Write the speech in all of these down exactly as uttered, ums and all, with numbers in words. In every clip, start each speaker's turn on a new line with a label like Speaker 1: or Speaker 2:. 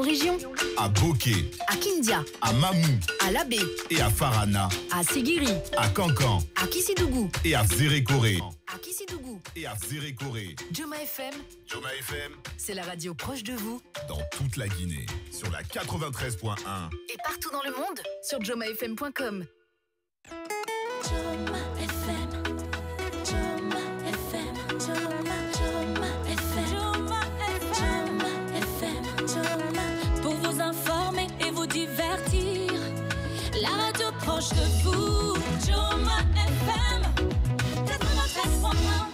Speaker 1: régions.
Speaker 2: À Bokeh,
Speaker 1: à Kindia,
Speaker 2: à Mamou,
Speaker 1: à Labé
Speaker 2: et à Farana,
Speaker 1: à Sigiri,
Speaker 2: à Kankan,
Speaker 1: à Kissidougou
Speaker 2: et à Zérékoré.
Speaker 1: à Kissidougou
Speaker 2: et à Zérékoré.
Speaker 1: Joma F M,
Speaker 2: Joma F M,
Speaker 1: c'est la radio proche de vous.
Speaker 2: Dans toute la Guinée, sur la quatre-vingt-treize point un.
Speaker 1: Et partout dans le monde, sur joma f m point com.
Speaker 3: Joma F M, Joma F M, Joma, Joma F M, Joma F M, Joma F M, Joma. Pour vous informer et vous divertir, la radio proche de vous. Joma F M, quatre-vingt-treize point un.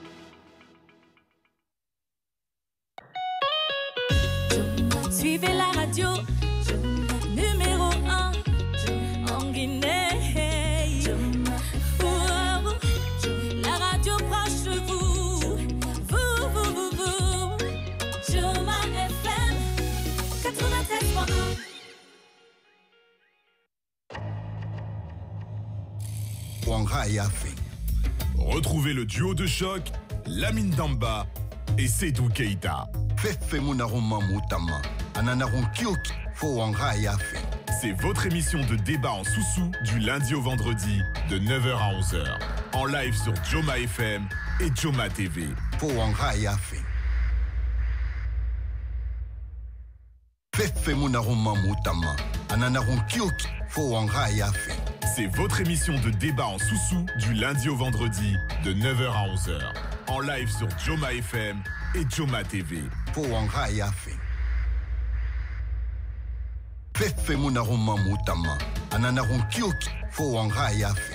Speaker 3: Suivez la radio numéro un en Guinée. Wow. La radio proche de vous. Vous, vous, vous, vous. Joma F M quatre-vingt-treize point un.
Speaker 4: Wanga Yafi.
Speaker 2: Retrouvez le duo de choc, Lamine Damba et Seydou Keita.
Speaker 4: Fefe Munaruma Moutama. Ananaron Kyoki. Fo Wanga Yafi.
Speaker 2: C'est votre émission de débat en sous-sous du lundi au vendredi de neuf heures à onze heures. En live sur Joma F M et Joma T V.
Speaker 4: Fo Wanga Yafi. Fefe Munaruma Moutama. Ananaron Kyoki. Fo Wanga Yafi.
Speaker 2: C'est votre émission de débat en sous-sous du lundi au vendredi de neuf heures à onze heures. En live sur Joma F M et Joma T V.
Speaker 4: Fo Wanga Yafi. Fefe Munaruma Moutama. Ananaron Kyoki. Fo Wanga Yafi.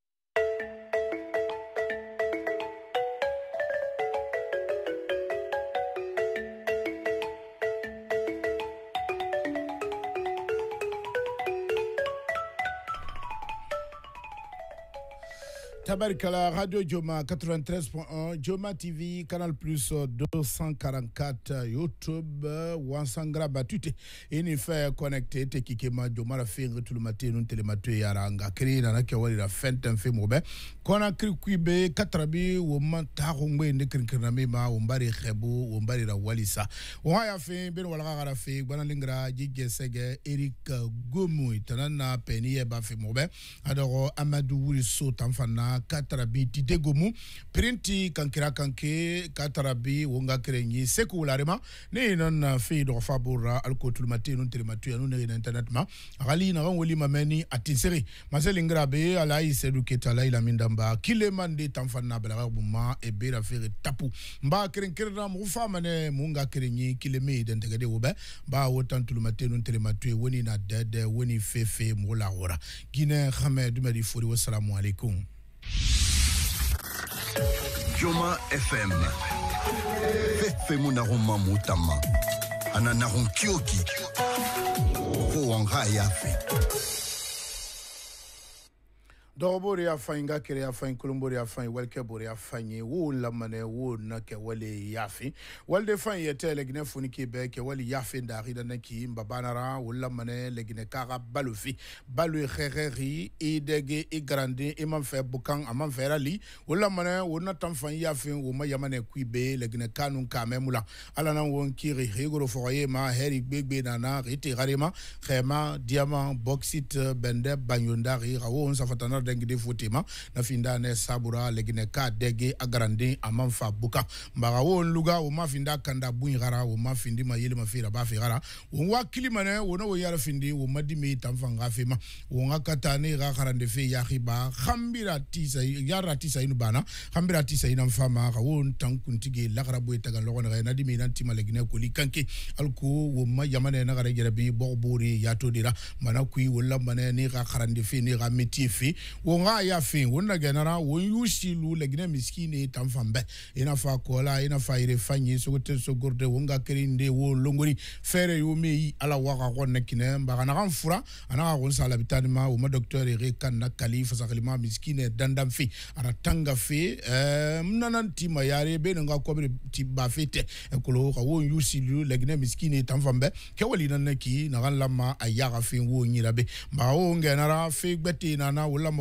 Speaker 5: Tabarikala, Radio Joma quatre-vingt-treize point un, Joma T V, Canal Plus deux cent quarante-quatre, YouTube, Wansangra Batute, et nous fait connecter, Tekikema, Joma la fin, tout le matin, nous télématé, Yaranga, créé, Nana Kawali, la fin, un fait mauvais. Qu'on a cru Kouibe, Katrabi, ou Mantarongbe, Nekrinkrame, Umbari Khebo, Umbari la Walisa. On a fait, Ben Walara fait, Banalingra, Jigge Sege, Eric Gomu, Tanana, Penny, Bafé mauvais. Alors, Amadou Wilso, Tanfana, Katarabi Tite Gomu Printi Kankira Kanke Katarabi Wonga Krengi Sekou Larema Ne non fi do fabura alko tulmati non telematu non ne internet ma rali na woli mameni atinseri maselingra be ala isedu ketala ila mindamba kile mande tamfana bela buma e bera fere tapu mba krenkirna mu famane munga krengi kile me dentegede wobe ba wotan tulmati non telematu woni na dede woni fefe mola hora Guinée Hamed Madi Fori wassalamu alaikum.
Speaker 4: Joma F M. Fefe Munaruma Moutama. Ananaron Kyoki. Fo Wanga Yafi.
Speaker 5: Dorobori ya fainga kere ya fain kulumbori ya fain welke bori ya fain wo lamane wo na ke wale yafi walde fain yete legine funiki be ke wale yafi ndari da naki mbabanara wo lamane legine kara balufi balu khereri idege igrandi imam fe bukan amam fe rali wo lamane wo na tam fain yafi wo ma yamane kuibe legine kanun kamemula ala na won kiri hegoro foye ma heri gbegbe na na riti garema khema diamant bauxite bende banyondari rawo on safatana dengide fotima na finda ne sabura legine ka dege agrandi amanfa buka mbaga won luga o ma finda kanda buingara o ma findi ma yele ma fira ba fira o wa kilimane o no yara findi o madimi tamfanga fema o ngakata ne ga garande fe ya khiba khambira tisa yara tisa inu bana khambira tisa ina fama ga won tankuntige lagrabo itaga logo na na dimi nan tima legine ko likanke alko o ma yamane na gare jarabi borbori ya to dira mana kui wala mane ne ga garande fe ne ga métier fe wonga ya fin wonna genera won yushilu legine miskine tamfambe ina fa kola ina fa ire fanyi sogote sogorde wonga kerinde wo longori fere yomi ala waka konne kine mbaga na kanfura ana gon sala bitanima wo ma docteur ere kan na khalifa sakalima miskine dandam fi ara tanga fi euh nanan tima yare be nga ko be ti ba fete ekolo ka won yushilu legine miskine tamfambe ke wali nan ki na kan lama ayaga fin wo nyirabe ba wo genera fi gbeti na na wala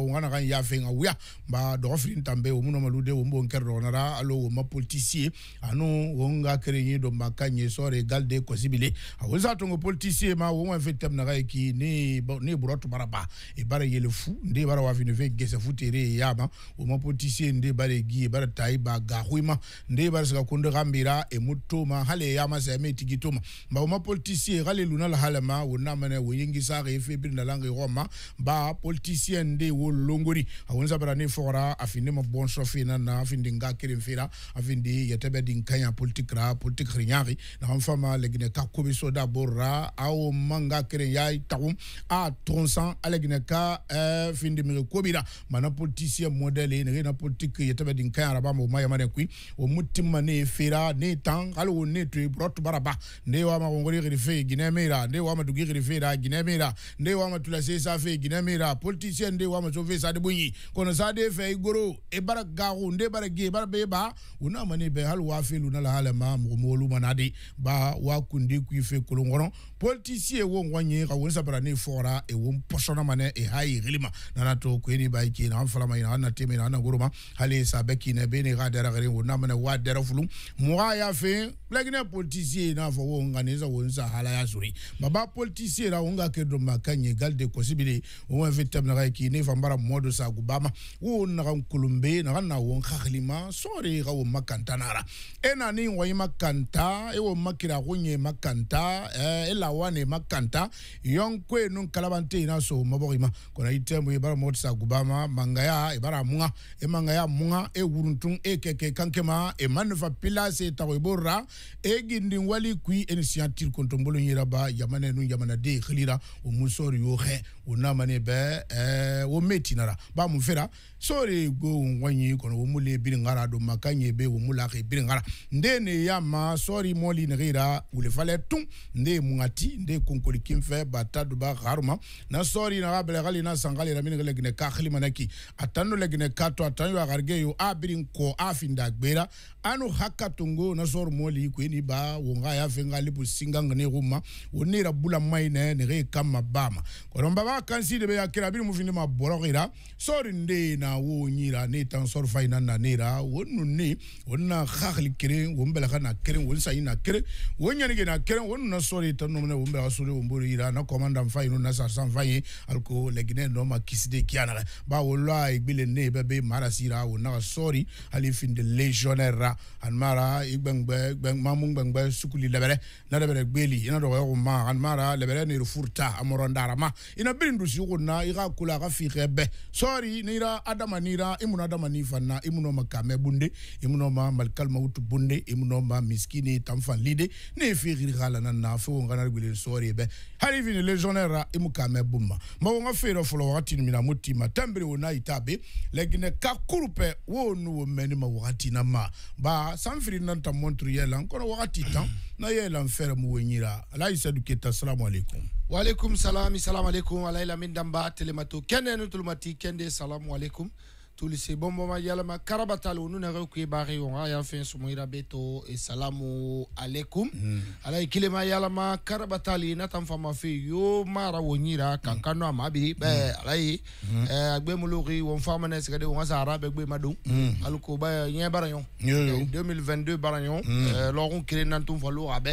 Speaker 5: ngana kan ya fe nga wuya ba do frin tambe o muno malude o mbon kerro nara alo o ma politicien anu wonga kerenyi do makanye sore galde ko sibile awuza to ngo politicien ma wo ma fetem na ki ni ni burotu baraba e bara yele fu ndi bara wa fini fe gese futere yama o ma politicien ndi bare gi bara tai ba ga huima ndi bara saka kunde gambira e mutuma hale yama sa me tigituma ba o ma politicien gale luna la halama wona mane wo yingi sa re fe bir na langue roma ba politicien ndi wo longori awunza bara ni fora afinde mo bon sofina na afinde nga kirim fira afinde yetebe din kanya politique ra politique rinyari na mfama legine ka kobiso da borra aw manga kirim ya tawum a tronsan alegine ka euh finde mi kobira mana politicien modèle ni na politique yetebe din kanya ra ba mo maya mane kui o mutimma ne fira ne tan alo ne tu brot baraba ne wa ma ngori rife gine mera ne wa ma dugi rife ra gine mera ne wa ma tulase sa fe gine mera politicien de wa ma so fe sa de bunyi kono sa de fe goro e bara garu nde bara ge bara be ba una mane be hal wa fe luna la hala ma mo molu manade ba wa kundi ku fe kolongoro politicien wo ngwanye ka won sa bara ne fora e won posona mane e hayi rilima nana to ko ni ba ki na fala mai na teme na na goroma hale sa be ki ne be ne ga dara gare wona mane wa dara fulu mo ya fe blagne politicien na fo wo nganeza won sa hala ya zuri baba politicien ra wonga ke do makanye galde ko sibile won vetam na ki ne fambara modo sa gubama wo na kan kulumbe na na won khalima sori ga wo makanta nara ena ni wo makanta e wo makira gonye makanta e la wane makanta yonkwe nun kalabante na so maborima kona itembo e bara modo sa gubama mangaya e bara munga e mangaya munga e wuruntun e keke kankema e manfa pilase tawiborra e gindin wali kui initiative kontombolo nyiraba yamane nun yamana de khilira o musori yo he o namane be eh o metinara ba mu fera sori go wanyi kono wo mule biringara do makanye be wo mula ke biringara ndene yama sori moli ngira ule fale tum nde mungati nde konkoli kimfe batadu ba garuma na sori na gabele gali na sangali ramine gele gine ka khilima naki atando le gine kato atanyo agarge yo abirin ko afinda gbera anu hakatungo na sori moli ko ni ba wonga ya fenga lipu singa ngane ruma wonira bula maine ne kama bama kono baba kansi de be akira bi mu fini ma borogera sori nde na wo nyira ne tan sor faina na nera wonu ne wonna khakhli kire wombela kana kire won sayina kire wonya ne na kire wonu na sori tan no ne wombela sori wombori ira na commandant faino na sarsan fayi alko legine no ma kiside kiana ba wolla igbele ne bebe marasira wona sori ali fin de légionnaire an mara igbengbe gbeng mamung bengbe sukuli lebere na lebere gbeli ina do ko ma an mara lebere ne furta amorondara ma ina bindu si wona ira kula ka fi khebe sori nira adama nira imuno adama ni fanna imuno makame bunde imuno ma malkal mautu bunde imuno ma miskini tamfan lide ne fi ghala na na fo ngana gbeli sori be hari vini légionnaire imukame bumma ma wonga fero folo wakati ni mina mutima tambere wona itabe legine kakurupe wonu wo meni ma wakati na ma ba sanfiri nanta montru yela kono wakati tan na yela mfere mu wenyira ala isadu keta assalamu alaikum
Speaker 6: wa alaikum salam salam alaikum alayla min damba telemato kenen tulmati kende salamu alaikum tulise bombo ma yala ma karabatalo nu na ku bari on ya fin sumoira beto e salamu alaikum alay kilema yala ma karabatali na tam fama fe yo mara wonyira kankano amabi be alay eh agbe mulori won fama na sigade won sara be gbe madon aluko ba yen barayon deux mille vingt-deux barayon loron kire nan tum falo abe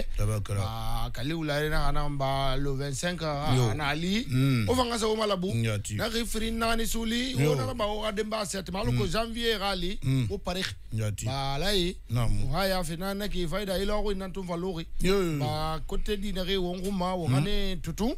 Speaker 6: ah kali ulare na na ba le vingt-cinq ana ali o fanga sa o malabu na refri nani suli wona ba o ademba maluko janvier rali o paré ba lay haya fina na ki faida ilo ko nan tum valori ba côté dinere wonguma wongane tutu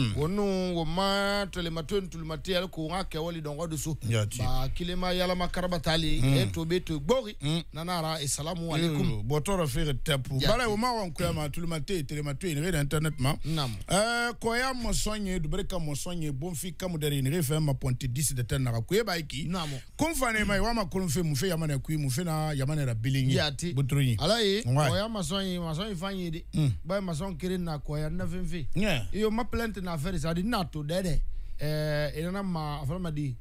Speaker 6: wonu woma telematon tulmati al ko ngake wali dongo dusu ba kilema yala makarabatali e to beto gbori nanara e salamu alaikum
Speaker 5: botoro fere tapu bala woma wonko ma tulmati telemato ine internet ma euh ko ya mo sonye du breka mo sonye bon fi kamudere ine fe ma ponte dix de ten na ko e ba iki kumfane mai wama kulumfe mufe yamane kui mufe na yamane ra bilingi butruni
Speaker 6: alaye oya masonyi masonyi fanyi de ba mason kire na ko ya na fenfe iyo ma plante na affaire ça dit nato dede eh ina ma afama di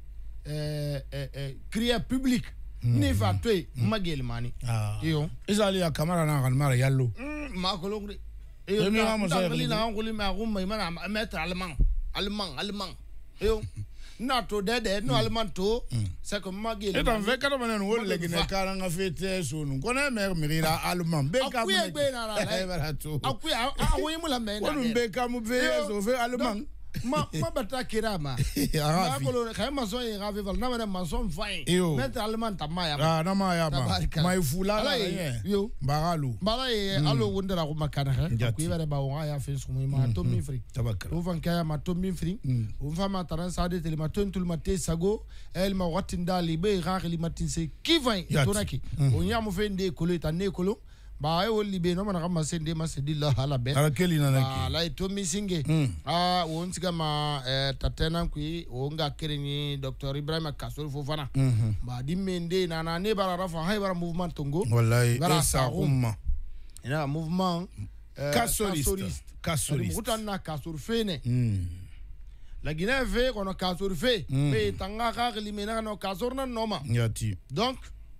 Speaker 6: eh eh crier public ni fa toi magel mani iyo
Speaker 5: izali ya kamera na kan mara yallo
Speaker 6: ma ko longre iyo na ngoli na ngoli ma gum mai mana mettre allemand allemand allemand iyo nato dede no almanto c'est comme magi
Speaker 5: et en fait quand on wol le gine karanga fete sunu kona mer mirira allemand be ka mu akuya
Speaker 6: awi mu la men
Speaker 5: on be ka mu fe so fe allemand
Speaker 6: ma ma bata kirama ma ko kay ma so ira ve val na ma ma so fine met allemand ta ma ya
Speaker 5: ah na ma ya ma mai fula la
Speaker 6: yo
Speaker 5: baralu
Speaker 6: baraye allo wondera ko makana ha ku yare ba wa ya fe so ma to mi fri o van kaya ma to mi fri o fa ma taran sa de tele ma to tul mate sago el ma watinda li be ra li matin se ki vain to naki o nya mo fe nde ko le ta ne ko lo ba e woli be no mana kama sende masedilla hala be
Speaker 5: ala keli na naki
Speaker 6: ala to misinge ah won tiga ma tatena kui wonga kerenyi Docteur Ibrahim Kassour Fofana ba dimende na na ne bara rafa hay bara mouvement tongo
Speaker 5: wallahi esa umma
Speaker 6: ina mouvement
Speaker 5: kassouriste
Speaker 6: kassouriste mutana Kassour fene la Guinée ve kono Kassour fe be tanga ka limena no Kassour na noma
Speaker 5: yati
Speaker 6: donc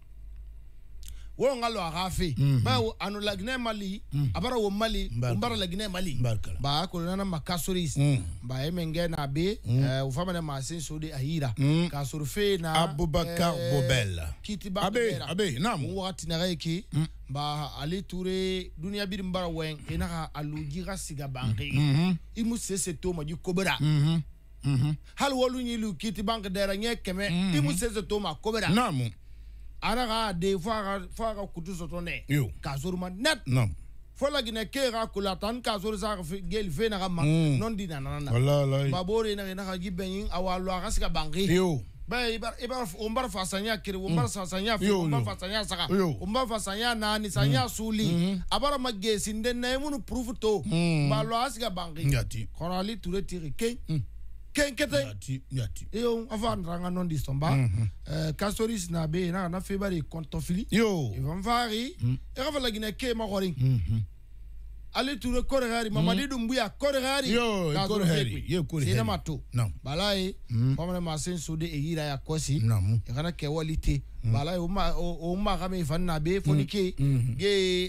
Speaker 6: wo ngalo agafe ba anu la Guinée Mali abara wo Mali umbara la Guinée Mali ba ko nana makassoris ba emenge na be u fama na masin sodi ahira Kassour fe na
Speaker 5: Abubakar Bobel
Speaker 6: kiti ba
Speaker 5: abe abe nam
Speaker 6: wati na reki ba Ali Touré dunia bir mbara wen ina aluji ga siga banki imu sese to ma ju kobera hal wolu ni lu kiti bank dera nyekeme imu sese to ma kobera
Speaker 5: nam
Speaker 6: araga de fois fois kutu sotone Kassour ma net
Speaker 5: non
Speaker 6: fo la Guinée ke ga kula tan Kassour sa gel fe na ma non dina nana
Speaker 5: wallahi
Speaker 6: babore na na gi benin awalo aga sika bangi
Speaker 5: yo
Speaker 6: ba ibar ibar umbar fasanya kire umbar fasanya fi umbar fasanya saka umbar fasanya na ni sanya suli abara magge sinde na emunu proof to ba lo asika bangi
Speaker 5: ngati
Speaker 6: kono Ali Touré tire ke ken kete
Speaker 5: yati yati
Speaker 6: yo avant ranga non distomba euh Kassouris na be na na febari kontofili
Speaker 5: yo
Speaker 6: ivan vari e rafa la Guinée ke ma gori Ali Touré korehari Mamadi Doumbouya korehari
Speaker 5: yo korehari yo korehari
Speaker 6: sina mato
Speaker 5: non
Speaker 6: balai pamana masen sode e yira ya kosi
Speaker 5: non
Speaker 6: e kana ke walite balai o ma o ma game fan na be fonike ge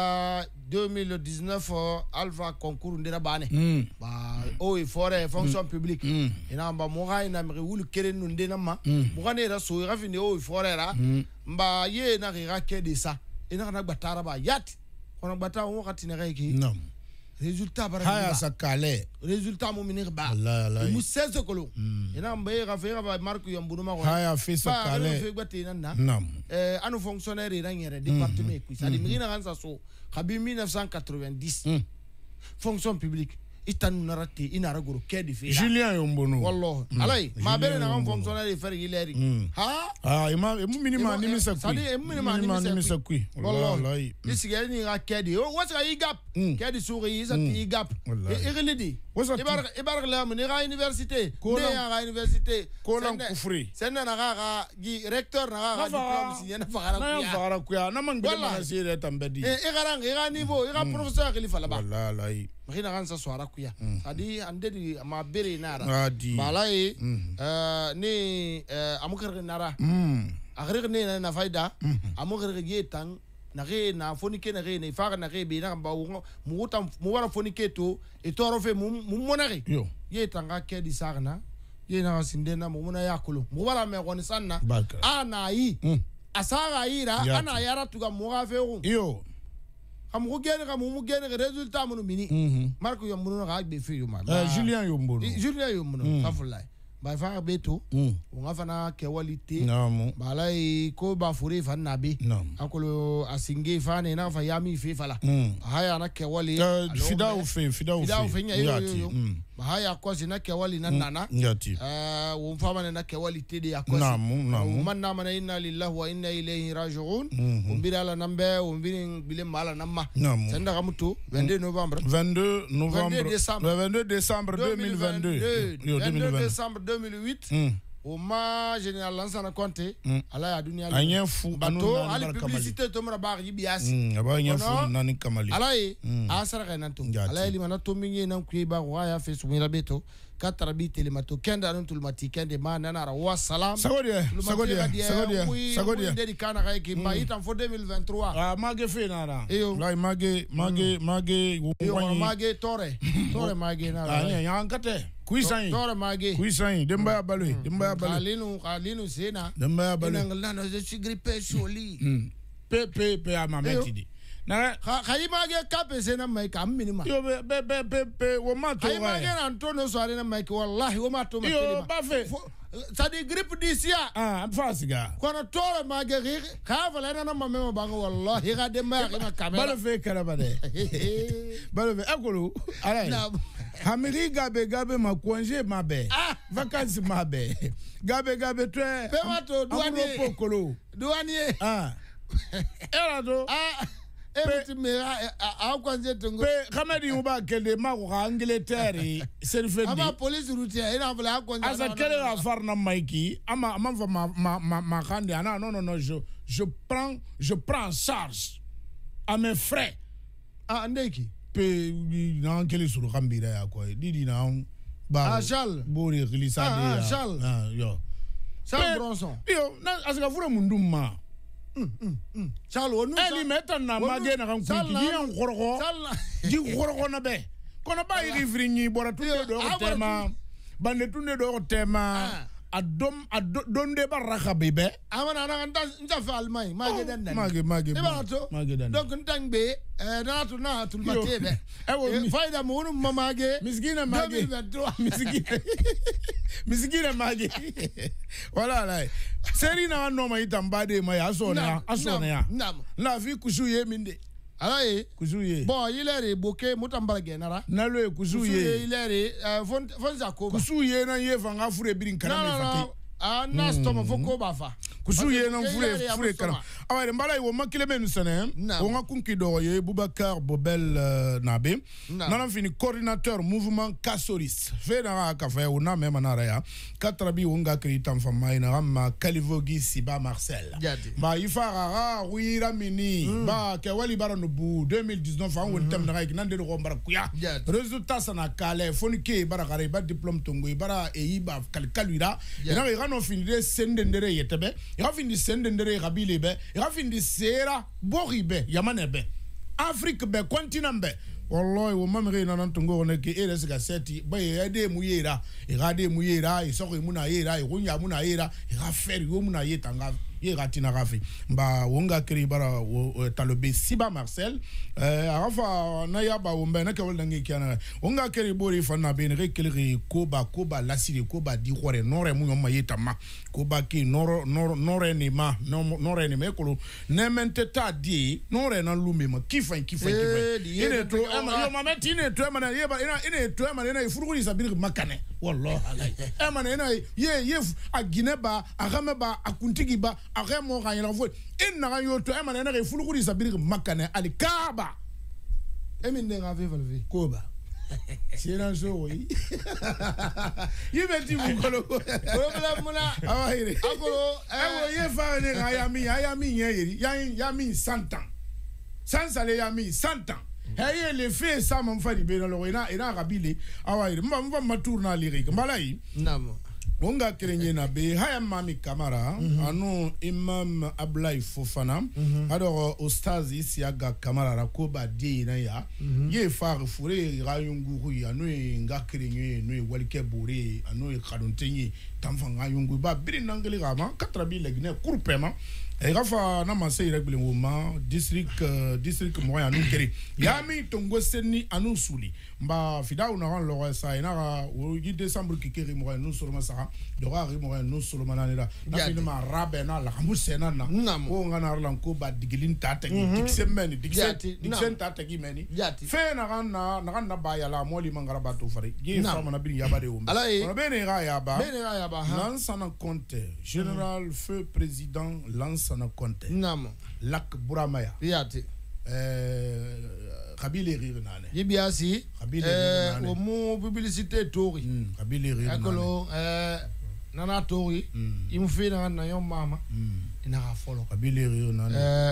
Speaker 6: deux mille dix-neuf alpha concours ndera bane ba o e fore fonction publique ina mba mo ga ina mri wulu keren nu ndena ma mo ga ne ra so ga fini o e fore ra mba ye na ga ke de sa ina kana gbatara ba yat kono gbata o wakati na ga ki
Speaker 5: non
Speaker 6: résultat bara
Speaker 5: haya sakale
Speaker 6: résultat mo minir ba
Speaker 5: Allah Allah
Speaker 6: mu seize kolo ina mba ga fe ga marque yambunu ma ko
Speaker 5: haya fe sakale
Speaker 6: fe gbati na na
Speaker 5: non
Speaker 6: eh anu fonctionnaire ira ngere département ku ça dit mina ganza so khabi mille neuf cent quatre-vingt-dix fonction publique itanu narati inara goro kedi fe
Speaker 5: Julien Yombono
Speaker 6: wallah alay ma bere na fonctionnaire faire yileri ha
Speaker 5: ah ima emu minima ni misa
Speaker 6: ça dit emu minima ni
Speaker 5: misa ku wallah
Speaker 6: isigere ni ga kedi o wasa yi gap kedi souri isa yi gap e relidi ibar ibar la mun ga université ne ga université
Speaker 5: ko lan kufri
Speaker 6: senna na ga gi recteur na ga diplôme si na fagara
Speaker 5: ku ya fagara ku ya na man bi ma sire tambedi
Speaker 6: e garang e ga niveau e ga professeur khalifa la ba
Speaker 5: wallahi
Speaker 6: makina gansa swara kuya adi ande di ma bere nara
Speaker 5: adi
Speaker 6: balai euh ni amukar nara agre ne na faida amukar ge tan na re na fonike na re ne faga na re be na ba mu wuta mu wara fonike to e toro fe mu mu monare ye tanga ke di sarna ye na sinde na mu mona yakulo mu wara me goni sanna ana yi asara ira ana yara tuga mu ga fe
Speaker 5: yo
Speaker 6: am ko gene kam mu gene résultat mu mini marko yom mu ga be fi yuma
Speaker 5: Julien Yombono
Speaker 6: Julien Yombono safulay ba fa beto o nga fana ke walite balai ko ba fure fa nabi akolo asinge fa ne na fa yami fe fala haya na ke wali
Speaker 5: fida o fe fida o fe
Speaker 6: yo ba haya ko sina ke wali na nana
Speaker 5: yati
Speaker 6: eh wo fa na ke wali te de akosi
Speaker 5: namu namu
Speaker 6: man na mana inna lillahi wa inna ilayhi raji'un umbira la nambe umbirin bile mala namma senda kamuto vingt-deux novembre
Speaker 5: vingt-deux novembre vingt-deux décembre deux mille vingt-deux
Speaker 6: yo vingt-deux décembre deux mille huit au ma général Lansana Conté ala ya dunia
Speaker 5: anya fu
Speaker 6: bato ali publicité to mara ba yibiasi
Speaker 5: aba anya fu nani kamali
Speaker 6: ala yi asara kananto ala yi mana to minye nan ku ba wa ya fe sumira beto katara bi telemato kenda non tulmati kende ma nana ra wa salam
Speaker 5: sagodia sagodia sagodia sagodia
Speaker 6: dedi kana ga ki ma itan fo deux mille vingt-trois
Speaker 5: ah mage fe nara la mage mage mage
Speaker 6: yo mage tore tore mage nara
Speaker 5: anya yankate Kuisan.
Speaker 6: Tore mage.
Speaker 5: Kuisan. Demba balé. Demba balé.
Speaker 6: Kalinu kalinu sena.
Speaker 5: Demba balé.
Speaker 6: Nangla je suis grippé sur lit.
Speaker 5: Pe pe pe a mametidi. Na
Speaker 6: khayi mage kape sena mai kam minima.
Speaker 5: Yo be be be be wo mato.
Speaker 6: Khayi mage Antonio soare na mai wallahi wo mato ma.
Speaker 5: Yo ba fe.
Speaker 6: Ça dit grippe d'ici.
Speaker 5: Ah, fasiga.
Speaker 6: Quand tore mage rir, khavala na mama bango wallahi ga de ma ma kamera.
Speaker 5: Balo fe karabade. Balo fe akolo. Ala. Hamiri gabe gabe ma congé ma be. Vacances ma be. Gabe gabe toi.
Speaker 6: Pe mato douanier.
Speaker 5: Pokolo.
Speaker 6: Douanier.
Speaker 5: Ah. Era do.
Speaker 6: Ah. Pe mera a congé tongo.
Speaker 5: Pe kamedi uba kende ma ko Angleterre. Serfendi.
Speaker 6: Ama police routière ina vla congé.
Speaker 5: Asa kele la farna maiki. Ama ama ma ma ma ma kande ana non non non je je prends je prends en charge à mes frais.
Speaker 6: Ah ndeki.
Speaker 5: Pe na kele suru kambira ya ko didi na ba
Speaker 6: ah Charles
Speaker 5: bori glissa de
Speaker 6: ah Charles
Speaker 5: ah yo
Speaker 6: Charles Bronson
Speaker 5: yo na asika fura munduma
Speaker 6: mm mm Charles onu
Speaker 5: eli meta na mage na kan ku di en khorgo di khorgo na be kono ba yi frinyi bora tunde do tema bande tunde do tema adom adonde baraka bebe
Speaker 6: amana na nda nda fa almay mage den den
Speaker 5: mage mage
Speaker 6: mage den donc ntangbe na tu na tu matebe e faida munu mamage
Speaker 5: miskina mage miskina miskina mage wala la seri na no ma itambade ma ya so na aso na ya la vi kusuye minde
Speaker 6: alaye
Speaker 5: kusuye
Speaker 6: bon ilere boke mutambala genara
Speaker 5: nalo e kusuye
Speaker 6: ilere fon fon zakoba
Speaker 5: kusuye na ye fanga fure birin kana me fate
Speaker 6: ah na stoma foko bafa
Speaker 5: kusuye na fure fure kana aware mbala wo makile menu sene o nga kunki do ye Boubacar Bobel nabe nana fini coordinateur mouvement Kassoris fe na ka fa o na même na ya katrabi wonga kritam fama ina ma Kalivogi Siba Marcel ba ifara ra ruira mini ba ke wali bara no bu deux mille dix-neuf an won tem na ga nan de ko mbara kuya résultat sana kale foni ke bara gare ba diplôme tongo bara e yiba kalkalira ina ga no fini de sendendere yetebe ya fini sendendere rabile be ya fini sera boribe yamanebe Afrique be continent be wallahi wo mamre na nan tongo ne ke ere sika seti ba ye de muyera e ga de muyera e so ko muna yera e kunya muna yera e ga fer yo muna yetanga ye gatina gafi ba wonga kri bara talobe Siba Marcel euh arafa na ya ba womba na kawal dangi kiana wonga kri bori fana be ne kele koba koba lasiri koba di khore nore mu nyoma yetama koba ki noro nore ni ma nore ni me kolo ne menteta di nore na lume ma kifa kifa kifa ine to ama yo mama tine to ama na ye ba ina ine to ama na ifuruguli sabir makane wallahi alai ama na ina ye ye agineba agameba akuntigi ba aremo ga yela vo inna yo to ama na na ifuruguli sabir makane ali kaba eminde ga vive le koba c'est un jour oui il me dit mon colo problème mona awahire akolo ewo ye fa ne ga ya mi ya mi yeri ya ya mi cent ans sans aller ya mi cent ans hey les faits ça m'en fait bien alors ina ina rabile awahire mba mba matourna lyrique mbalai
Speaker 6: namo
Speaker 5: onga kerenye na be haya mami kamara anu imam Ablaye Fofana alors ostaz Isiaga Kamara rakoba die na ya ye far fure rayunguru anu nga kerenye no walike bore anu khadontenye tamfanga yungu ba biri nangeli gama katrabi legne kurpema e gafa na masai regle woma district uh, district moya anu keri yami tongo seni anu suli mba fidau na ran lo sa ina o yi décembre ki keri moya nu solo masaka do ga ri moya nu solo manana da na fini ma rabe na la musena na o ngana ran ko ba digilin tata gi dikse meni dikse dikse tata gi meni fe na ran na na ran na ba ya la moli mangara ba to fare gi fa na bi ya ba de o on be ne ga ya ba
Speaker 6: be ne ga ya ba
Speaker 5: lance na compte général feu président lance na compte
Speaker 6: nam
Speaker 5: lak buramaya
Speaker 6: yati
Speaker 5: euh kabile rire nane
Speaker 6: yibiasi
Speaker 5: kabile
Speaker 6: rire nane o mu publicité tori
Speaker 5: kabile rire nane
Speaker 6: akolo euh nana tori imu fina na yo mama ina ga follow
Speaker 5: kabile rire nane
Speaker 6: euh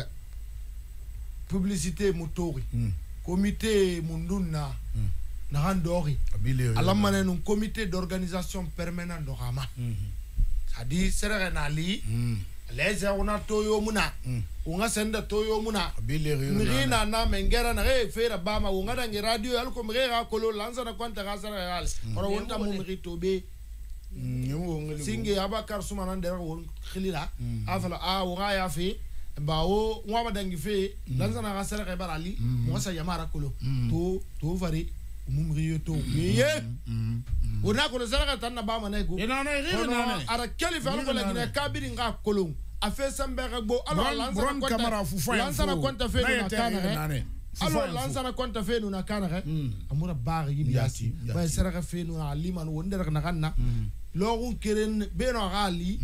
Speaker 6: publicité motori comité munduna na randori
Speaker 5: kabile rire
Speaker 6: alamane un comité d'organisation permanente do rama ça dit serena li leze una toyo muna unga senda toyo muna
Speaker 5: Bileri
Speaker 6: mirina na mengera na re fera bama unga da radio alko mrega kolo lanza na kwanta gasara yale ora wonta mo mrito be singe abakar sumana ndera won khilila afala a unga ya fi ba o ngwa badangi fe lanza na gasara ka barali mo sa yamara kolo to to fari mumriyo to miye ona ko sara tan na ba mana go
Speaker 5: ina na ri na
Speaker 6: ara kalifa ko la gina kabiri nga kolon a fe sambere gbo alo lanza na
Speaker 5: kamera fufa
Speaker 6: lanza na kwanta fe na kana alo lanza na kwanta fe na kana re amura bar yibi yati ba sara ka fe na liman wonde na kana lo gun keren be no gali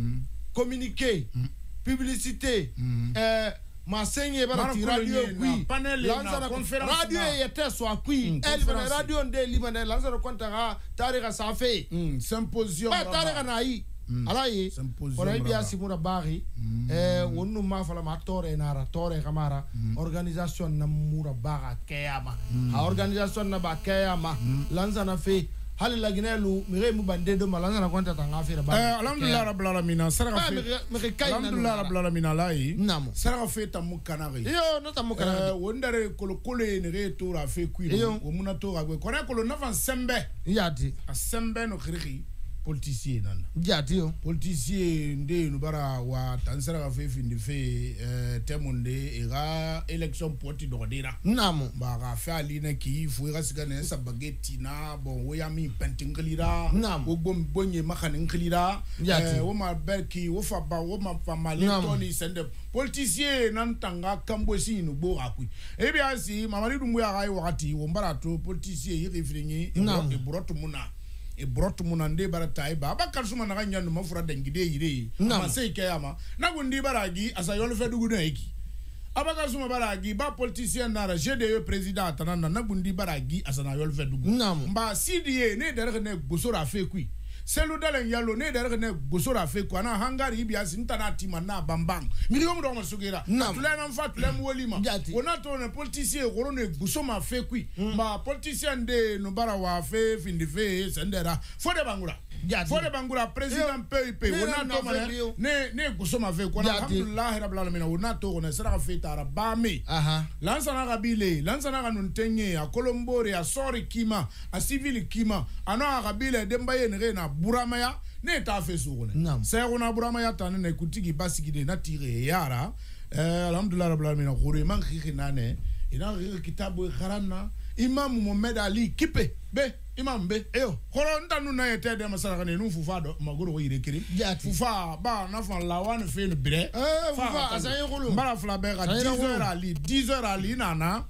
Speaker 6: communiquer publicité euh ma seigne bara ti radio qui lanza na radio était so qui elle va radio de liban lanza na kwanta ga tariga safe
Speaker 5: symposium
Speaker 6: ba tariga na yi alaye ora ibia simura bari eh wonu ma fala ma tore nara tore kamara organisation na mura baga kayama ha organisation na ba kayama lanza na fe hali la ginelu mire mu bande do malanga na kwanta tanga fira ba
Speaker 5: eh alhamdulillah rabbil alamin saraka fe alhamdulillah rabbil alamin lai
Speaker 6: namo
Speaker 5: saraka fe tamu kanari
Speaker 6: yo no tamu kanari
Speaker 5: eh wondare kolo kolo ne re to ra fe kwiro o muna to ra gwe kona kolo na van sembe
Speaker 6: yati
Speaker 5: a sembe no khiri politicien nan
Speaker 6: yati yo
Speaker 5: politicien nde no bara wa tansara ka fe findi fe eh temunde era election poti do dira
Speaker 6: namo
Speaker 5: ba ga fa ali na ki fu ga siga ne sabageti na bon wo ya mi pentinglira wo bom bonye makhanin klira eh wo ma berki wo fa ba wo ma fa malentoni sende politicien nan tanga kambo si no bo akui e bi asi mamari dumbu ya ga wakati wo mbara to politicien yi refrenyi e broto muna e broto muna nde bara tai ba ba kalsuma na ganya no mafura dangide yire ma sai kayama na gundi baragi asa yolo fe dugu na eki abaka suma baragi ba politicien na G D E président tanana na gundi baragi asa na yolo fe dugu mba C D A ne dere ne gosora fe kui selu dalen yalo ne dere ne gosora fe kwa na hangari bi asi ntana tima na bambang milion do masugera tula na mfa tula mwolima ona to ne politicien goro ne gosoma fe kui mba politicien de no bara wa fe findi fe sendera fode bangura fode bangura president P P ona to mane ne ne gosoma fe kwa alhamdulillah rabbil alamin ona to ne sara fe tara ba me aha lansa na gabile lansa na kanuntenye a kolombore a sori kima a civil kima ana gabile dembaye ne na buramaya ne ta fe sugune sai ona buramaya tan ne kutigi basigide na tire yara eh alhamdulillah rabbil alamin gore man khina ne ina kitabu kharana imam Muhammad Ali kipe be imam be eyo khoro ndanu na yete de masala ne nu fufa do magoro wo yire kiri fufa ba na fa lawan fe ne bre
Speaker 6: eh fufa asaye khulu
Speaker 5: mbara fla be ga dix heures ali dix heures ali nana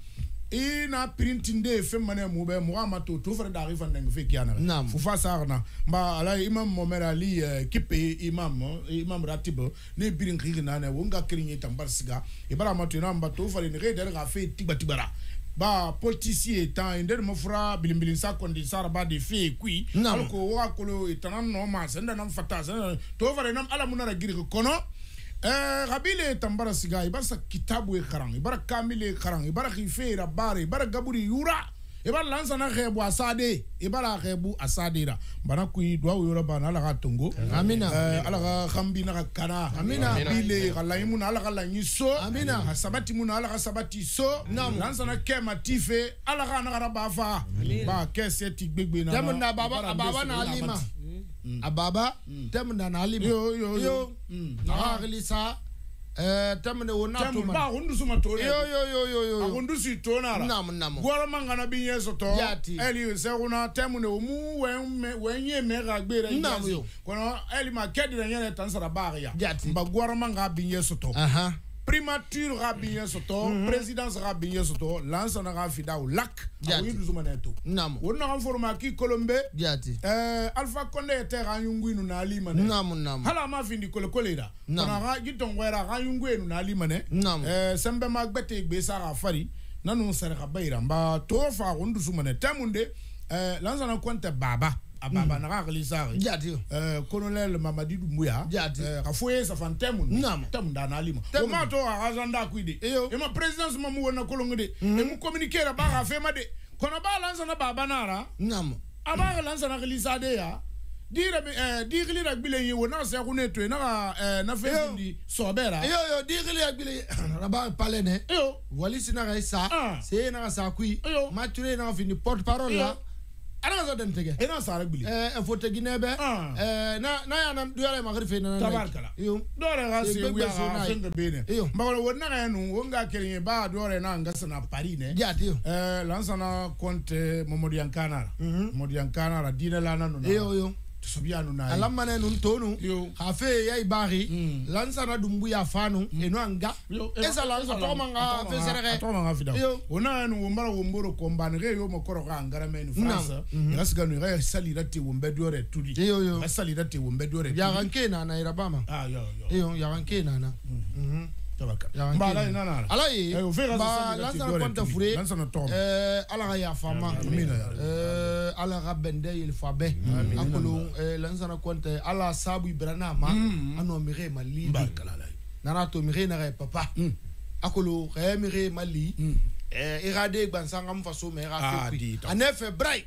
Speaker 5: ina printing de fe mane mu be mu amato to fer da rifa ndeng fe kiana fufa sarna ba ala imam Muhammad Ali kipe imam imam ratibo ne birin khiri nana wo nga kiri ni tambar siga e bara mato na mba to fer ne re de ga fe tiba tibara ba politicien étant inde mo fura bilimbilin sa kondi sarba de fe kui alko wa kolo itanan no ma senda nam fata to vare nam ala munara giri kono eh rabile tambara siga ibar sa kitabu e kharang ibar kamile kharang ibar khifera bare ibar gaburi yura ibar lansa na khebu asade ibar khebu asadira bana kui dwa yura bana ala tongo
Speaker 6: amina
Speaker 5: ala khambi na kana amina bile galaimu na ala galanyi so amina sabati muna ala sabati so lansa na kema tife ala kana garaba fa ba kese ti gbegbe na
Speaker 6: temna baba ababa na alima ababa temna na alima
Speaker 5: yo yo yo
Speaker 6: na aglisa eh temne wona to
Speaker 5: ba hundu suma to
Speaker 6: yo yo yo yo yo
Speaker 5: hundu si to na
Speaker 6: nam nam
Speaker 5: gora mangana binye so to eli se una temne mu wen wenye me ga gbere
Speaker 6: nam
Speaker 5: kono eli ma kedi na nyene tansara baria ba gora manga binye so to aha primature rabinye soto présidence rabinye soto lance na rafida au lac awi duzuma neto
Speaker 6: nam
Speaker 5: wona kan forma ki colombe
Speaker 6: jati
Speaker 5: eh Alpha Condé était ranyungwinu na alima ne
Speaker 6: nam nam
Speaker 5: hala ma findi kole kolera na ga gitongwera ranyungwinu na alima ne eh sembe magbete gbe sara fari nanu sare kabaira mba to fa rundu suma ne tamunde eh lance na konte baba ababa na ga lisari
Speaker 6: jati
Speaker 5: eh colonel Mamadi Doumbouya
Speaker 6: eh
Speaker 5: rafoye sa fantemu tamunda na alima o ma to agenda kuide e ma presidence mamu wona kolongde e mu communiquer ba ga fe ma de kono ba lanza na baba nara
Speaker 6: nam
Speaker 5: aba lanza na lisade ya dire eh digli ra gbile yi wona se ku ne to na eh na fe ndi so bera
Speaker 6: yo yo digli ra gbile raba pale ne
Speaker 5: yo
Speaker 6: wali sina ga sa c'est na sa kui mature na fini porte parole là ana so dem tege
Speaker 5: ena sa ra gbile
Speaker 6: eh faut te ginebe eh na na ya na du yale magrife na
Speaker 5: tabarkala yo dore ga se wi a fenga bene mbagalo wona ga nu wonga kerenye ba dore na ngasa na Paris ne
Speaker 6: jati
Speaker 5: eh lansana compte Momodian Kana Momodian Kana la dina la nanu na
Speaker 6: yo yo
Speaker 5: sobianu na
Speaker 6: alamane nun tonu hafe yai bari lansana dumbu ya fanu eno anga esa lansa to manga fe serere
Speaker 5: to manga fida ona nu wombara womboro kombane re yo mokoro ga ngara menu France yasiga nu re sali rati wombe dore tudi yo sali rati wombe dore
Speaker 6: ya ranke na na irabama
Speaker 5: ah yo yo
Speaker 6: yo ya ranke na na mhm
Speaker 5: mbala ina na
Speaker 6: ala yi ba lansana kwanta fure eh ala ga ya fama eh ala ga bende il fa be akolo eh lansana kwanta ala sabu ibrana ma ano mire mali nana to mire na papa akolo ga mire mali eh irade gbansanga mfaso me ra fe anefe brai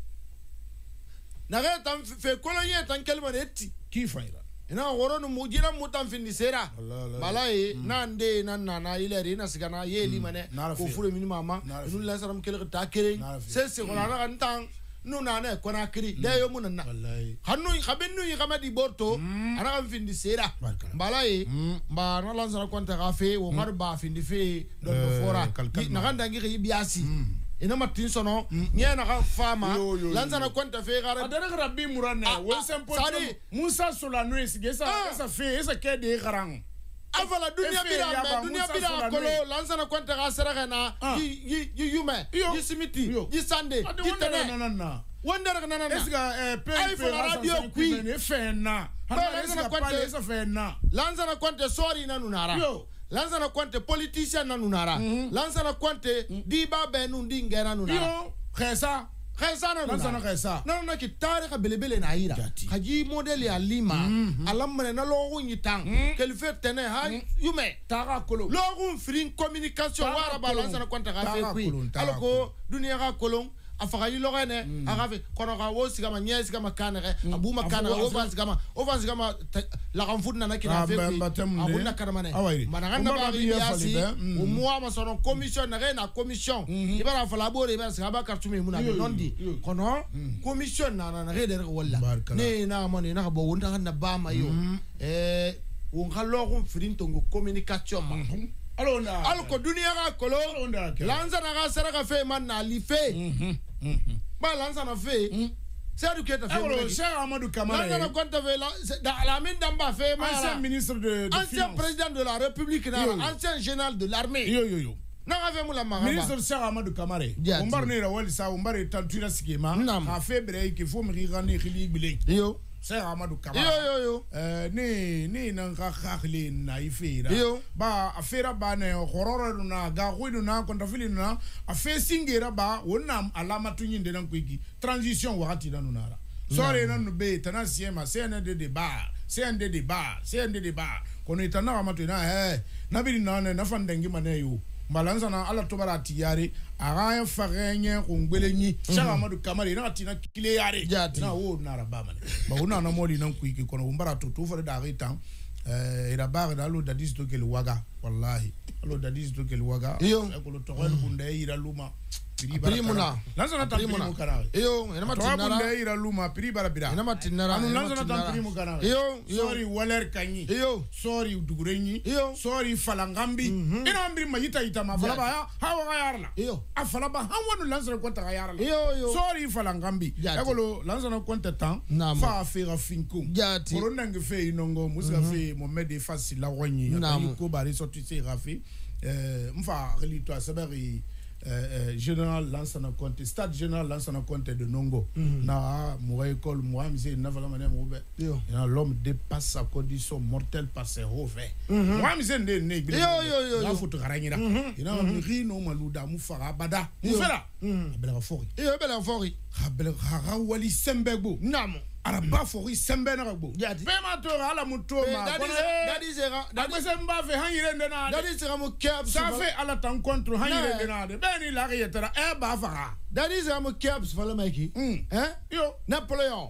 Speaker 6: na ga tan fe kolonye tan kelma netti
Speaker 5: ki faira
Speaker 6: ina woro no mujira mutan findi sera balai nande nan nana ile na sigana yeli mane ko fure mini mama nu la saram kele ta kere se se wala na kan nu nana ko na kiri de yo munna hannu khabenu yi kamadi borto ana kan findi sera balai ba na lan sara konta gafe wo mar ba findi fe do fora na kan dangi yi biasi ina matin sono nyena ka fama lanza na kwanta fe gara
Speaker 5: adara rabbi murane won sempo Musa Solano isigesa esa fe esa kede garang
Speaker 6: avala dunia bira me dunia bira kolo lanza na kwanta ga sera na yi yi yume yi simiti yi sande yi tene wonder na na
Speaker 5: esga eh pe pe
Speaker 6: radio qui
Speaker 5: ne fe na lanza na kwanta esa fe na
Speaker 6: lanza na kwanta sorry na nunara lanza na kwante politicien na nunara lanza na kwante diba benu ndingera nunara
Speaker 5: yo khesa
Speaker 6: khesa na
Speaker 5: lanza na khesa
Speaker 6: na na ki tarikha belebele na ira haji model ya lima alamne na logo nyitang kel fait tene ha yume
Speaker 5: taga kolo
Speaker 6: logo frin communication wara ba lanza na kwante ga fe kui aloko dunia ga kolon afaka yi logene agafe kono ga wo siga ma nyesi kama kanere abu makana wo ba siga ma o ba siga ma la kanfudna na kina fe abu na karamane mananga ba bi yasi o mo ma sono commission na na commission ibara fala bore ibara siga ba kartume muna be nondi kono commission na na re de wala ne na mo ne na bo wonda na ba ma yo eh on khalo firin tongo communication ma
Speaker 5: alors na
Speaker 6: alko dunia ga kolo lanza na ga sera ga fe man na li fe ba lanza na fe c'est du keta fe
Speaker 5: alors cher Amadou Kamara
Speaker 6: lanza na kwanta fe la la mine d'amba fe ma
Speaker 5: ancien ministre de
Speaker 6: ancien président de la République ancien général de l'armée
Speaker 5: yo yo yo
Speaker 6: na ga fe mu la maraba
Speaker 5: ministre cher Amadou Kamara umbar ne ra wali sa umbar tantira skema a fe bre ki fo mi rani khili gbile
Speaker 6: yo
Speaker 5: c'est Amadou Kamara
Speaker 6: yo yo yo
Speaker 5: euh ni ni nan ga khakhle na ifira ba afira ba ne hororo na ga huinu na konta fili na afe singera ba wonna alama tunyinde nan kwigi transition wakati na nunara sore nan be tana siema c'est un de débat c'est un de débat c'est un de débat kono itana amatu na eh na bi na na fandengi maneyo malanza na ala tobara tiyare aga fagenye kungbelenyi shaka Amadou Kamara na tina kile yare na wo na rabama ba una na moli nan kuiki kono umbara to to fere da ritan eh ira ba da lo dadis to kel waga wallahi lo dadis to kel waga ko lo to ko bunde ira luma
Speaker 6: Primuna
Speaker 5: lanza na taprimu kana
Speaker 6: yo ina matinara
Speaker 5: bunde ira luma pri bara bira
Speaker 6: ina matinara
Speaker 5: anu lanza na taprimu kana
Speaker 6: yo
Speaker 5: sorry waler kanyi
Speaker 6: yo
Speaker 5: sorry dugurenyi sorry falangambi ina ambiri mayita ita mafala ba hawa ga yarla
Speaker 6: yo
Speaker 5: afala ba hawanu lanza na kwanta ga yarla
Speaker 6: yo yo
Speaker 5: sorry falangambi ekolo lanza na kwanta tan fa afira finko korona ngefe inongo musika fe Mohamed Fassi la ronyi ko bari sorti se rafi euh mfa relito asabari Euh, général Lansana Conte stade général Lansana Conte de Nongo na moi école moi mise na vala mané mobe l'homme dépasse sa condition mortelle par ses hauts faits moi mise ne ne
Speaker 6: yo yo yo
Speaker 5: la foto garanyira ina ri no maluda mu fara bada mu fera abela fori
Speaker 6: yo abela fori
Speaker 5: abela ha wali sembego
Speaker 6: namo
Speaker 5: araba fori sembe na gbo pema to ala mutoma
Speaker 6: dadi sera
Speaker 5: dadi semba fe hanire ndena
Speaker 6: dadi sera mo cap
Speaker 5: ça fait ala tan contre hanire ndena de beni la yetera e ba fara
Speaker 6: dadi sera mo cap fala maki hein
Speaker 5: yo
Speaker 6: Napoléon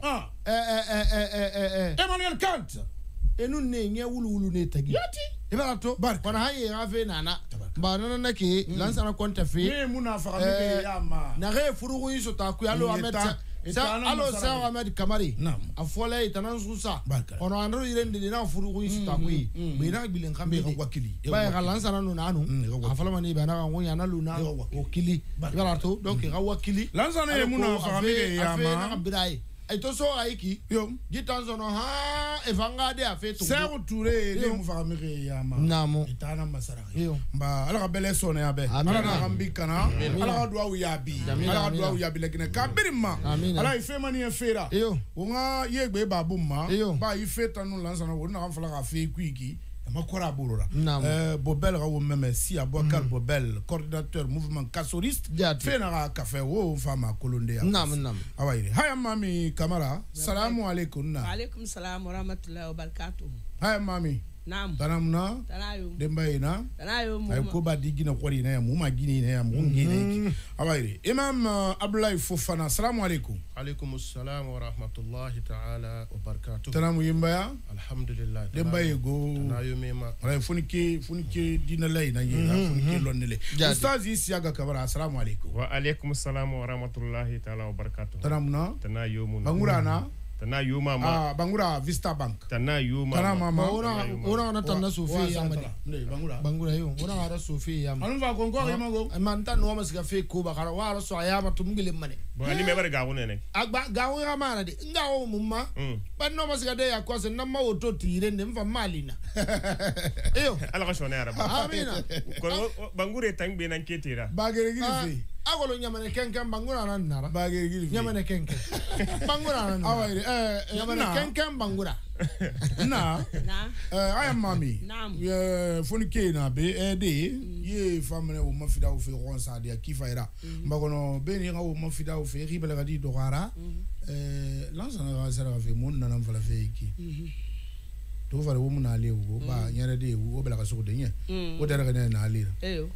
Speaker 6: eh eh eh eh eh
Speaker 5: Emmanuel Kant
Speaker 6: enu ne nye wulu wulu ne tagi
Speaker 5: yati
Speaker 6: ibara to kona haye rafe nana ba nana nake lansana konta fe
Speaker 5: ne muna fa me ya ma
Speaker 6: na re furugu yiso ta ku alo amet sa alo sa amet kamari afola itanan susa ono andro irende na furugu yiso ta ku be na bilen kambe
Speaker 5: ka wakili
Speaker 6: ba ga lansana no nanu afala mani ba na ngo yana luna okili ibara to donc ga wakili
Speaker 5: lansana ye muna fa me ya ma
Speaker 6: na birai ay to so aiki yo gitanzo no ha evanga de afeto
Speaker 5: Serge Touré ne mu fa me ya ma
Speaker 6: namo
Speaker 5: itana masara yo mba ala ka bele sone ya be ala na kambi kana ala ka duwa ya bi ala ka duwa ya bi lekine ka birima ala ife mani e fera yo nga yegbe babu ma ba ife tanu lansana wo na fala ka fe kwiki makora borora euh Bobel rawo meme si Abouakar Bobel coordinateur mouvement kassoriste fait na café wo fama kolonde ya
Speaker 6: nam nam
Speaker 5: awaire haya mami Kamara salamu alaikum na
Speaker 7: alaikum salam wa rahmatullahi wa barakatuh
Speaker 5: haya mami
Speaker 7: nam
Speaker 5: tanamna
Speaker 7: tanayo
Speaker 5: dembaye na
Speaker 7: tanayo
Speaker 5: ay ko ba digina kwari na mu ma gini na mu ngine awaire imam Abdoulaye Fofana salamu alaikum
Speaker 8: alaikum assalam wa rahmatullahi ta'ala wa barakatuh
Speaker 5: tanamu yimbaya
Speaker 8: alhamdulillah
Speaker 5: dembaye go
Speaker 8: tanayo mema
Speaker 5: ay funike funike dina lay na ye funike lonnele ustaz Isiaga Kamara assalamu alaikum
Speaker 9: wa alaikum assalam wa rahmatullahi ta'ala wa barakatuh
Speaker 5: tanamna
Speaker 9: tanayo mun
Speaker 5: bangurana
Speaker 9: tana yuma ma
Speaker 5: ah bangura Vista Bank
Speaker 9: tana yuma
Speaker 5: tana mama
Speaker 6: ora ora na tanna sofi ya mali
Speaker 5: ne bangura
Speaker 6: bangura yo ora ara sofi ya
Speaker 5: anu va kon ko ma go
Speaker 6: man tan no masga fe ko ba kara wara so ya ma tum ngile mane
Speaker 9: bo ali me bar gawo ne
Speaker 6: agba gawo ya mana de ngawo mumma ban no masga de ya ko se na ma woto tire ne mfa mali na eyo
Speaker 9: ala ka shone araba
Speaker 6: amina
Speaker 9: ko bangure tang be nan ketira
Speaker 5: bagere gili fe
Speaker 6: agolo nyamane kenken bangura nan nara
Speaker 5: bagere gili fe
Speaker 6: nyamane kenken bangura nan
Speaker 5: awaire eh
Speaker 6: nyamane kenken bangura
Speaker 5: na
Speaker 7: na
Speaker 5: eh I am mami
Speaker 7: Naam.
Speaker 5: eh funike na be eh de ye famne wo mafida wo fe ronsa de kifaira mbagono be ni ngawo mafida wo fe ribele gadi do gara eh lansa na sara fe mon na mfala fe iki to fara wo mun ale wo ba nyare de wo bela ka so de nye wo dara ga na ale
Speaker 7: eyo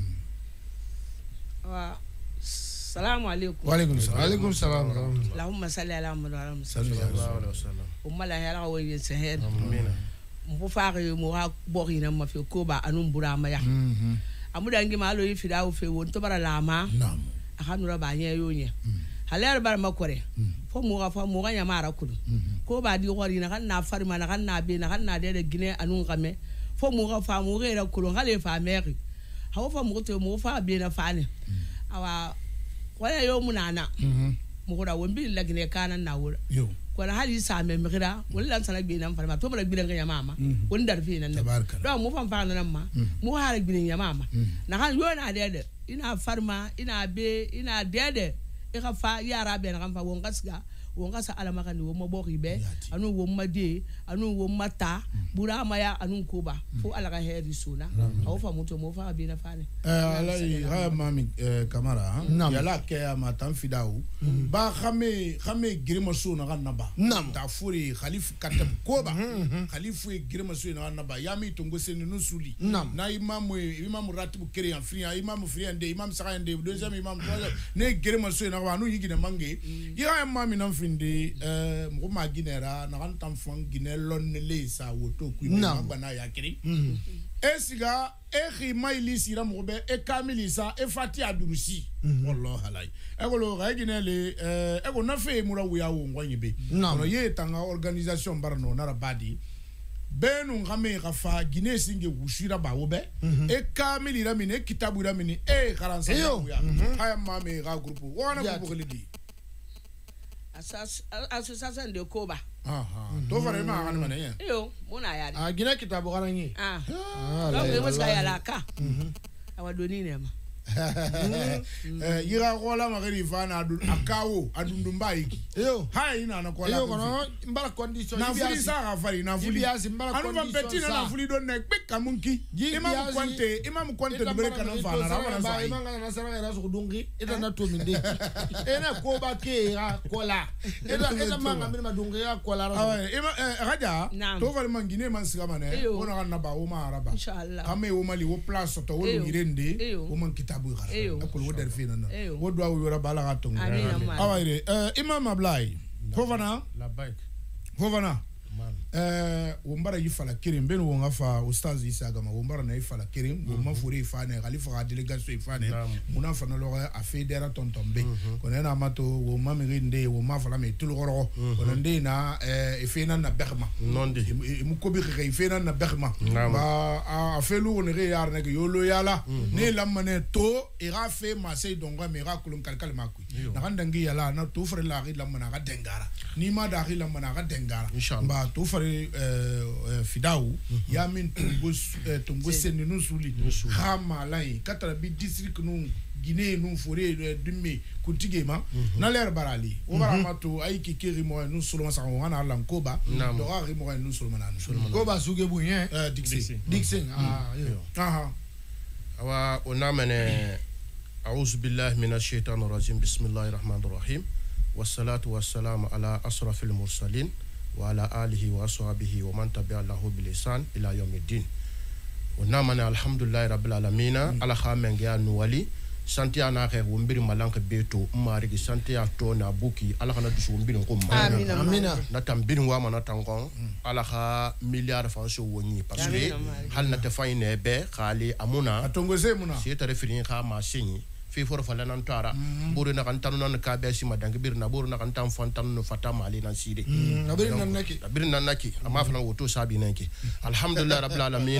Speaker 7: wa salamu alaikum
Speaker 5: wa alaikum salam
Speaker 6: alaikum salam
Speaker 7: allahumma salli ala muhammad
Speaker 5: sallallahu alaihi wasallam
Speaker 7: umma la yara wa yin sahen
Speaker 9: amina
Speaker 7: mu faare mu ha bori na ma fe ko ba anun burama ya amuda ngi ma lo yi fi dawo fe won to bara lama
Speaker 5: nam
Speaker 7: ahanura ba nya yo nya halar bar makore fo mu ga fa mu ga nya mara kudu ko ba di wori na kan na farma na kan na be na kan na de gine anun game fo mu ga fa mu ga ra kulo hale fa meri hawo fa mu to mu fa be na fa ne awa wala yo munana mu ga won bi lagine kanan na wura
Speaker 5: yo
Speaker 7: ko na hali sa me mira wala sana gbe na farma to bara gbe nga mama won dar fi nan do mu fa fa nan ma mu ha gbe nya mama na kan yo na de de ina farma ina be ina de de e ka fa yara be na kan fa won gasga won gasa alama kan wo mo bokhi be anu wo made anu wo mata bura maya anu koba fo alaka heri suna aw fa muto mo fa be na fa ne
Speaker 5: eh alai ha mami Kamara yala ke ma tan fidau ba khame khame girma suna kan naba ta furi khalif katab koba khalifu girma suna kan naba yami tungo sen nu suli na imam imam ratib kere en fria imam fria de imam saka de deuxième imam ne girma suna wa nu yigina mange ya mami nan de euh mo ma ginera na kan tam fon ginelon le sa woto ku ni bana ya kiri esiga e khimaili sira mo be e kamili sa e fati adurusi wallahi halai e ko lo ga ginele euh e ko na fe mu ra wuya wo ngwanyi be no ye tanga organisation barno na rabadi benu ngame ga fa gine singe wushira ba wo be e kamili ra mine kitabu ra mine e karansa wuya haya mame ga groupe wona ko lidi
Speaker 7: asas association de koba
Speaker 5: aha to fare ma kan mane ya
Speaker 7: yo muna yari
Speaker 6: a gina kitabu garangi
Speaker 7: ah donc e musa yala ka awadoni ne ma
Speaker 5: eh yira kola ma gari fana adu akawo adundumba iki
Speaker 6: yo
Speaker 5: hai ina na kola
Speaker 6: yo kono mbala condition
Speaker 5: na fuli sa ga fari na fuli
Speaker 6: biasi mbala
Speaker 5: anu ba betina na fuli don nek be kamunki imam kwante imam kwante de bere kana fana ra bana sai
Speaker 6: imam na sara era so dungi ita na to minde ena ko ba ke ra kola ita ita manga mi madungi ya kola ra
Speaker 5: ah imam raja to fari mangine man siga mane ona na ba o ma araba
Speaker 7: inshallah
Speaker 5: kame o mali o place to o irende o man kitabu gara akol wo der fina na wo do awu yora bala gatongo awaire imam Ablay Fofana
Speaker 8: la bike
Speaker 5: Fofana eh wombara yifala kirim ben wonga fa ustaz Isa Gama wombara na yifala kirim woma furi fane khalifa ga delegation ifane muna fana lo a federa tontombe kona na mato woma mirinde woma fala me tulgoro kona ndina eh ifena na berma
Speaker 8: nondi
Speaker 5: mu ko bi xey ifena na berma ba a felu ne re yar ne yolo yala ne lamane to ira fe masay donga me ra kulum kalkal makui na kan dangi yala na to fre la ri lamana ga dengara ni ma da ri lamana ga dengara ba to fre Fidao ya min tumbus tumbus ninu suli khama lai katara bi district nu Guinée nu foré dumme kuntige ma na ler barali o barama to ay ki kiri mo nu solo sa on ana lan koba do ga mo nu solo mananu
Speaker 6: koba suge bu yen
Speaker 5: dixi
Speaker 6: dixi ah
Speaker 5: aha
Speaker 8: awa onamene a'udhu billahi minash shaitanir rajim bismillahir rahmanir rahim wassalatu wassalamu ala asrafil mursalin وعلى آله وأصحابه ومن تبع له بلسان إلى يوم الدين ونامنا الحمد لله رب العالمين على خامن جا نوالي santi ana ke wombiri malanka beto marigi santi ato na buki ala kana dusu wombiri ko ma
Speaker 7: amina amina
Speaker 8: na tambiri wa mana tangon ala kha milliard francs woni parce que hal na tafayne be khali amuna
Speaker 5: atongo se muna
Speaker 8: c'est tare fini kha ma signi fi for fa lanan tara buru na kan tanu nan ka be sima dang bir na buru na kan tam fan tanu fata mali nan side
Speaker 6: abir nan naki
Speaker 8: abir nan naki amma fa woto sabi nanki alhamdulillah rabbil alamin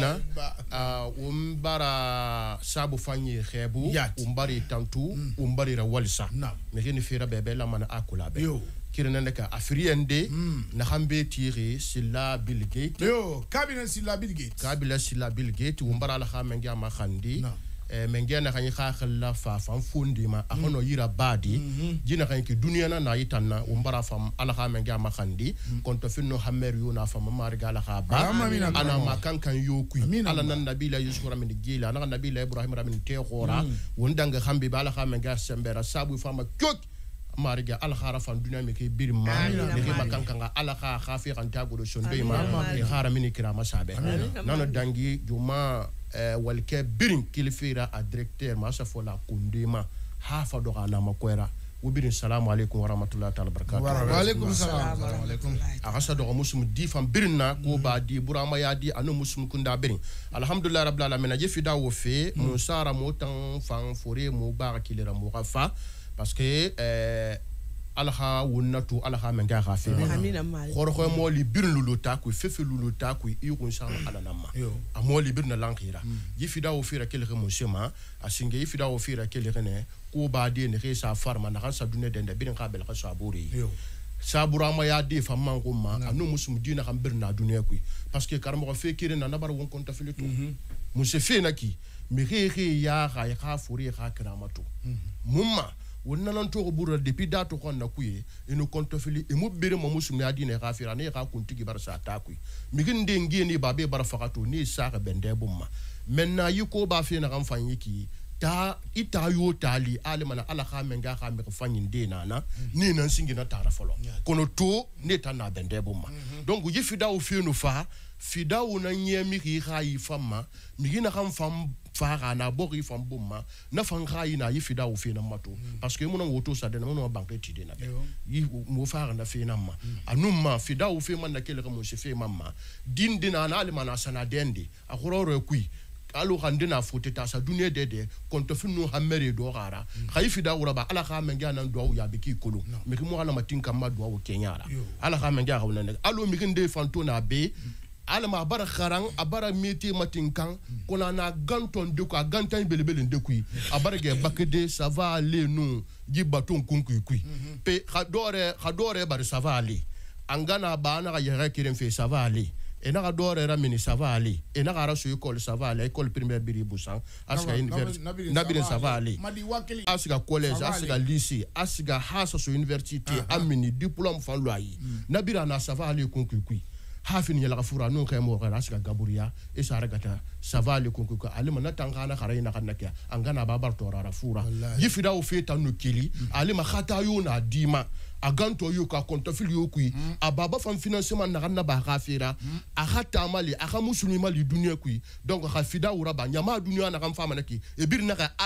Speaker 8: um bara sabu fanyi khebu um bari tantu um bari rawalsa me gene fira bebe la mana akula be kirena neka afriende na hambe tiri silla Bill Gates
Speaker 5: yo kabila silla Bill Gates
Speaker 8: kabila silla Bill Gates um bara la khamenga ma khandi eh mengena kanyi khakhala fa fam fundi ma akono yira badi jina kanyi ki dunia na na yitanna umbara fam ala khamenga ma khandi konto finno hammer yuna fam marga ala khaba ana makan kan yoku ala nan nabila yushkura min gila na nabila ibrahim ramin te khora wondanga khambi bala khamenga sembera sabu fama kyok mariga al kharafan dunya me ke birma ne ke makankanga ala kha khafi kan tago do sonde ma e khara mini kirama sabe nano dangi juma walke birin kilfira a directeur ma sa fola kundima hafa do ala makwera wubirin salamu alaikum wa rahmatullahi ta'ala barakatuh
Speaker 6: wa alaikum salam
Speaker 8: wa alaikum agasa do musum di fam birinna ko ba di burama ya di anu musum kunda birin alhamdulillah rabbil alamin je fi dawo fe mo sara mo tan fan fore mo ba kilira mo gafa parce que euh alha wonnatu alha menga khafi
Speaker 7: amina mal
Speaker 8: khoro ko mo li bir lulu ta ku fefe lulu ta ku i ko sha ala namma amo li bir na lankira yifida o fira kele mo shema asinge yifida o fira kele ne ko ba de ne sa farma na sa dunne de bir ka bel ka saburi sabura ma ya de famman ko ma anu musum dina kam bir na dunne ku parce que karmo ko fe kire na nabar won konta filetu mo se fe na ki mi re ya ga ya ka furi ka kramatu mumma wonna nan to buru depuis dato kon na kuye ino konto fili e mo bere mo musumi adine khafira ne ka kuntigi bar sa ta kuy mi ginde ngeni babe bar fakato ni sa ka bende bumma menna yiko ba fe na kan fanyiki ta ita yo tali alimana ala kha menga kha me fanyin de nana ni nan singi na tara folo kono to ne ta na bende bumma donc yifida o fe no fa fida wona nyemi ri khayi famma mi gina kan fam fara na bori fam bomma na fan khayi na yifida o fe na mato parce que mon woto sa de mon banque ti de na yi mo fara na fe na ma anuma fida o fe man na kele mo se fe mamma din dina na alimana sana dende akhoro kui alo kandina foteta sa dunia dede konto finu hamere do gara khayi fida uraba ala kha menga nan do ya biki kolo mi mo ala matinka ma do o kenyara ala kha menga ga wona alo mi kinde fanto na be alama bara kharang abara meti matinkan kona na ganton de ko gantan belebele de kui abara ge bakede ça va aller nous gi baton kunku kui pe khadore khadore bar ça va aller angana bana ga yere kiren fe ça va aller et na dore ramini ça va aller et na gara su école ça va aller école primaire biri busan asga université nabire ça va aller asga collège asga lycée asga hasa su université amini diplôme fan loyi nabira na ça va aller kunku kui hafin yala fura non kay mo gara sika gaburia e saragata savale konko ko alima na tangana kharaina kanaka angana babar torara fura yifida o feta no kili alima khata yo na dima aganto yo ka konto fili yo kui ababa fam financement na kanna ba khafira a khata mali a khamusuni mali dunia kui donc khafida ura ba nyama dunia na kam fama naki e birna ka ala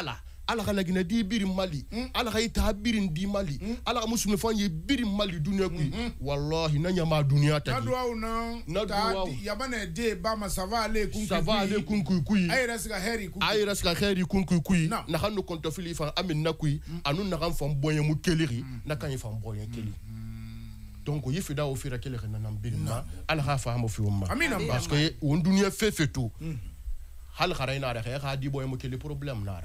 Speaker 8: ala ka lagina di biri mali ala ka ita biri di mali ala ka musulmi fanye biri mali dunia ku wallahi na nyama dunia ta
Speaker 5: na duwa na
Speaker 8: na duwa
Speaker 5: yabane de ba ma sava ale kun
Speaker 8: sava ale kun ku ku
Speaker 5: ay rasga heri kun
Speaker 8: ay rasga heri kun ku ku na hanu konto fili fa amin na ku anu na kan fam boye mu keliri na kan fam boye keli donc yi fida o fira keliri na nambiri ma ala ka fa mo fi umma parce que on dunia fait fait tout hal kharaina da kha di boye mu keli problème nara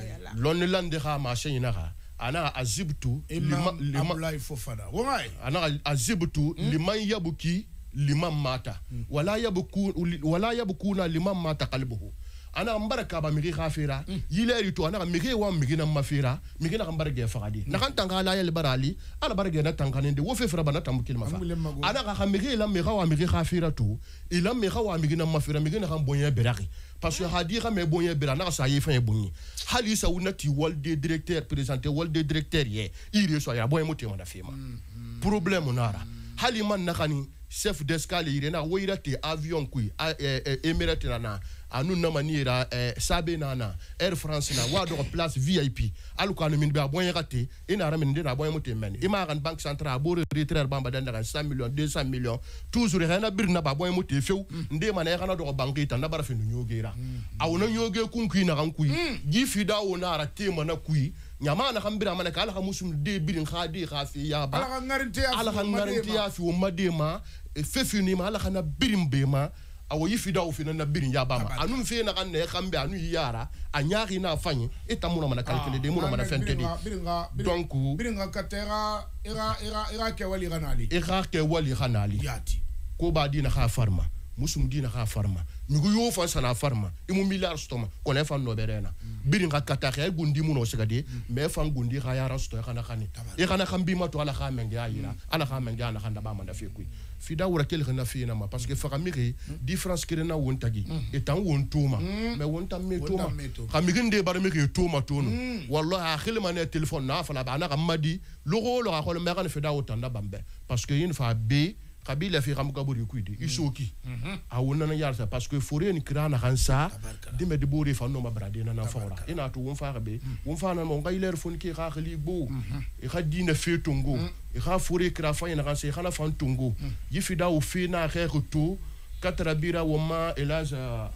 Speaker 8: lon lande kha ma shayina kha ana azibtu
Speaker 5: lima lima fofana wongai
Speaker 8: ana azibtu liman yabuki liman mata wala yabku wala yabkuna liman mata qalbuhu ana mbaraka ba migi khafira yileri to ana migi wa migi na mafira migi na mbarage fagadi na kan tanga la yel barali ala barage na tangane de wo fe fera bana tambu kilma fa ana ka migi la migi wa migi khafira to ila migi wa migi na mafira migi na kan bonye beraki parce que hadi ka me bonye berana ka sa yefa bonye hali sa unati walde directeur présenté walde directeur ye ire so ya bonye moté na fema problème nara hali man nakani chef d'escale ire na woira te avion kui emirate na anu na maniera sabe nana Air France na wa do place V I P aluka no min ba boye gate ina ramen de na boye moté men ima kan banque centrale bo retraire bamba dan na cent millions deux cents millions toujours rena birna ba boye moté few nde man e kana do banque ta na bara fe no nyogera awona nyoge kunku na kan kui gi fida wona ara tema na kui nyama na kambira mana kala ka musum de birin khadi khafi ya ba
Speaker 5: ala kan ngarinti ya
Speaker 8: ala kan ngarinti ya fi o madema fefi ni ma ala kana birin bema awo yifida o fina na birin ya bama anu fe na kan ne kambe anu yara anyari na fanyi etamuna mana calculer de muna mana fente di donc
Speaker 5: biringa katera era era era ke wali ganali
Speaker 8: era ke wali ganali
Speaker 5: yati
Speaker 8: ko ba dina kha farma musum dina kha farma nyugo yo fa sana farma imu milliard stoma ko ne fan no berena biringa katera gundi muno sigade me fan gundi kha yara sto kana khani e kana khambi ma to ala kha menge ayira ala kha menge ana khanda ba manda fe kuy fida wura kel khana fi na ma parce que fa kamiri difference kirena wontagi etan wontuma me wonta me tuma kamiri nde bar me ke tuma tonu wallahi akhil man téléphone na fa la ba na kamadi logo lo ko me kan fida wotanda bambe parce que une fa be kabila fi kam kaburi kuidi isoki a wonna na yarsa parce que foré ni krana kansa dimbe de bori fa no ma brade na na fawra ina to won fa be won fa na mo ngailer fon ki kha khali bo e khadina fe tongo e kha foré kra fa ina kansa khala fan tongo yifida o fi na kha to katra bira wo ma elaja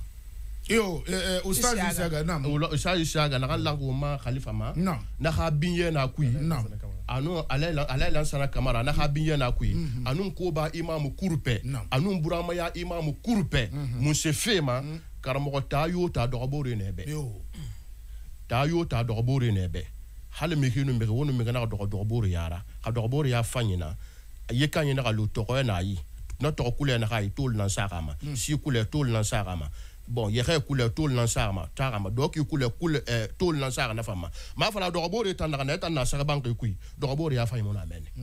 Speaker 5: yo eh ustaz isaga nam
Speaker 8: ustaz isaga na kan lango ma khalifa ma na kha binye na kui anu alela alela sana kamara na habinya na kui anu koba imamu kurpe anu burama ya imamu kurpe munse fema karamo tayo ta dogobore nebe tayo ta dogobore nebe hal me hinu me wonu me na dogobore yara ka dogobore ya fanyina yekanye na lu to ko na yi na to kule na kai tol na sakama si kule tol na sakama bon yere kule tol na sakama tarama donc kule kule tol na sakama na fama ma fala dogobore tan na tan na saka banque kui dogobore ya fay mo na men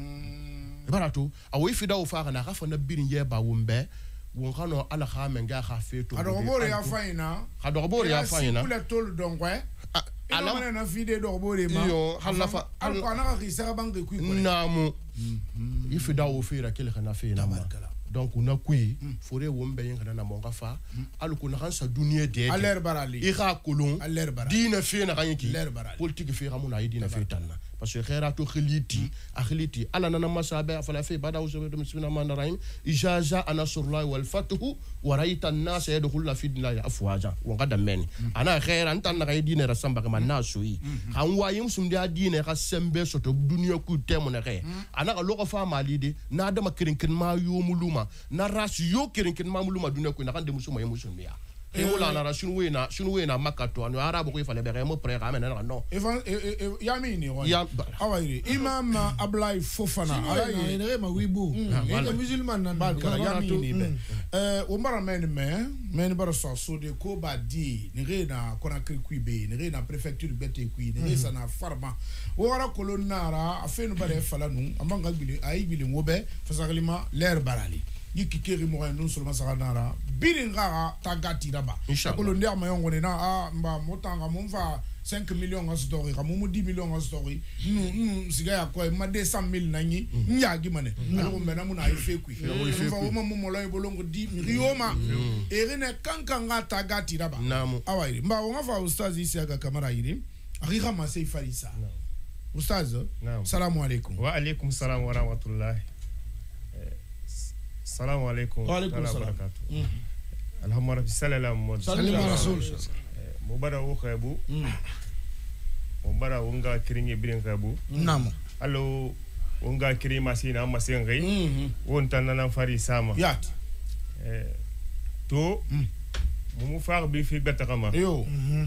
Speaker 8: mhm baratu awi fida o fa na rafa na birin ye ba wumbe won kano ala kha men ga kha feto
Speaker 5: dogobore ya fay na
Speaker 8: dogobore ya fay na
Speaker 5: kule tol donc ouais ala mana na fide dogobore ma
Speaker 8: yo halafa
Speaker 5: al ko na ka saka banque kui
Speaker 8: namu ifida o fira kele kana fe na ma donc on a kui foré wombe yanga na monga fa aluko na kansa dunie de
Speaker 5: aler barali
Speaker 8: ira kolon
Speaker 5: aler barali
Speaker 8: dina fe na kanki politique fe ramuna yidina fe tanna parce que khera to khiliti akhiliti ala na masabe afala fe bada uzo de muslimina man rahim ijaza ana surla wal fatuhu wa raita an-nas yadkhulu fi dinillahi afwaja wa qad men ana khera antan na yidina rasamba kama nasui kan wayim sum dia dine ka sembe soto dunia ku temo na khe ana ka loko fa malide na dama kirin kin ma yomuluma na ras yo kirin kin ma muluma dunia ku na kan de musuma yemusumiya e wala na rashin wena shinu wena makato anu arabu ko ifale bere mo pre ga men na no
Speaker 5: evan yamini wa awayri imam Ablaye Fofana
Speaker 6: ay ne ma wibu e musulman nan
Speaker 5: ba kala yamini be eh o mara men men men bara so so de ko ba di ne re na Conakry kuibe ne re na préfecture bete kui ne re sana farma o wara kolonara afenu bare falanu amanga gbili ay gbili ngobe fasakalima l'air barali yiki keri mo non seulement saranara biringa tagati raba akolo ndia mayongo ne na ah mba motanga mumfa cinq millions en story ka mumu dix millions en story nu nu siga ya ko ma deux cent mille nanyi nyagi mane alors mena muna ife kui fa o mo mo lo bolongo dix rioma erene kankanga tagati raba
Speaker 8: namu
Speaker 5: awairi mba o ngafa ustaz isi aga kamera iri akika masai farisa ustaz
Speaker 9: Naam.
Speaker 5: salamu alaikum
Speaker 9: Wa alaikum salam wa rahmatullahi. Salamu alaikum.
Speaker 5: Wa alaikum
Speaker 9: Taala
Speaker 5: salam.
Speaker 9: barakatuh. Allahumma rabbi sallallahu alaihi wa
Speaker 5: Salim ala rasul
Speaker 9: mubara wo khabu mubara wonga kiringe birin khabu
Speaker 6: Naam.
Speaker 9: allo wonga kiri masina masin gai won tanana fari sama
Speaker 5: yat
Speaker 9: eh to mu far bi fi gatakama
Speaker 5: yo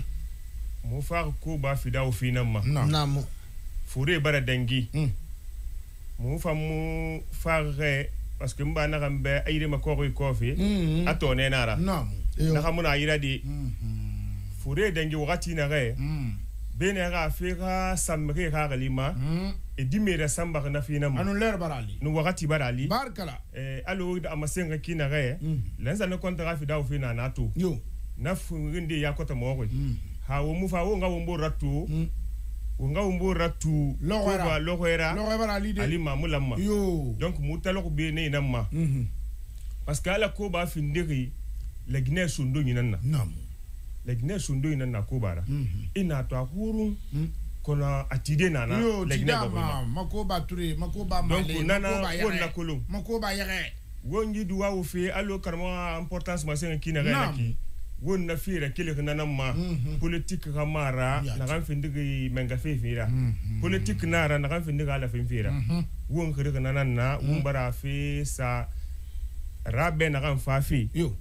Speaker 9: mu far ko ba fi dawo fi nan ma
Speaker 6: Naam.
Speaker 9: fure bara dangi
Speaker 5: Mm.
Speaker 9: mu fam mu far parce que mba na gambe ayire ma ko ko fi
Speaker 5: Mhm.
Speaker 9: ato ne nara
Speaker 5: naam
Speaker 9: na xamuna ayira di
Speaker 5: Mhm.
Speaker 9: fure dangi wakati na ga
Speaker 5: Mm.
Speaker 9: bene ga fi ga samre ga galima
Speaker 5: Mm.
Speaker 9: e dimere samba na fi nan ma
Speaker 5: anu ler barali
Speaker 9: nu wakati barali
Speaker 5: barkala
Speaker 9: eh alo da amasenga kina ga lanza na konta ga fi dawo fi na nato
Speaker 5: yo
Speaker 9: na furinde ya kota mo ko
Speaker 5: Mm.
Speaker 9: ha wo mu fa wo nga wo mbo ratu
Speaker 5: Mm.
Speaker 9: wo nga wo mbo ratu
Speaker 5: Logoera.
Speaker 9: ko ba logoera
Speaker 5: lo barali de
Speaker 9: ali mamulamma
Speaker 5: yo
Speaker 9: donc mu talo ko be ne namma
Speaker 5: Mhm.
Speaker 9: parce que ala ko ba fi ndiri la Guinée sundo nyinanna
Speaker 5: naam
Speaker 9: la Guinée sundo nyinanna ko bara
Speaker 5: Mhm.
Speaker 9: ina to akuru
Speaker 5: Mm.
Speaker 9: kona atide nana
Speaker 5: yo
Speaker 9: la Guinée
Speaker 5: tida
Speaker 9: ba
Speaker 5: ma makoba ture makoba male
Speaker 9: donc nana
Speaker 5: makoba
Speaker 9: wonna
Speaker 5: yere
Speaker 9: kolon
Speaker 5: makoba yere
Speaker 9: wonji duwa wo fe allo karma importance ma sen kina ga
Speaker 5: Naam.
Speaker 9: ki wonna fira kile nana ma
Speaker 5: Mhm.
Speaker 9: politique kamara
Speaker 5: Yati.
Speaker 9: na kan findigi menga fe fira
Speaker 5: Mhm.
Speaker 9: politique nara na kan findigi ala fe fira
Speaker 5: Mhm.
Speaker 9: won kire nana na won bara fe sa rabe na kan fa fi
Speaker 5: yo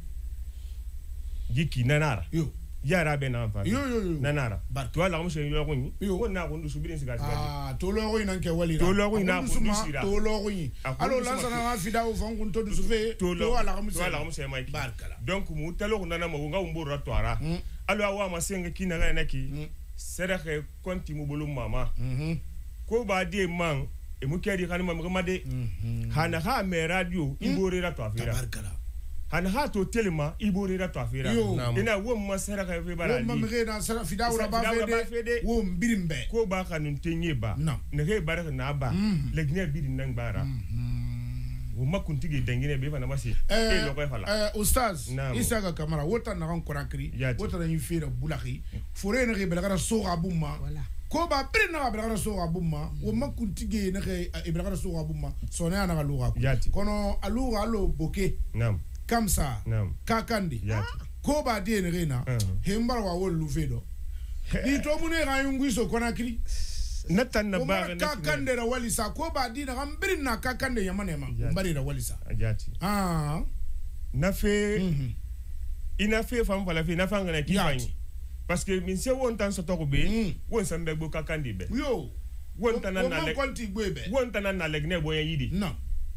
Speaker 9: jiki nanara
Speaker 5: yo
Speaker 9: ya rabe na kan fa fi
Speaker 5: yo yo yo
Speaker 9: nanara
Speaker 5: Bar-
Speaker 9: to ala mo se yo ko ni
Speaker 5: Yo.
Speaker 9: won na ko ndu subirin siga siga
Speaker 5: ah to lo ko nan ke wali
Speaker 9: To lo ko ina
Speaker 5: Akundu
Speaker 9: ko
Speaker 5: suma,
Speaker 9: dusira.
Speaker 5: to lo ko ni
Speaker 9: Akundu
Speaker 5: alo
Speaker 9: suma
Speaker 5: lansa
Speaker 9: ke-
Speaker 5: na fida o fon kun to du sufe
Speaker 9: to lo
Speaker 5: ala ko
Speaker 9: to ala mo se mai
Speaker 5: barkala
Speaker 9: donc mu talo ko nana mo nga umbo ratwara
Speaker 5: Mm.
Speaker 9: alo awa ma senga kina ga na ki
Speaker 5: Mm.
Speaker 9: sereke konti mu bulu mama
Speaker 5: Mhm.
Speaker 9: ko ba die man e mu kedi kan ma ma de
Speaker 5: Mhm.
Speaker 9: hana ha me radio ibore ra to afira
Speaker 5: barkala
Speaker 9: hana ha to telema ibore ra to afira
Speaker 5: Yo.
Speaker 9: ina wo ma sereke fe
Speaker 5: wo
Speaker 9: bara
Speaker 5: ma
Speaker 9: li
Speaker 5: mege na sara fida
Speaker 9: Isa
Speaker 5: ura ba
Speaker 9: fida ura ba
Speaker 5: fede
Speaker 9: fede.
Speaker 5: wo mbirimbe
Speaker 9: ko ba kanun tenye ba
Speaker 5: Nam.
Speaker 9: ne ke bara na ba
Speaker 5: Mm.
Speaker 9: le gine bi din nan bara wo ma kuntigi dangine be fana masi e lo ko fala
Speaker 5: eh ustaz
Speaker 9: Naam.
Speaker 5: isa ga kamara wota na kan korankri
Speaker 9: Yati.
Speaker 5: wota na yifira bulaki fore ne ge belagara so ga bumma
Speaker 7: Voilà.
Speaker 5: ko ba pere na belagara so ga bumma wo makuntige ne ge e belagara so ga bumma so ne ana ga luga
Speaker 9: Yati.
Speaker 5: kono aluga lo boke
Speaker 9: nam
Speaker 5: kamsa
Speaker 9: nam
Speaker 5: kakandi
Speaker 9: Yati.
Speaker 5: ko ba de ne ge na
Speaker 9: Mhm.
Speaker 5: hembar wa wo lufedo di to mune ga yungu so konankri
Speaker 9: na tan na
Speaker 5: o
Speaker 9: ba
Speaker 5: mara
Speaker 9: na
Speaker 5: kakande da walisa ko ba di na gambirin na kakande yamane ma
Speaker 9: Yati.
Speaker 5: mbari da walisa
Speaker 9: jati
Speaker 5: ah
Speaker 9: na fe
Speaker 5: mhm
Speaker 9: ina fe fam fala fe na fa ngana ki
Speaker 5: Yati.
Speaker 9: fani parce que min se won tan so to ko be
Speaker 5: Mm.
Speaker 9: won san be go kakandi be
Speaker 5: yo
Speaker 9: won tan na
Speaker 5: wo
Speaker 9: na
Speaker 5: man
Speaker 9: le
Speaker 5: konti gbebe
Speaker 9: won tan na le gne boyen yidi
Speaker 5: no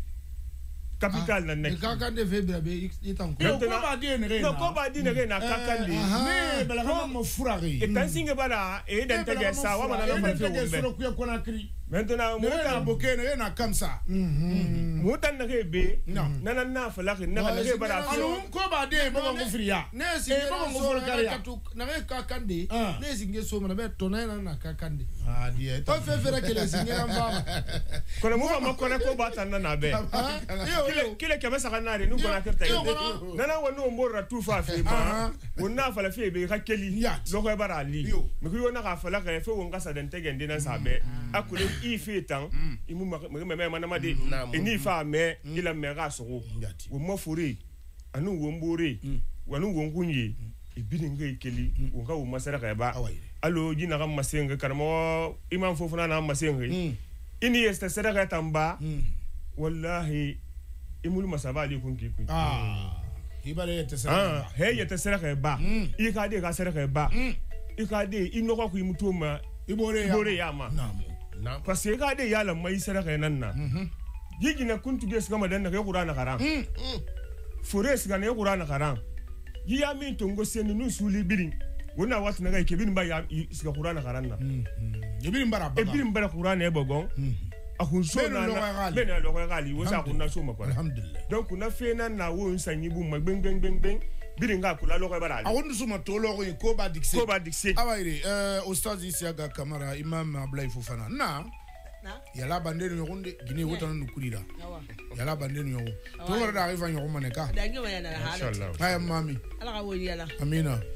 Speaker 9: capital na nek
Speaker 6: ka kan de fe bra be itan ko
Speaker 5: yo ko
Speaker 9: Maintenant-
Speaker 5: ba di ne ge
Speaker 9: no ko ba di ne na kakandi
Speaker 5: ne bela ga mo furari
Speaker 9: e tan singe bala e den tege sa wa mana na fa fe
Speaker 5: ke
Speaker 9: won
Speaker 5: soro
Speaker 9: be
Speaker 5: ku ko na kri
Speaker 9: maintenant
Speaker 5: ne
Speaker 9: mo
Speaker 5: na
Speaker 9: tan
Speaker 5: boke ne na kamsa
Speaker 9: mo tan na ke be
Speaker 5: No.
Speaker 9: na na na fa la ke na
Speaker 6: No,
Speaker 9: na ke
Speaker 6: c'est
Speaker 9: bara
Speaker 6: bien,
Speaker 9: fe
Speaker 5: anu ko ba de ba mo friya
Speaker 6: ne si
Speaker 5: Eh, ba mo fur kariya.
Speaker 6: na re ka kan de
Speaker 5: Ah.
Speaker 6: ne si nge so mana be to na na ka kan de
Speaker 5: ah di e
Speaker 6: to fe fe ra kele si nge ran fama
Speaker 9: kono mo fa mo kono ko ba tan na na be
Speaker 6: ha yo
Speaker 9: kile
Speaker 6: yo
Speaker 9: kile kebe saka nare nu kona kerta
Speaker 6: yo,
Speaker 9: yede
Speaker 6: kono.
Speaker 9: nana wonu mbora tu fa fe ma wonna fa la fe be ka keli
Speaker 5: Yat.
Speaker 9: lo ko bara li
Speaker 5: Yo.
Speaker 9: mi ko yona ka fa la ka fe wonga sa den tegen dina sa be akule i fe tan i mu ma me me mana ma de e ni fa me ila me ga so
Speaker 5: Yati.
Speaker 9: wo mo furi anu wo mbore wanu wo ngunye e bidi ngai keli wonga wo masara ka ba
Speaker 5: Awaire.
Speaker 9: alo jina ga masenga karmo imam fofuna na masenga ini este sadaka tamba wallahi imul masaba ali kun ki kun
Speaker 5: ah ibare te
Speaker 9: ah
Speaker 5: sara
Speaker 9: he yete sadaka ba i ka de ka sadaka ba i ka de i no ko ku mutuma
Speaker 5: ibore ya
Speaker 9: bore ya ma
Speaker 5: na
Speaker 8: na
Speaker 9: parce que ka de ya la mai sadaka nan na yigi na kuntu ges kama dan na ka qur'ana karam fores ga na qur'ana karam yi ya min to ngo sen nu suli birin wona wat na ga ke bin ba ya isga qur'ana karam na
Speaker 5: ibiri mbara
Speaker 9: e
Speaker 5: ba
Speaker 9: birin bara qur'ana e bogon akun so
Speaker 5: Benu
Speaker 9: na
Speaker 5: lo
Speaker 9: na
Speaker 5: ga gali.
Speaker 9: bena lo ga gali wo sa kun na so ma ko
Speaker 5: alhamdulillah
Speaker 9: donc na fe na na wo nsanyi bu ma gbeng gbeng gbeng gbeng biri nga kula lo ko bara ali
Speaker 5: awon suma to lo ko ba dikse
Speaker 9: ko ba dikse
Speaker 5: awaire euh ustaz Isiaga Kamara imam Ablaye Fofana na
Speaker 7: Na?
Speaker 5: yala bandeni yokunde gine wotana nukulira
Speaker 7: Awa.
Speaker 5: yala bandeni yoko to wara da rifa yoko maneka
Speaker 7: Da ngi waya na hala.
Speaker 9: inshallah
Speaker 5: aya mami
Speaker 7: Ala ka woni yala.
Speaker 5: amina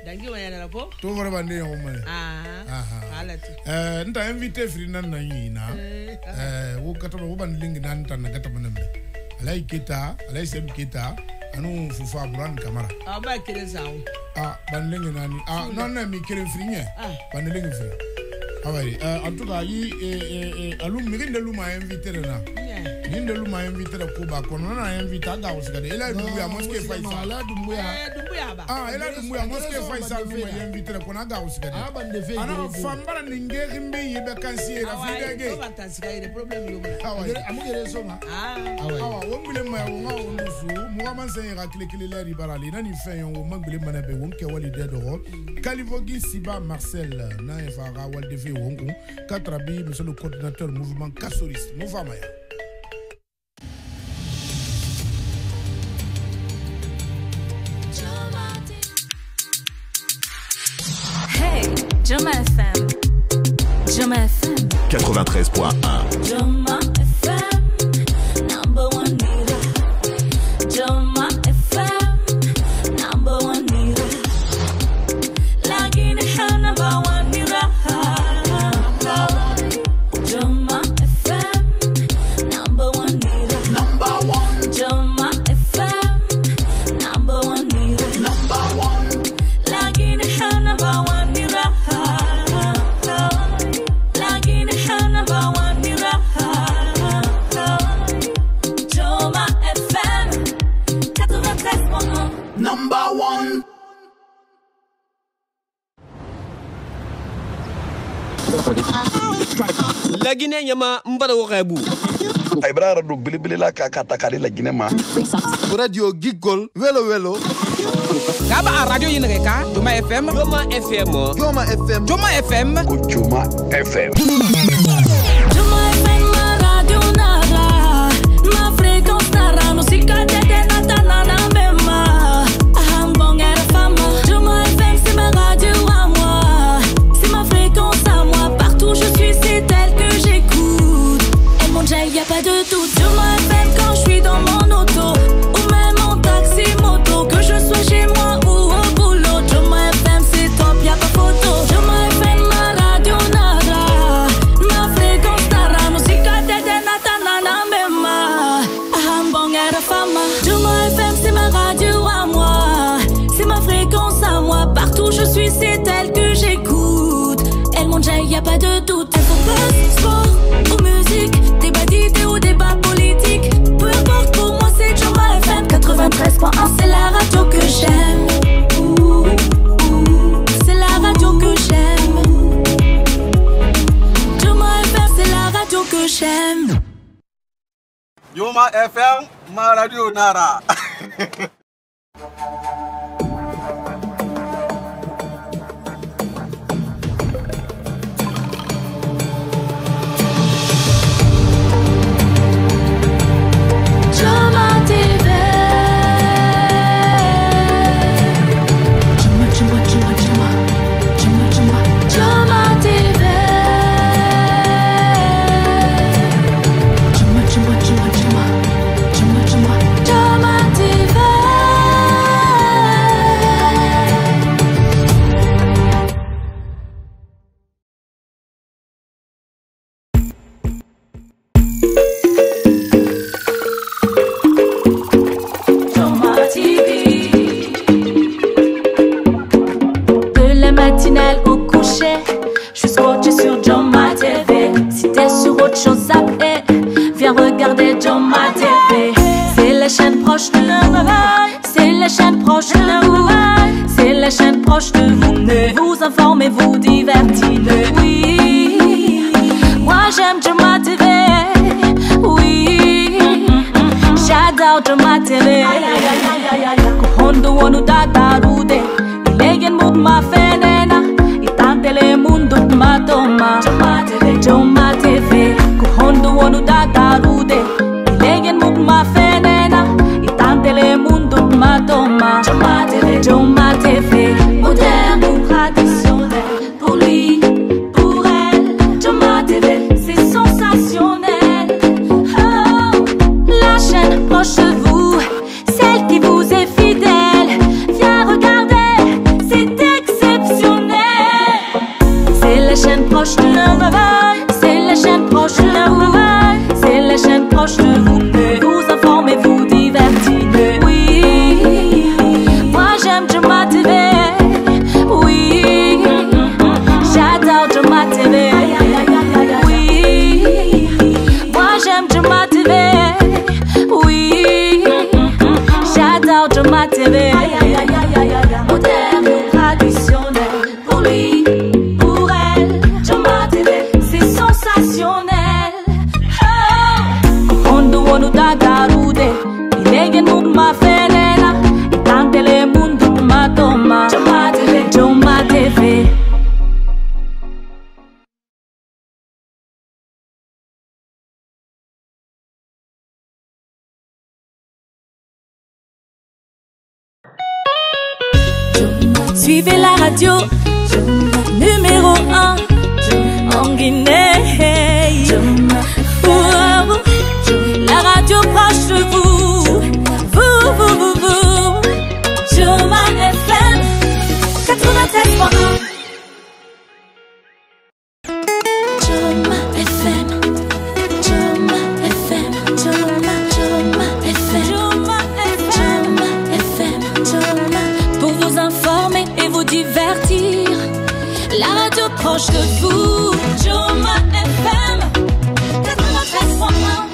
Speaker 7: dangi wa yana ko
Speaker 5: to vara bande yo mane
Speaker 7: ah
Speaker 5: ah
Speaker 7: halati
Speaker 5: eh nta invité free nan nan yina eh wo kata wo ban lingi nan tan kata manembe alay kita alay sem kita anu fufa buran kamara
Speaker 7: ah ba kire sawo
Speaker 5: ah ban lingi nani ah non non mi kire free nye ban lingi free ah oui en tout cas yi alum mi ngende luma invité na ngende luma invité ko ba kono na invité ga usigade ela dumbuya moske faisa
Speaker 6: ala dumbuya
Speaker 7: dumbuya ba
Speaker 5: ah ela dumbuya moske faisa luma invité ko na ga usigade
Speaker 6: ah bande fe
Speaker 5: ana fambara ninge ngimbe yibe kansiera fidege
Speaker 7: ko batansika ile problem yo
Speaker 5: ah oui
Speaker 6: amugere soma
Speaker 7: ah
Speaker 5: ah wongule ma wonga ondusu muwa manse ga kile kile la ribarali nani fe yo mangule manabe wonke wali dedo Kalivogi Siba Marcel na efara walde fe wonku katrabi monsieur le coordinateur mouvement Kassoris Mouvamaya.
Speaker 3: Hey, Joma F M. Joma F M.
Speaker 2: quatre-vingt-treize point un.
Speaker 3: Joma F M. Number one leader. Joma F M. Number one leader. Lagin ha number one leader. Joma F M. Number one leader. Number one. Joma F M. Number one leader. Number one. Lagin ha number one leader. Lagin ha number one leader. Joma F M. quatre-vingt-treize point un. Number one.
Speaker 10: La Guinée nyama mbara wakabu
Speaker 11: Ibrahima do bilibili la ka katakari la Guinée ma
Speaker 6: radio gigol welo welo
Speaker 10: Gaba a radio yinga ka Joma F M Joma F M
Speaker 6: Joma F M
Speaker 10: Joma F M
Speaker 11: Joma F M
Speaker 3: Joma F M ma radio nara ma fréquence nara musica tete natana na mema Hambong era fama Joma F M c'est ma radio à moi c'est ma fréquence à moi partout je suis c'est elle que j'écoute elle monte y a pas de doute Joma F M quand je suis dans mon auto ou même en taxi moto que je sois chez moi ou au boulot Joma F M c'est top y a pas photo Joma F M ma radio nara ma fréquence nara musica tete natana na mema Hambong era fama Joma F M c'est ma radio à moi c'est ma fréquence à moi partout je suis c'est elle que j'écoute elle monte y a pas de doute elle faut pas sport ou musique débat d'idées ou débat politique peu importe pour moi c'est Joma F M quatre-vingt-treize point un c'est la radio que j'aime Ouh, ouh, c'est la radio que j'aime Joma F M c'est la radio que j'aime
Speaker 11: Joma F M ma radio nara
Speaker 3: Joma T V Joma, Joma, Joma, Joma Joma, Joma Joma T V Joma, Joma, Joma, Joma Joma, Joma Joma T V Joma T V de la matinale au coucher je suis scotché sur Joma T V si t'es sur autre chose zappé viens regarder Joma T V c'est la chaîne proche de vous c'est la chaîne proche de vous c'est la chaîne proche de vous ne vous informez vous divertissez oui moi j'aime Joma T V oui j'adore Joma T V Kuhondo wonu dadarude Ilegen mut ma fenena Itantele mundut ma toma Joma T V Joma T V Kuhondo wonu dadarude Ilegen mut ma fenena Itantele mundut ma toma Joma T V Joma T V Moderne ou traditionnel Pour lui, pour elle Joma T V c'est sensationnel Oh, la chaîne proche de vous celle qui vous est Suivez la radio numéro un en Guinée. Wow. La radio proche de vous. Vous, vous, vous, vous. Joma F M quatre-vingt-treize point un. Joma F M. Joma F M. Joma, Joma F M. Joma F M. Joma F M. Joma. Pour vous informer et vous divertir. La radio proche de vous. Joma F M quatre-vingt-treize point un.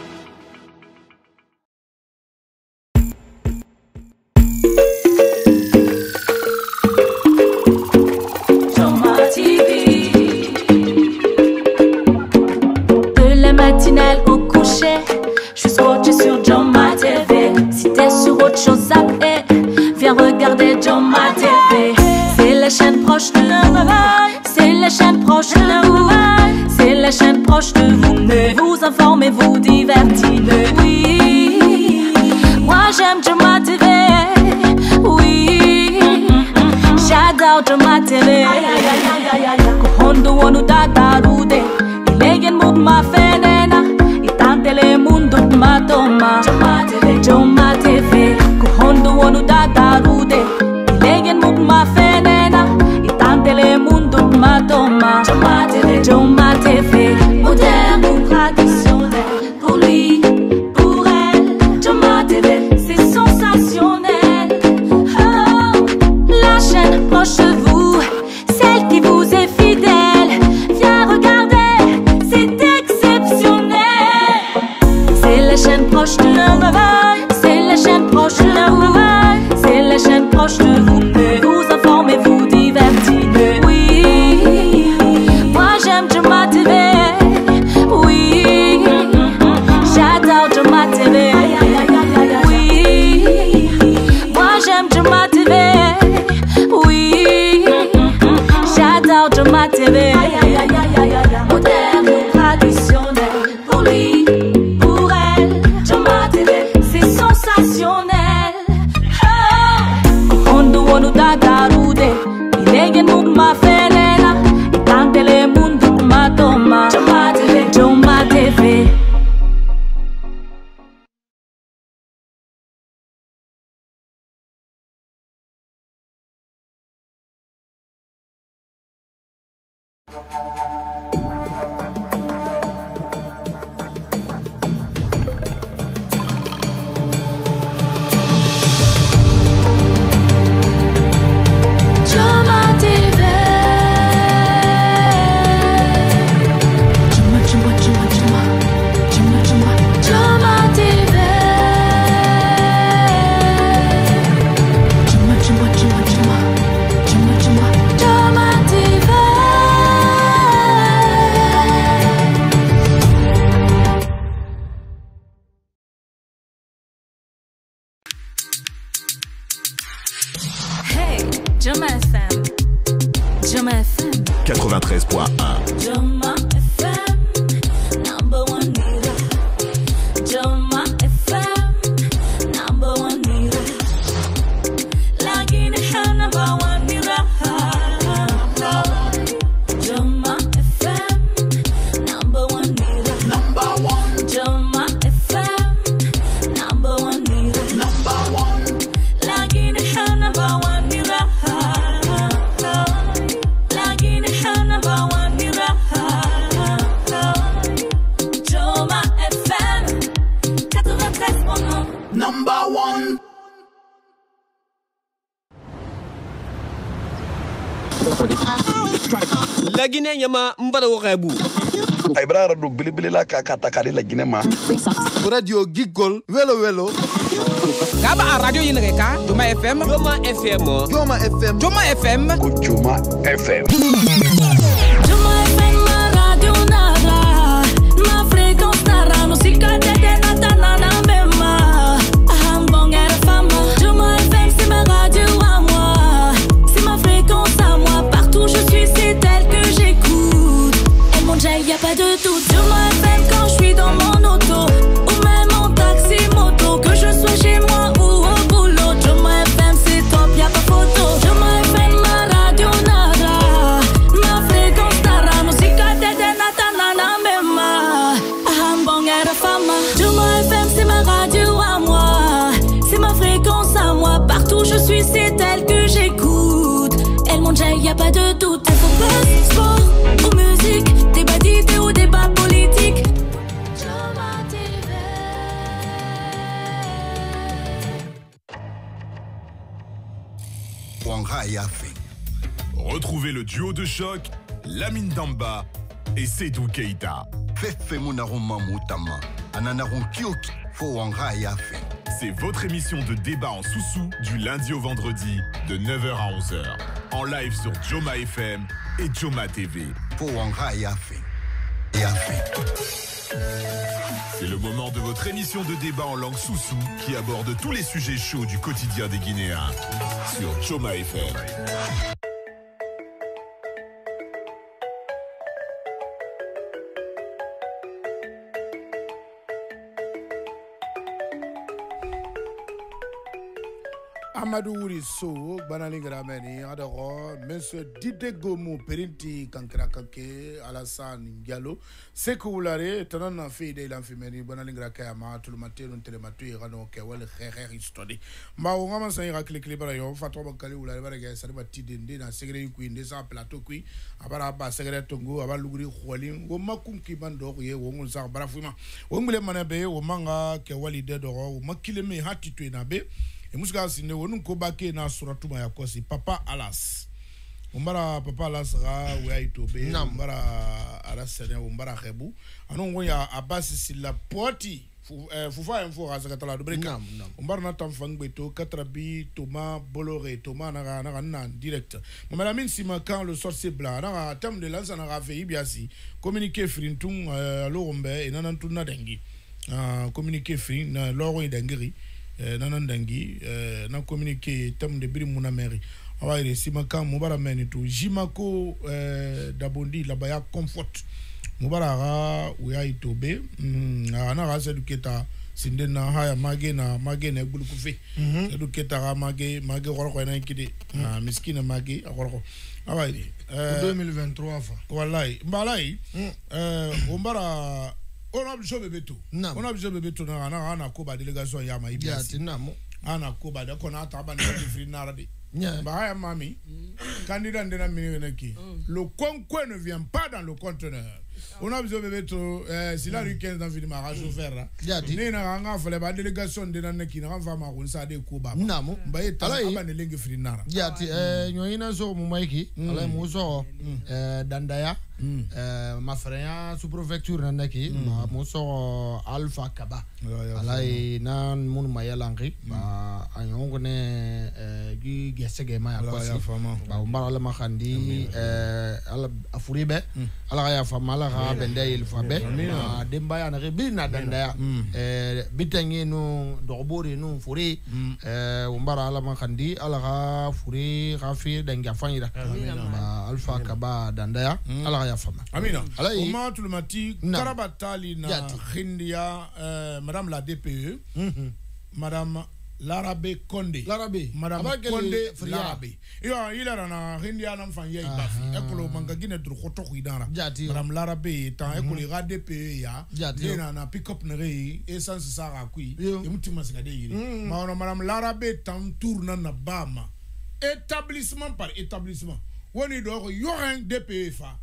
Speaker 3: Au coucher, je suis scotché sur Joma T V. Si t'es sur autre chose, zappé, viens regarder Joma T V. C'est la chaîne proche de nous, c'est la chaîne proche de vous, c'est la chaîne proche de vous. Ne vous informez, vous divertissez. Oui, moi j'aime Joma T V. Oui, j'adore Joma T V. Kuhondo wonu dadarude, ilegen mut ma fenena. Telemundo matoma Joma T V, Joma T V. Kuhondo wonu dadarude, ilegen mut ma fenena. Itan telemundo matoma Joma T V, Joma T V. Moderne ou traditionnel, pour lui, pour elle, Joma T V, c'est sensationnel. Oh, la chaîne proche de vous, celle qui vous est fidèle. Viens regarder, c'est exceptionnel. C'est la chaîne proche de nous, c'est la chaîne proche de nous, c'est la chaîne proche de vous. Ne vous informez, vous divertissez. Oui, moi j'aime Joma T V. Oui, j'adore Joma T V. Oui, moi j'aime Joma T V. Oui, j'adore Joma T V. Moderne ou traditionnel, pour lui. Wonu dadarude, ilegen mut ma fenena. Itan telemundo matoma Joma T V, Joma T V. Joma F M, Joma F M
Speaker 2: quatre-vingt-treize point un.
Speaker 3: Joma F M, number one leader. Joma F M, number one leader. La Guinée, number one leader. Joma F M, number one leader. Number one. Joma F M, number one leader. Number one. La Guinée, number one leader.
Speaker 12: Number one.
Speaker 13: La Guinée nyama mbara wakabu.
Speaker 14: Ibrahim do bilibili la ka katakari la Guinée ma.
Speaker 15: Radio Gigol welo welo.
Speaker 10: Gaba a radio yinga ka Joma F M.
Speaker 13: Joma F M.
Speaker 15: Joma F M.
Speaker 10: Joma F M.
Speaker 14: Joma F M.
Speaker 3: Joma F M radio nada. Ma fréquence nada no sika de nada nada mema. Aham bong era fama. Joma F M c'est ma radio à moi. C'est ma fréquence à moi. Partout je suis c'est elle que j'écoute. Elle monte y a pas de doute. Joma F M quand je suis dans mon auto ou même en taxi moto, que je sois chez moi ou au boulot. Joma F M c'est top, y a pas photo. Joma F a pas de doute. Info, buzz, sport ou musique, débat d'idées ou débat politique. Joma T V.
Speaker 4: Wanga Yafi.
Speaker 2: Retrouvez le duo de choc, Lamine Damba et Seydou Keita.
Speaker 4: Fefe Mounaroma Moutama. Ananaron Kyoki. Fo Wanga Yafi.
Speaker 2: C'est votre émission de débat en sous-sous du lundi au vendredi de neuf heures à onze heures. En live sur Joma F M et Joma T V.
Speaker 4: Fo Wanga Yafi. Yafi.
Speaker 2: C'est le moment de votre émission de débat en langue sous-sous qui aborde tous les sujets chauds du quotidien des Guinéens sur Joma F M.
Speaker 5: Amadou Wuri So, Banani Grameni, Adoro, Monsieur Dide Gomu, Perinti, Kankrakake, Alassane Diallo, Sekoulare, Tanana Fide, l'Anfimeni, Banani Grakayama, tout le matin, un télématou, Rano, Kawal, Herrer, History. Maouama Saïra, Click Liberayon, Fatoma Kali, ou la Varga, Sarba Tidende, dans Segre Queen, des plateau qui, Abaraba, Segre Tongo, Abalugri, Hualing, ou Makunki Bandori, ou Moussa Brafuma, ou Mule Manabe, ou Manga, Kawali Dedoro, ou Makileme, Hatitu Nabe. Et muska sine wonu ko bake na suratu ma yakosi papa alas umbara papa alas ra we itobe umbara alas sene umbara khebu anon wonya abasi sila poti fufa info raza katala do breka umbara na tamfang beto katrabi toma boloré toma na na na direct mamela min sima quand le sorcier blanc na terme de lance na ra fait biasi communiquer frintung lorombe et nanantuna dengi communiquer frin na loro dengiri nanan dangi na communiqué tam de biri muna meri awai sima kan mubara meni to jimako dabondi la baya comfort mubara ga uya itobe ana ga se duketa sindena haya mage na mage na gulu kufe duketa ga mage mage goro ko na kide miskina mage goro awai
Speaker 6: deux mille vingt-trois fa
Speaker 5: wallahi mbalai umbara on a besoin de béton. On a besoin de béton. On a un accord de délégation. Ya ma ibia. Un accord de qu'on a tabac de frinarde. Bah mami. Candidat de la minute. Le concours ne vient pas dans le conteneur. On a besoin de béton. Si la rue quinze dans le marage ouvert là. Né na ranga fallait pas délégation de la neki na ranga ma roule ça de kuba.
Speaker 6: Namo.
Speaker 5: Bah et tabac de lingue frinara.
Speaker 6: Ya ti. Nyoina zo mumaiki. Ala muzo. Dandaya. Ma frère sous-préfecture nandaki ma moso Alpha Kaba alai nan mun mayalangi ba anyongone gi gesege ma yakosi ba umbara la makhandi ala afuribe ala ya fama ala ga bende il fabe demba ya na bina danda bitangi no dobori no furi umbara ala makhandi ala ga furi gafi danga fanyira ba Alpha Kaba danda ala fama.
Speaker 5: Amina. Comment tout le mati Karabatali na Khindia madame la D P E madame Larabe Condé
Speaker 6: Larabe
Speaker 5: madame Condé Larabe yo il era na Khindia na mfanye ibafi ekolo mangagine dru khoto khidara madame Larabe ta ekolo ga D P E ya dena na pick up na rei essence sara kui e mutima sigade yiri ma madame Larabe tam tourna na bama établissement par établissement woni do yo ren D P E fa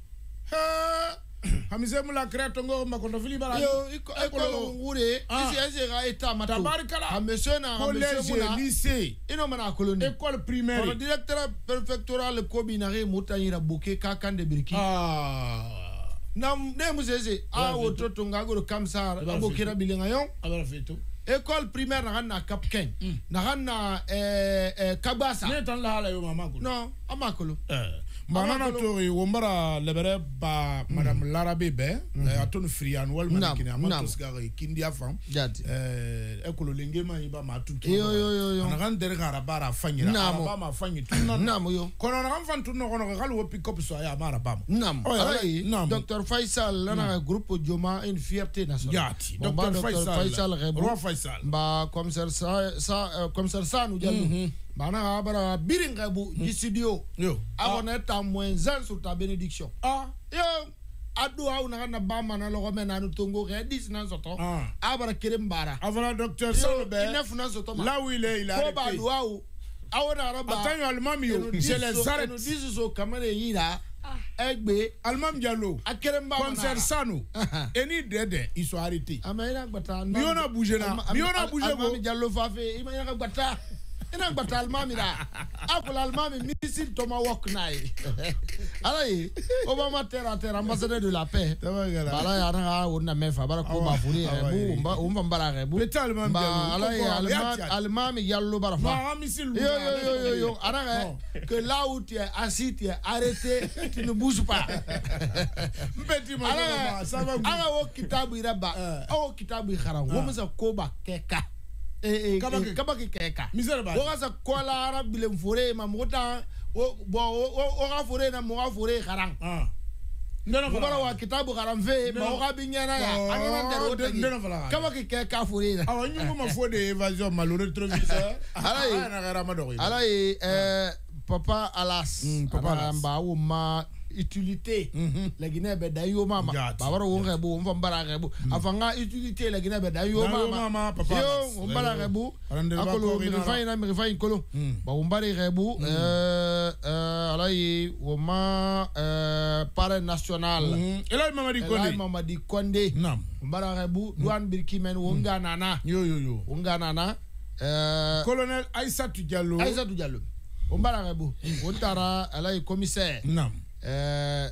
Speaker 5: Hamise mula kreato ngo makondo fili bara
Speaker 6: yo ekolo ngure isi ezera eta mato
Speaker 5: tabarikala
Speaker 6: hamise na hamise muna
Speaker 5: lycée
Speaker 6: ino mana koloni
Speaker 5: école primaire
Speaker 6: le directeur préfectoral ko binare mutanyira boke kakande birki
Speaker 5: ah
Speaker 6: nam ne musese a wototo ngagoro kamsar abokira bilenga yon
Speaker 5: abara feto
Speaker 6: école primaire na na kapken na na eh eh kabasa
Speaker 5: ne tan la hala yo mama ko
Speaker 6: non amakolo
Speaker 5: eh manana tori wombara lebere ba madame Larabe be atonu frian wal manikina amatos gari kindia fam eh ekolo lengema iba matuto
Speaker 6: yo yo yo
Speaker 5: na kan der gara bara fanyira ba ma fanyi tunna
Speaker 6: nam yo
Speaker 5: kono na kan fan tunno kono galu pick up so ya mara bam
Speaker 6: nam ay docteur Faisal lana groupe Joma une fierté nationale
Speaker 5: docteur Faisal
Speaker 6: roi Faisal ba commissaire sa commissaire sa nous diallo bana bara biringa bu di studio
Speaker 5: yo
Speaker 6: abona ta moins un sur ta bénédiction
Speaker 5: ah
Speaker 6: yo adu au na na ba mana lo mena no tongo re dix na soto abara kerem bara
Speaker 5: avant docteur Solbe
Speaker 6: neuf na soto
Speaker 5: là où il est il a
Speaker 6: ko ba du au awona araba
Speaker 5: attends allemand mi yo c'est les arrêts
Speaker 6: nous disent so kamere yira egbe
Speaker 5: Almam Diallo
Speaker 6: akeremba
Speaker 5: concert Sano eni dede ils sont arrêtés
Speaker 6: amena gbata
Speaker 5: mi ona bouger na mi ona bouger go
Speaker 6: Almam Diallo fa fe ima yana gbata ina gbata almami da akula almami missile tomahawk nai alaye Obama terre terre ambassadeur de la paix bala ya na wona mefa bara ko ba furi bu umba umba bara rebu
Speaker 5: Almam Diallo
Speaker 6: alaye almami almami Diallo bara fa yo yo yo yo ara que là où tu es assis tu es arrêté tu ne bouges pas
Speaker 5: petit ma ça va
Speaker 6: ala wo kitabu iraba o kitabu kharan wo musa ko ba keka eh eh kabaki keka
Speaker 5: misere ba
Speaker 6: wo sa kola arab bilem fore ma mota o bo o ga fore na mo ga fore kharan
Speaker 5: ah ndona
Speaker 6: fara wa kitabu kharan fe ma ga binyana ya anana ndero tagi kabaki keka fore na
Speaker 5: awa nyungu ma fode évasion malheureux rétroviseur
Speaker 6: ala
Speaker 5: na gara ma do
Speaker 6: ala eh papa alas papa mba wo ma utilité la Guinée be dayo mama babara wo ngebo mfa mbara ngebo afanga utilité la Guinée be dayo mama yo mbara ngebo akolo mi fay na mi fay kolo ba mbara ngebo euh euh alayi wo ma euh parrain national
Speaker 5: Elal Mamadi Condé
Speaker 6: Elal Mamadi Condé
Speaker 5: nam
Speaker 6: mbara ngebo douane birkimen wo ngana na
Speaker 5: yo yo yo
Speaker 6: wo ngana na euh
Speaker 5: colonel Aïssatou Diallo
Speaker 6: Aïssatou Diallo mbara ngebo wo tara alayi commissaire
Speaker 5: nam
Speaker 6: euh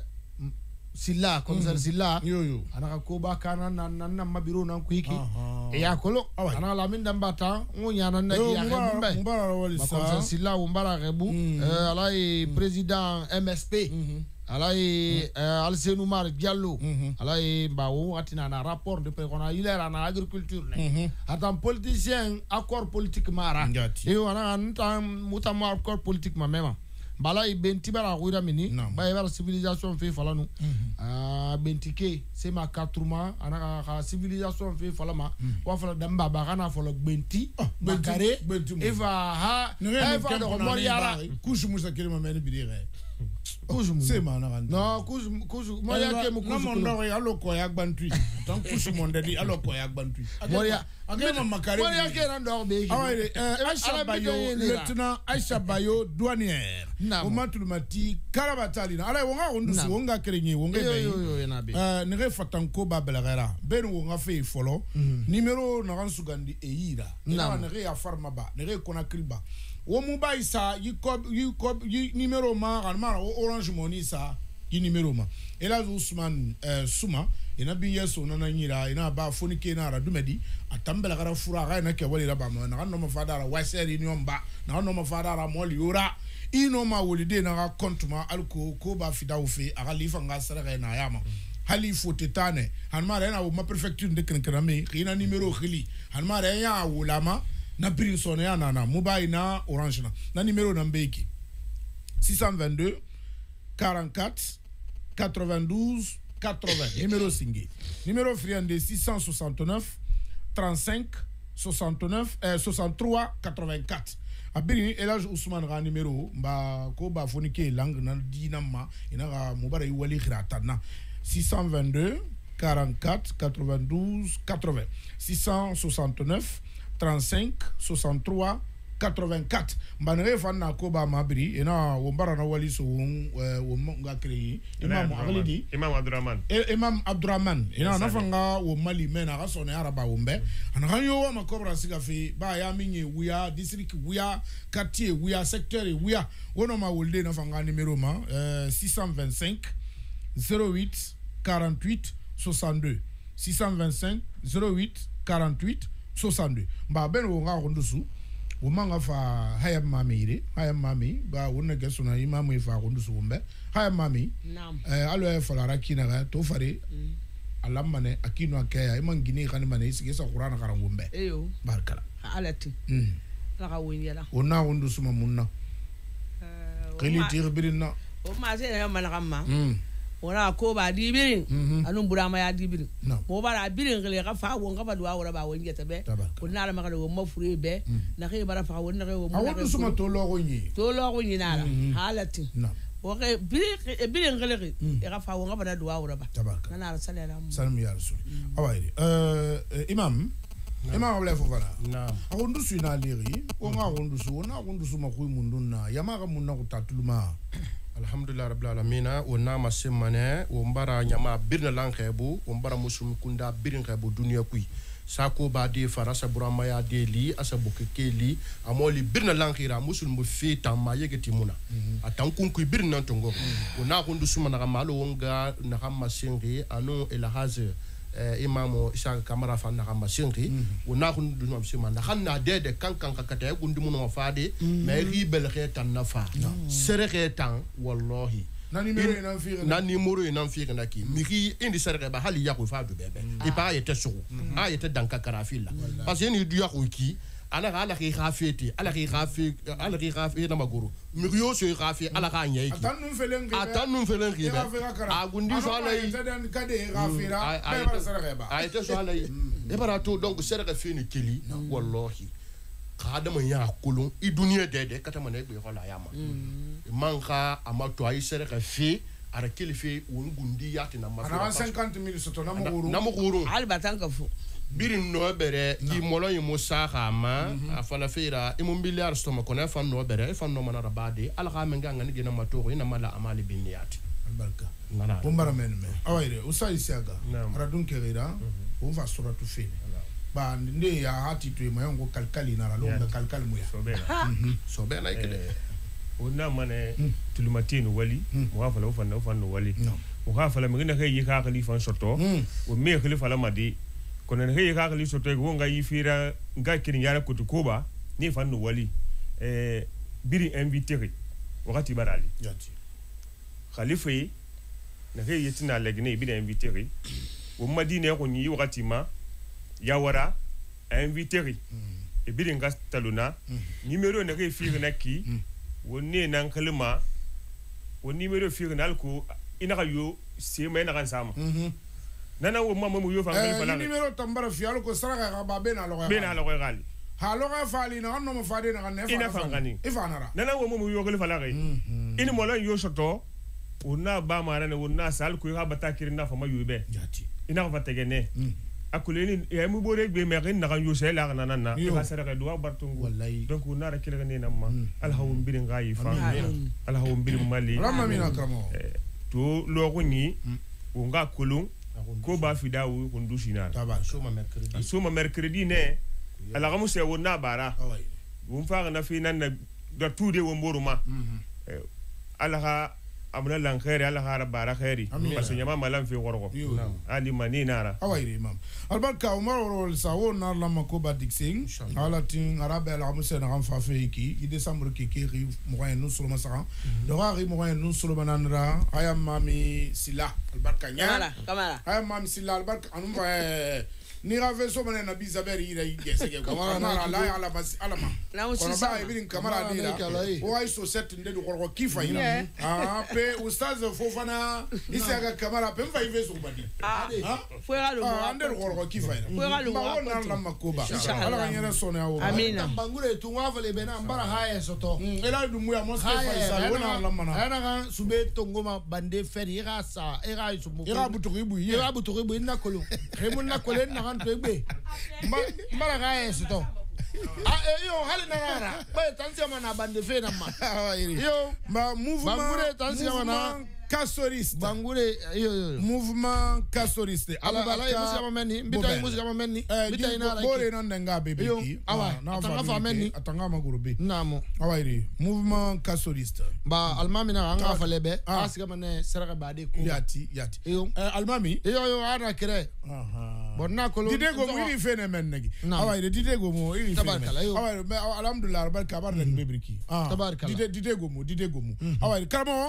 Speaker 6: Silla commissaire Silla
Speaker 5: yo yo
Speaker 6: anaka ko ba kana na na mabiro na kuiki e ya kolo anaka la min dambata ngunya na na ya rembe
Speaker 5: mbara wali sa
Speaker 6: commissaire Silla umbara rebu euh alai président M S P alai Alsenou Mar Diallo alai ba wo atina na rapport de président il est en agriculture ne attend politicien accord politique mara et on a un mutama accord politique ma même bala ibenti bara ruira mini ba bara civilisation fe fala nu ah bentike c'est ma katruma ana ka civilisation fe fala ma wa fala damba ba kana fala benti bakare eva ha eva do moriara
Speaker 5: kushu musa kelema meni bidire
Speaker 6: kushu
Speaker 5: c'est ma na
Speaker 6: non kushu kushu moria ke mu kushu
Speaker 5: non non alo ko ya gbantui tant kushu monde di alo ko ya gbantui
Speaker 6: moria
Speaker 5: agema makare
Speaker 6: moria ke ran do be
Speaker 5: ah ouais Aïcha Bayo lieutenant Aïcha Bayo douanière o matulumati karabatali na ala wonga ondusu wonga kerenye wonga be euh ne fatanko babelera ben wonga fe folo numéro na ransugandi eira na ne ya farma ba ne kona kriba wo mubai sa yikob yikob numéro ma almara orange money sa yi numéro ma ela Ousmane euh Souma ina biyeso na nyira ina ba fonike na ra dumedi atambela gara fura ga na ke wali raba ma na no ma fadara waseri ni omba na no ma fadara mo liora ino ma wolide na compte ma alko ko ba fida ofe aga lifa nga sara na yama hali fotetane hanmara na ma prefecture de kenkrame ina numéro khili hanmara ya wulama na prince ya na na mobile na orange na na numéro na mbeki six cent vingt-deux quarante-quatre quatre-vingt-douze quatre-vingts numéro singé numéro friandé six cent soixante-neuf trente-cinq soixante-neuf euh, soixante-trois quatre-vingt-quatre abiri elage Ousmane ra numéro ba ko ba fonike langue na dinama ina ga mobara wali khiratana six cent vingt-deux quarante-quatre quatre-vingt-douze quatre-vingts six cent soixante-neuf trente-cinq soixante-trois quatre-vingt-quatre banere fanna ko ba mabri ina wombara na wali so wo nga créé imam Aghlidi
Speaker 9: imam Abdurrahman
Speaker 5: imam Abdurrahman ina na fanga wo mali mena ga sone araba wombe ana kan yo ma kobra siga fi ba ya minye wuya district wuya quartier wuya secteur wuya wono ma wolde na fanga numéro ma six cent vingt-cinq zéro huit quarante-huit soixante-deux six cent vingt-cinq zéro huit quarante-huit soixante-deux ba ben wo nga rondusu o manga fa haya mamire haya mami ba wonna gesuna imamu fa rondusu wombe haya mami
Speaker 7: nam
Speaker 5: eh alo e fala rakina ga to fare alamane akino akaya imangini khani mane isigesa qur'ana garan wombe
Speaker 7: eyo
Speaker 5: barkala
Speaker 7: alati
Speaker 5: mm
Speaker 7: la ga wonyela
Speaker 5: ona rondusu mamunna qili tirbirina
Speaker 7: o ma se na malagama
Speaker 5: mm
Speaker 7: ona ko ba dibirin anun burama ya dibirin
Speaker 5: no
Speaker 7: mo bara birin gele ga fa won ga ba duwa wora ba won gete be ko na la magala wo mafure be na ke bara fa won na ke wo mo
Speaker 5: awon suma to lo go nyi
Speaker 7: to lo go nyi na la halati
Speaker 5: no
Speaker 7: o ke birin birin gele ke e ga fa won ga ba duwa wora ba
Speaker 5: tabaraka
Speaker 7: na na sallallahu
Speaker 5: salam ya rasul awayri euh imam e ma wala fofana na akundu sina liri ko nga akundu su na akundu su makui munduna yama ga munna ko tatuluma
Speaker 8: alhamdulillah rabbil alamin o na masemane o mbara nyama birna lankebu o mbara musum kunda birin kebu dunia kui sako ba de farasa burama ya de li asabu kekeli amoli birna lankira musul mu fi tamma yegeti muna atan kun ku birna tongo o na kundu suma na malo wonga na kama singi anu elhaze imamo isa kamara fa na kama singi o na kundu no suma na hanna de de kankan kakata kundu muno faade me ribel retan nafa sere retan wallahi na numéro ina fire na numéro ina fire na ki miki indi serre ba hali yakو fa do bebe e pa yete suru a yete danka karafila parce que ni du yakو ki ala ala ki khafeti ala ki khafi ala ki khafi na maguru miki yo so khafi ala ka nyai ki
Speaker 5: atan num felen ki
Speaker 8: atan num felen ki a gundi so ala yi
Speaker 5: tadan kade khafira be ba serre ba
Speaker 8: a yete so ala yi e bara to donc serre fi ni kili wallahi kadama ya kulun i duniya dede kata mana gbe hola yama manka amato ay sere ka fi ara kilifi won gundi yati na mafi
Speaker 5: ana cinquante mille soto na muguru
Speaker 8: na muguru
Speaker 7: albatan ka fu
Speaker 8: birin no bere yi molo yi musa khama afala fira imu milliard stoma kona fan no bere fan no mana rabade al khama nganga ni gena matoro ina mala amali binniyati
Speaker 5: albarka nana bombara men me awayre usai siaga radun kerira on va suratu fini ba nde ya hati tu mayongo kalkali na lo nga kalkal mu ya
Speaker 9: sobena
Speaker 8: sobena ikede
Speaker 9: ona mane tulumatino wali mo ha fala ufana ufana wali o ha fala mi ngene yi ka khali fan soto o me khali fala madi kono ne yi ka khali soto go nga yi fira nga kirin yara kutu koba ni fan no wali eh biri invité wakati barali
Speaker 5: yati
Speaker 9: khalifa yi ne yi tina legne biri invité o madine ko ni wakati ma yawara invité e biri nga taluna numéro ne kay fi na ki woni nan kalma woni numéro fi na alko ina yo se mai na kan sama nana wo mama mu yo fa ngal fala
Speaker 5: numéro tambara fi alko saraka ga ba be na lo ga
Speaker 9: be na lo ga gali
Speaker 5: ha lo ga fali na no mo fade na ne fa
Speaker 9: ina fa ngani
Speaker 5: ifanara
Speaker 9: nana wo mu yo gal fala ga ini mo lan yo soto ona ba mara ne wona sal ko ga batakir na fa ma yo be ina fa tegene akuleni ya mu bore gbe me rin na kan yo se la na na na ka sara do bartungu wallahi donc na ra kila ne na ma alhawum birin gayi fa alhawum birin mali
Speaker 5: ramma mina kramo
Speaker 9: to lo ko ni o nga kulun ko ba fida wu ko ndushina
Speaker 5: tabar
Speaker 8: soma mercredi
Speaker 9: soma mercredi ne ala gamu se wona bara won fa na fi nan da tude wo mboruma ala ha amna lan khairi ala hara bara khairi parce que nyama malam fi gorgo ali maninara
Speaker 5: awayri imam albarka umar wal sawo na la makoba dixing ala tin arabe ala musen ran fa fe ki i décembre ki ki ri mo no solo masaka do ri mo no solo banandra ayam mami sila albarka nya
Speaker 7: kamara
Speaker 5: ayam mami sila albarka anum ba ni rave so bana na bizaberi ida igese ke kamara na la ala bas alama kono ba ibin kamara dira o ay so set nde do gorgo kifa ina ah pe ustaz fofana isaga kamara pe mva ive so badi
Speaker 7: ah fuera lo
Speaker 5: ah nde do gorgo kifa ina
Speaker 7: fuera lo
Speaker 5: ba wona la makoba ala ganyera so na o
Speaker 7: amina
Speaker 6: bangure tu ngavale bena mbara haya soto
Speaker 5: ela du muya mo stefa isa wona la mana
Speaker 6: ana ga sube tongoma bande feri ga sa era isu mo
Speaker 5: era butugibu
Speaker 6: era butugibu ina kolo remun na kolo na twegbe mbara ga yesto ah yo hali na ngara ba tansia mana bande fe na ma
Speaker 5: yo ma mouvement
Speaker 6: bangure tansia mana
Speaker 5: Castoriste
Speaker 6: bangure yo yo
Speaker 5: mouvement Castoriste
Speaker 6: ala ala musika mameni mbita musika mameni mbita ina la
Speaker 5: bore non nga bebe ki
Speaker 6: awa atanga fa meni
Speaker 5: atanga maguru be
Speaker 6: namo
Speaker 5: awairi mouvement Castoriste
Speaker 6: ba almami na anga fa lebe asika mane seraka bade ko
Speaker 5: yati yati
Speaker 6: yo
Speaker 5: almami
Speaker 6: yo yo ana kire
Speaker 5: aha
Speaker 6: bonna kolo
Speaker 5: dide go mo iri fene men negi awairi dide go mo iri fene awairi alhamdulillah barka bar len bebriki ah dide dide go mo dide go mo awairi karamo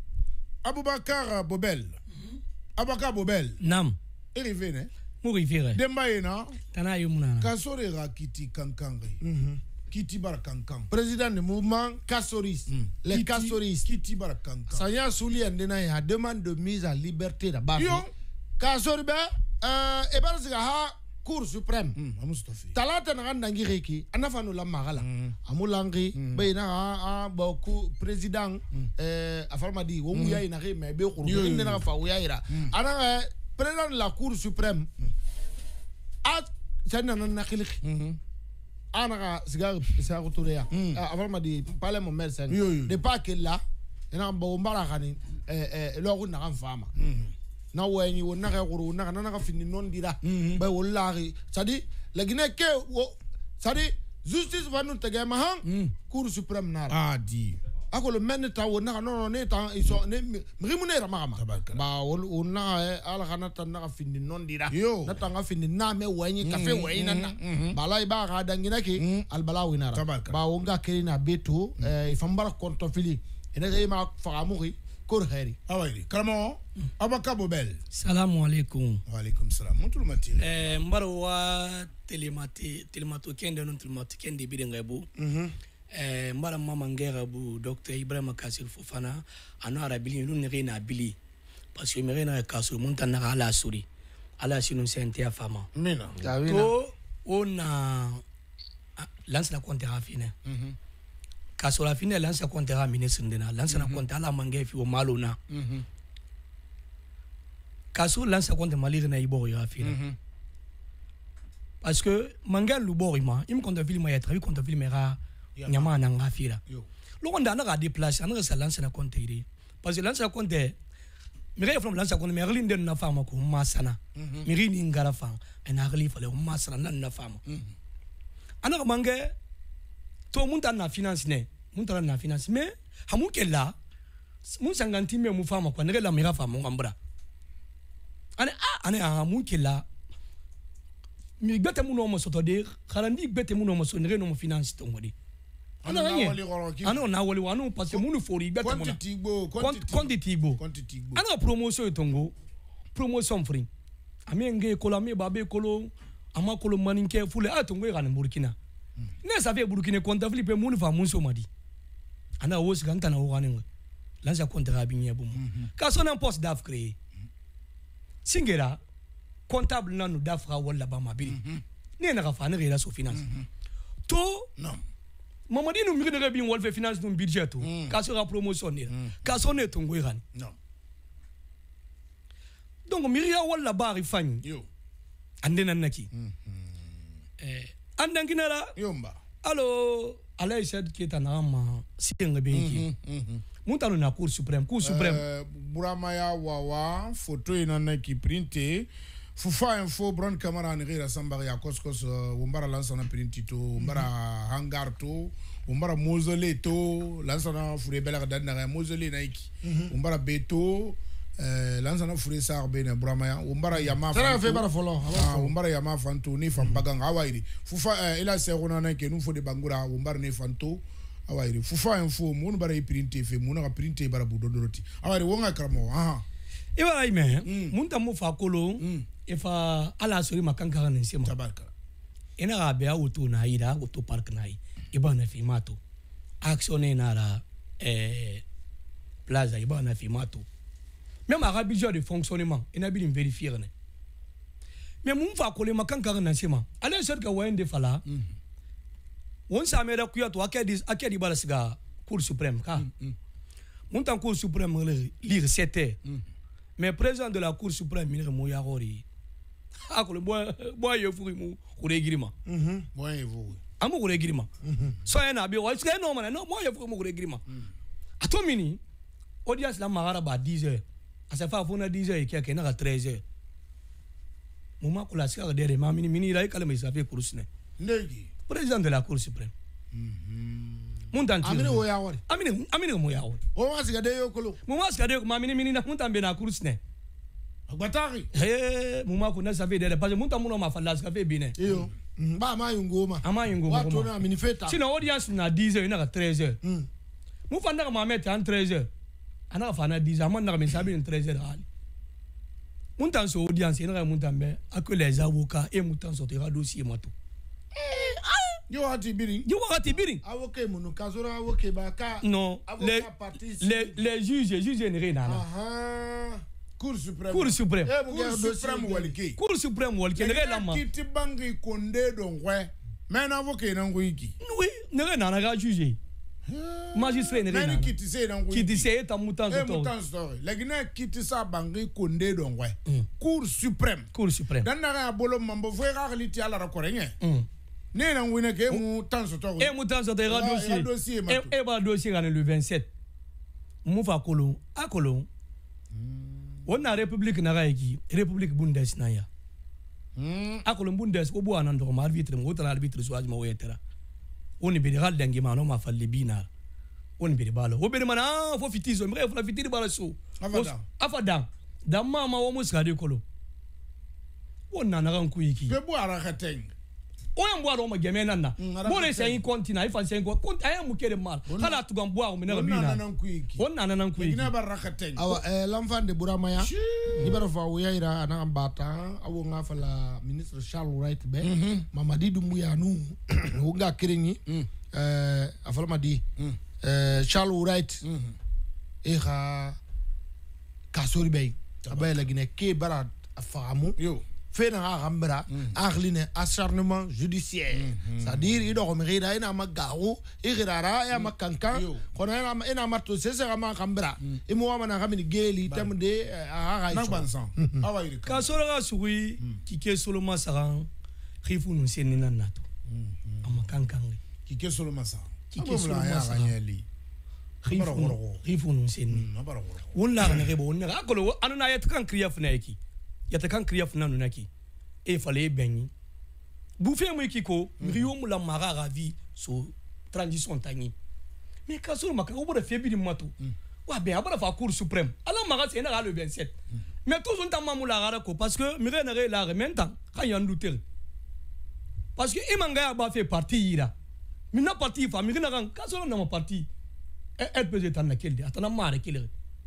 Speaker 5: Abubakar Bobel. Abubakar Bobel.
Speaker 16: Nam.
Speaker 5: Erive ne?
Speaker 16: Mo rivière.
Speaker 5: Demba ena.
Speaker 16: Kana yumuna.
Speaker 5: Kasore ra kiti kankangri. Mhm. Kiti bar kankang.
Speaker 6: Président du mouvement Kassoris. Mm. Les Kassoris.
Speaker 5: Kiti bar kankang.
Speaker 6: Sanya Souli andena ya demande de mise en liberté da ba.
Speaker 5: Yo.
Speaker 6: Kassori be euh e bar siga ha Cour suprême.
Speaker 5: Mm, amustafi.
Speaker 6: Talata na ndangi reki anafa no la magala. Mm. Amulangi mm. be na a beaucoup président mm. euh afalma di wo muya ina re me be ko ina na fa wuya ira. Ana président de la Cour suprême mm. a chana na na khili ana ka siga sa ko to ya avant ma di parler mon mère sen de pas que là ina ba mbara khani eh eh lo ko na kan fama na wenyi wona ka guru na na ka fini non dira ba wallahi sadi la Guinée ke sadi justice va nous tege ma han cour suprême na
Speaker 5: ah di
Speaker 6: ako le men ta wona non non ne ta iso ne rimunera ma ma ba wona ala kana ta na ka fini non dira na ta nga fini na me wenyi cafe wenyi na ba lai ba ga dangina ki al bala winara ba wonga kelina beto e fambara konto fili ina ga ma faamuri kor khari
Speaker 5: awali karamo abaka bobel
Speaker 16: salamu alaikum
Speaker 5: wa alaikum salam mutul mati
Speaker 16: eh mbaro wa telemati telemato kende non telemato kende bidenga bu eh mbara mama ngera bu docteur Ibrahima Kassil Fofana ana arabili non ne na bili parce que me na kaso monta na ala suri ala sinu sente afama
Speaker 5: mina
Speaker 16: to ona lance la compte rafine kaso la fine lance compte ra ministre ndena lance na compte ala mange fi o malona kaso lance compte malire na ibo ya fine parce que manga luborima im compte ville ma yatra compte ville mera nyama na ngafira lo konda na ga déplacer na sa lance na compte iri parce que lance na compte mira from lance compte mera linde na fama ko masana miri ni ngara fa na gali fale o masana na na fama ana mange to munta na finance ne munta na finance mais hamuke la mun sanganti me mu fama ko ne la mira fama ngambra ane ah ane hamuke la mi gbete mu no mo soto de kharandi gbete mu no mo so ne no mo finance to ngodi ana ngye ana na wali wanu parce que mu no fori gbete mu na
Speaker 5: quantity go
Speaker 16: quantity go
Speaker 5: quantity go
Speaker 16: ana promotion tongo promotion free ami nge ko la mi ba be kolo ama kolo maninke fule atongo e kan Burkina ne ça fait Burkina compte flipe mu no fa mu so madi ana wo si ganta na wo kaninga lanza contrat bi nyebo mu ka so na poste d'af créer singera comptable nanu d'afra wala ba mabiri ne na ka fa na rela so finance to
Speaker 5: non
Speaker 16: mamadi no mi de bi wolfe finance no budget to ka so ra promotion ne ka so ne tongo iran
Speaker 5: non
Speaker 16: donc mi ria wala ba ri fani
Speaker 5: yo
Speaker 16: andena naki eh andanginara
Speaker 5: yomba
Speaker 16: allo alay said keta na ma singa be ki muntano na cour suprême cour suprême
Speaker 5: buramaya wawa photo ina na ki printé fufa info bron camera ni gira sambari ya koskos umbara lansa na printito umbara hangar to umbara mausolée to lansa na fure bela dan na mausolée na iki umbara beto eh lansa na fure sar be na buramaya umbara yama
Speaker 6: fa fe bara folo
Speaker 5: umbara yama fanto ni fambaga ngawairi fufa ila serona na ke nu fo de bangura umbara ni fanto awairi fufa info mun bara printé fe mun ka printé bara budodoroti awairi wonga kramo aha
Speaker 16: ibara ime mun tamu fa kolo ifa ala sori makanka ne sema
Speaker 5: tabarka
Speaker 16: ina ga be auto na ida auto park na yi ibana fi mato action na la eh plaza ibana fi mato même à besoin de fonctionnement ina bi vérifier ne mais mun fa kolo makanka ne sema ala sori ka wende fala on sa mera kuya to akedi akedi bala siga cour suprême ka mun tan cour suprême lire sept heures mais président de la cour suprême ministre Moya Gori akolo boy boy yefuri mu kuregirima
Speaker 5: mhm boy yefuri
Speaker 16: amu kuregirima so ena bi wa ska no man no boy yefuri mu kuregirima atomini audience la magara ba dix heures asa fa fona dix heures ke ke na treize heures muma kula ska de ma mini mini rai kala mai safe kurusne
Speaker 5: ndegi
Speaker 16: président de la cour suprême mhm muntan
Speaker 6: amini Moya Gori
Speaker 16: amini amini Moya Gori
Speaker 6: o ma siga de yokolo
Speaker 16: muma siga de ma mini mini na muntan be na kurusne
Speaker 6: Batari.
Speaker 16: Eh, muma kuna safi de parce que munta muno ma falla ska fe bine.
Speaker 6: Iyo. Ba ma yungoma.
Speaker 16: Ama yungoma.
Speaker 6: Watu na minifeta.
Speaker 16: Sina audience na dix heures na treize heures. Mm. Mu fanda ma mette en treize heures. Ana fa na dix heures, man na me sabi en treize heures hali. Munta so audience na munta be que les avocats et munta sortira dossier mato.
Speaker 6: Eh, ah, yo ati biring.
Speaker 16: Yo ati biring.
Speaker 6: Avocat munu kazora avocat ba ka.
Speaker 16: Non, les les les juges, juges ne rien là.
Speaker 6: Ah. Cour suprême.
Speaker 16: Cour suprême.
Speaker 6: Eh,
Speaker 5: Cour suprême waliki.
Speaker 16: Cour suprême waliki. Ne la ma.
Speaker 5: Kiti bangi konde donc ouais. Mais n'avocat na ngwiki.
Speaker 16: Oui, ne na na ga juger. magistrat ne
Speaker 5: nani kiti se na ngui
Speaker 16: kiti se ta mutan
Speaker 5: eh
Speaker 16: to
Speaker 5: mutan story la gina kiti sa bangi konde don ouais cour suprême
Speaker 16: cour suprême
Speaker 5: dan na ga bolo mambo fo ga liti ala ra korenye ne na ngui ne ke mutan so to
Speaker 16: e mutan so te ra dossier e e ba dossier ga le vingt-sept mu fa kolo a kolo wonna république na ga yi république bundes na ya a kolo bundes ko bo anan do ma arbitre mo tan arbitre so ajma wetera woni be gal dangi ma no ma falle bina woni be balo wo be mana fo fitizo mi fo la fitiri bala so
Speaker 5: afada
Speaker 16: afada da mama wo muska de kolo wonna na ran ku yiki
Speaker 5: be bo ara khateng
Speaker 16: o yan bo ma geme nan na bo le sai kontina ifa sai ko kont ay mu kede mal kala tu gam bo mi na bina
Speaker 5: wonna nan ku yiki
Speaker 16: wonna nan ku yiki
Speaker 5: ina bar khateng
Speaker 6: awa eh l'enfant de Buramaya ni bara fa wo yaira na ambata awo nga fa la ministre Charles Wright be Mamadi Doumbouya nu wo nga kiringi eh afala madi eh Charles Wright e ga kasori be abay la gine ke bara afamu
Speaker 5: yo
Speaker 6: fait un rambra arline acharnement judiciaire c'est-à-dire il doit remettre ina magaro irara ya makanka kona ina ina marto c'est ça ma rambra et moi mana ramini geli tamde ara
Speaker 5: na bansan awa iri
Speaker 16: ka solo ga sugui kike solo masaran khifu nu senina nato amakanka
Speaker 5: kike solo masa
Speaker 16: kike solo masaran khifu khifu nu senina wonna ne rebo wonna akolo anuna yat kan kriya fnaki yata kan kriya funa nunaki e fallait benyi bu fe mo kiko riyo mu la mara ravi so transition tani mais ka so maka ko bo fe bi mato wa be abara fa cour suprême ala mara c'est na le vingt-sept mais tout son temps mamu la gara ko parce que mi re na re la re maintenant kan yandu tel parce que e manga ba fait partie ira mi na partie fa mi na kan ka so na ma partie e e peut être na kelde atana mara kele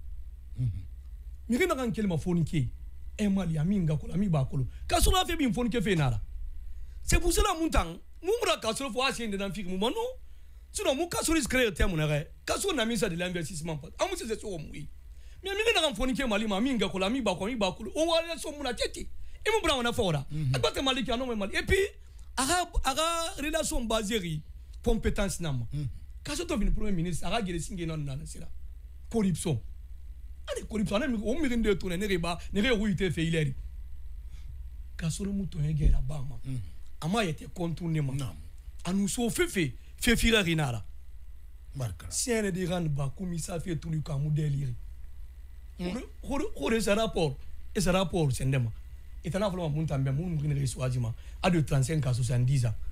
Speaker 16: mi na kan kele ma foniki e mali aminga ko ami ba ko kasolo fe bi mfoni ke fe nara c'est pour cela montant mumra kasolo fo asende nan fik mu mano sinon mu kasolo is créer terme na re kasolo na misa de l'investissement pas amu se so mu mais mi na mfoni ke mali ma aminga ko ami ba ko mi ba ko o wala so mu na tete e mu bra wana fora abate mali ka no mali et puis ara ara relation basée compétence nam kasolo to vini premier ministre ara gele singe non na sira corruption ale corruption ne o mi rende to ne reba ne re ruite fe ileri kasolo muto ngera bama ama yete contourner ma anu so fefe fe fira rinara
Speaker 5: barka
Speaker 16: siene de ran ba komisa fe tulu ka mu deliri hore hore sa rapport et sa rapport sendema etana flo mun tambe mun ngine re swajima a de trente-cinq à soixante-dix ans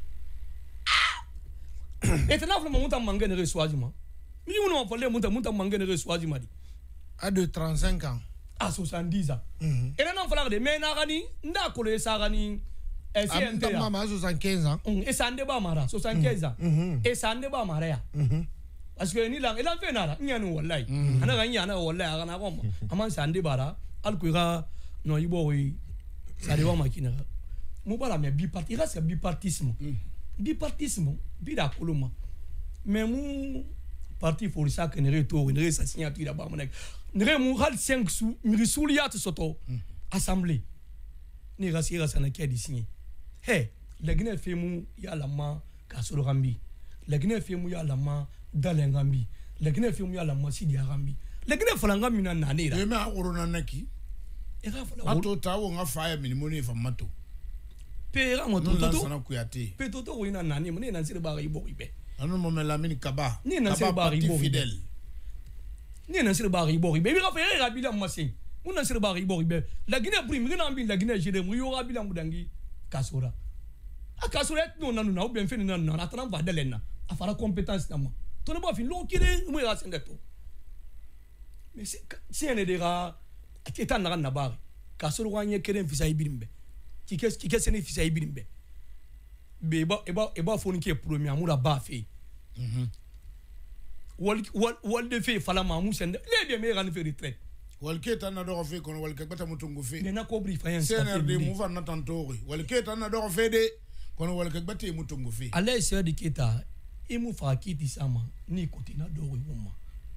Speaker 16: etana flo mun tam mangene re swajima mi mun fo le mun tam mun tam mangene re swajima di
Speaker 6: à de trente-cinq ans
Speaker 16: à soixante-dix ans et là non fala de mais na gani nda ko le sa gani et c'est un
Speaker 6: temps maman soixante-quinze ans
Speaker 16: et ça ne ba mara soixante-quinze ans et ça ne ba mara ya parce que ni la il en fait nara nyanu wallahi ana gani ana wallahi ana ko aman ça ne bara al ko ga no yibo wi ça de wa makina mu bara mais biparti reste bipartisme bipartisme bi da koloma mais mu parti for ça que ne retour ne sa signature là-bas mon ne mu hal cinq sous mi souliat soto assemblée ni rasira sana qui a signé hey la Guinée fait mu ya la ma kasoro rambi la Guinée fait mu ya la ma dalengambi la Guinée fait mu ya la ma sidi rambi la Guinée falanga mina nanira
Speaker 5: e ma corona naki
Speaker 16: e ga fala
Speaker 5: ato tawo nga fire minimoni fa mato
Speaker 16: pe ra mo to to
Speaker 5: sana kuyate
Speaker 16: pe to to wina nani mo ne nan sire ba ibo ibe
Speaker 5: anu mo me lamine kaba
Speaker 16: ni nan sire ba ibo
Speaker 5: fidèle
Speaker 16: ni nan sire ba ibo ibe bi ga fe ra bila masin mun nan sire ba ibo ibe la Guinée prime ngina ambi la Guinée jede mu yo ra bila mudangi kasora a kasora et non nanu na ou bien fait nanu na atana va delena a fara compétence na mo to ne ba fin lo kire mu ra sende to mais si ene dira eta na na ba kasoro wanye kere fisa ibirimbe kike kike sene fisa ibirimbe be ba e ba e ba foni ke premier amura ba fe mhm wal wal wal de fe fala ma mu sende le bien me ran fe retraite
Speaker 5: wal ke tan na do fe kono wal ke bata mutungu fe
Speaker 16: ne na ko bri fayen
Speaker 5: C N R D mu fa na tantori wal ke tan na do fe de kono wal ke bata mutungu fe
Speaker 16: ale se de kita e mu fa kiti sama ni kotina do wi mumma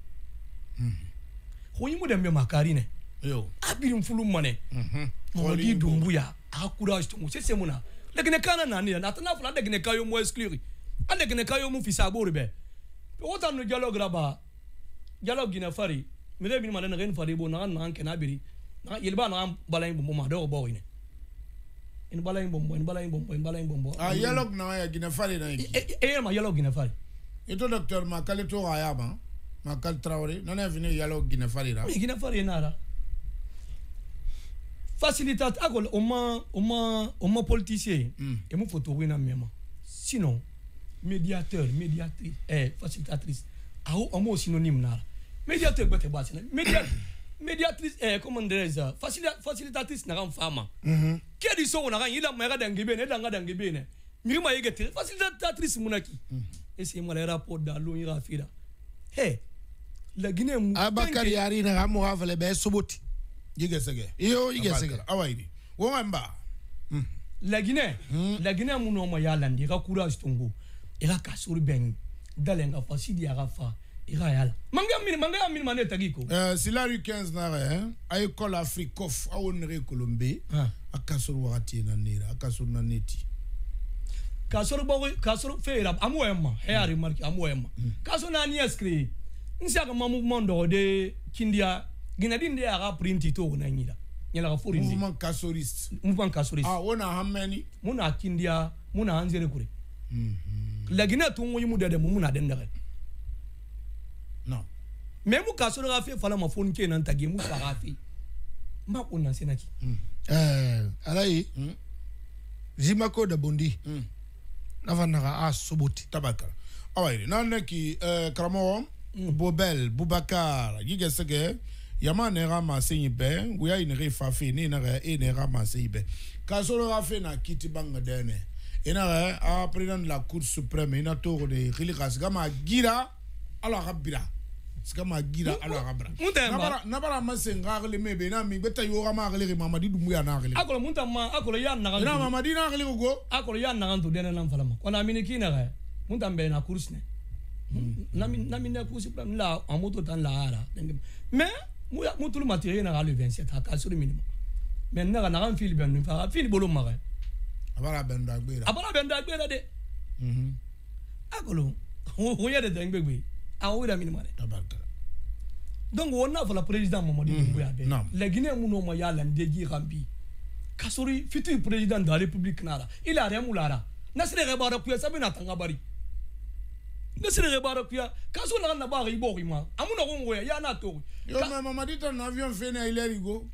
Speaker 16: mhm ho yimu dem be makarine
Speaker 5: yo
Speaker 16: abirim fulu mane mhm Mamadi Doumbouya a courage to c'est semuna la Guinée kana nani na tana fula de Guinée kayo mo exclure ale Guinée kayo mu fisa borbe autant no dialogue là-bas dialogue ina fari mi re bi ma na ren fari bo na na ke na biri na yelba na balay bo ma do bo ine in balay bo in balay bo in balay bo
Speaker 5: ah dialogue na ya gina fari na
Speaker 16: e e ma dialogue ina fari
Speaker 5: et to docteur ma kale to aya ba ma kal Traoré non est venu dialogue gina fari là
Speaker 16: gina fari na ra facilitate akol o ma o ma o ma politicien e mo photo wina mema sinon médiateur médiatrice eh facilitatrice ah o mo synonyme na médiateur bete ba sina médiateur médiatrice eh comment dire ça facilitatrice na ram fama mhm ke di so na ran ila ma ga dangibe ne danga dangibe ne mi ma yege te facilitatrice munaki et c'est moi le rapport da lo ira fira hey la Guinée mu
Speaker 6: Abakari yari na mo avale be soboti
Speaker 5: yige sege
Speaker 6: yo yige sege
Speaker 5: awaidi wo mba
Speaker 16: la Guinée la Guinée mu no ma yala ndi ka courage tongo ira ka suru ben dalenga fasidi ya gafa ira yala manga mini manga mini mane tagiko
Speaker 5: euh c'est la rue quinze na hein ay école africof awonre colombe akasuru wakati na nira akasuru na neti
Speaker 16: kasoro bo kasoro fera amoyema heari marki amoyema kaso na ni escrit nsia ka mouvement de kindia ginadin de ara printi to na nyira nyala ka forinzi
Speaker 5: mouvement kasoriste
Speaker 16: mouvement kasoriste
Speaker 5: ah wona hameni
Speaker 16: muna kindia muna anzere kure la Guinée to mo yimu de muna den dare
Speaker 5: non
Speaker 16: mais mu kasoro ga fe fala ma fon ke nan tagi mu fa ga fe ma ko nan senaki
Speaker 6: eh alai Jimako de Bondi navanaka a soboti
Speaker 5: tabakara awai nana ki euh kramo Bobel Boubacar yige sege yama ne rama seyibe wuya ine refa fe ni na e ne rama seyibe kasoro ra fe na kiti banga dene ina re a président de la cour suprême ina to de khilikas gama gira ala rabira skama gira ala rabira nabara nabara masenga gele mebe na mi beta yo gama gele mamadi dumu ya na gele
Speaker 16: akolo munta ma akolo ya na
Speaker 5: na mamadi na gele go
Speaker 16: akolo ya na gantu dene nan falama kona miniki na ga munta mbe na course ne nami nami na course plan la amoto tan la ara mais mutul matériel na le vingt-sept à sur minimum mais na na kan fil ben fa fil bolo ma ga
Speaker 5: abara ben da gbera
Speaker 16: abara ben da gbera de mhm akolo o ya de dengbe a o da minimum
Speaker 5: tabakara
Speaker 16: donc on a le président Mamadi Doumbouya be la Guinée muno ma yala ndeji rambi kasori futur président de la République nara il a rien moulara nasire rebara kuya sabina tanga bari nasire rebara kuya kaso na na ba ibo rima amuna gongo ya na to
Speaker 5: yo mais Mamadi ton avion fene il est rigo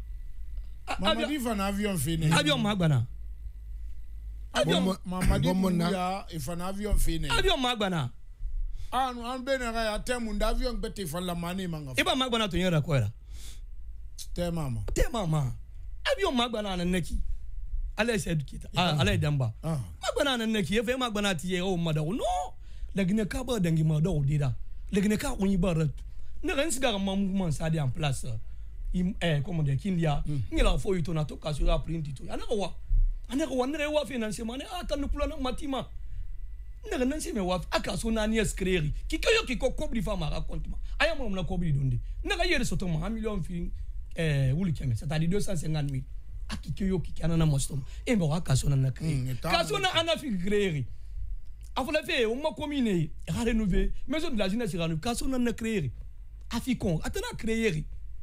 Speaker 5: Mamadi fan avion fene
Speaker 16: avion magbana
Speaker 5: avion Mamadi Doumbouya e fan avion fene
Speaker 16: avion magbana
Speaker 5: anu ambena ga ya temu ndavion bete falla mani manga
Speaker 16: iba magbana to yera kwera
Speaker 5: te mama
Speaker 16: te mama abion magbana na neki ala se edukita ala damba magbana na neki e fe magbana ti ye o madawo no lagine ka ba dangi ma do dira lagine ka onyi barat ne ren siga ma mouvement ça en place eh comment dire kindia ngila fo yito na to ka sur print to ana ko wa ana ko wa ne wa financement ne ata plan matima ne nan se me wa aka so na ni escréri ki kayo ki ko kobri fa ma raconte ma aya mo na kobri donde na ga yere soto ma un million fi eh wuli keme c'est-à-dire deux cent cinquante mille aki kayo ki kana na mostom e mo aka so na na créer ka so na ana fi créer afala fe o ma commune ra rénover maison de la jeunesse rénover ka so na na créer afi kon atana créer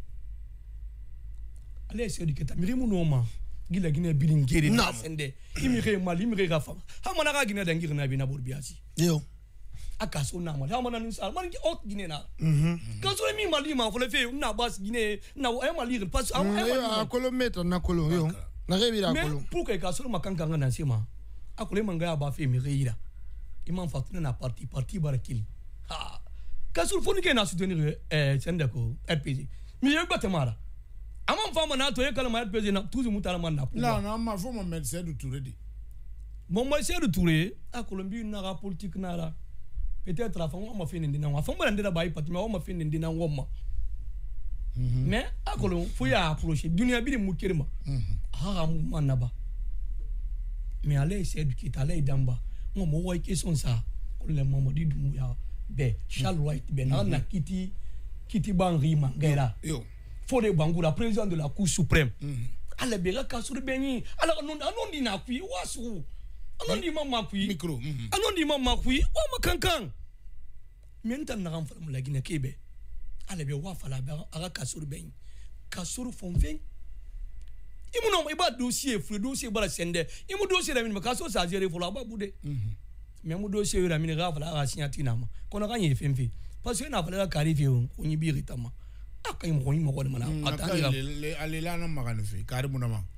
Speaker 16: allez c'est du keta miri mu no ma gila gine bilin gere na sende imire mali imire gafa hamana ga gine dangir na bi na borbiasi
Speaker 6: yo
Speaker 16: akaso na mali hamana ni sal man ot gine na mhm kaso mi mali ma fole fe na bas gine na ay mali pas
Speaker 6: a kilometre na kolo yo na rebira kolo
Speaker 16: mais pour que kaso makanga na sima akole manga ba fe mi reira imam fatuna na parti parti barakili ha kaso foni ke na soutenir eh sendako R P G mi yegba temara amam fama na to yekala ma R P G na tuzu mutala man na
Speaker 5: la na ma fo mo médecin du Touré di
Speaker 16: mon médecin du Touré a Colombie na ra politique na ra peut-être la fama ma fini ndina wa fama ndira bayi pat ma ma fini ndina ngoma mais a Colombie faut ya approcher dunia bi mu kirma ha mu manaba mais allez c'est du kit allez damba mo mo wa question ça le Mamadi Doumbouya be Charles White be na na kiti kiti banri mangera
Speaker 5: yo
Speaker 16: Fode Bangura, président de la Cour suprême. ala bela kasuri benyi ala non anon di na kui wasu anon di mama kui
Speaker 5: micro
Speaker 16: anon di mama kui wa makankan menta na ram fala la gine kebe ale be wa fala ba aga kasuru ben kasuru fonfen imu no iba dossier fru dossier bala sende imu dossier la min kaso sa gere folo ba bude mais mu dossier la min ga fala aga signature ma kono ga nye femfe parce que na fala ka rive on ni biritama akay mo ko mo ko mana
Speaker 5: atanga le alela na magana fe karibu na ma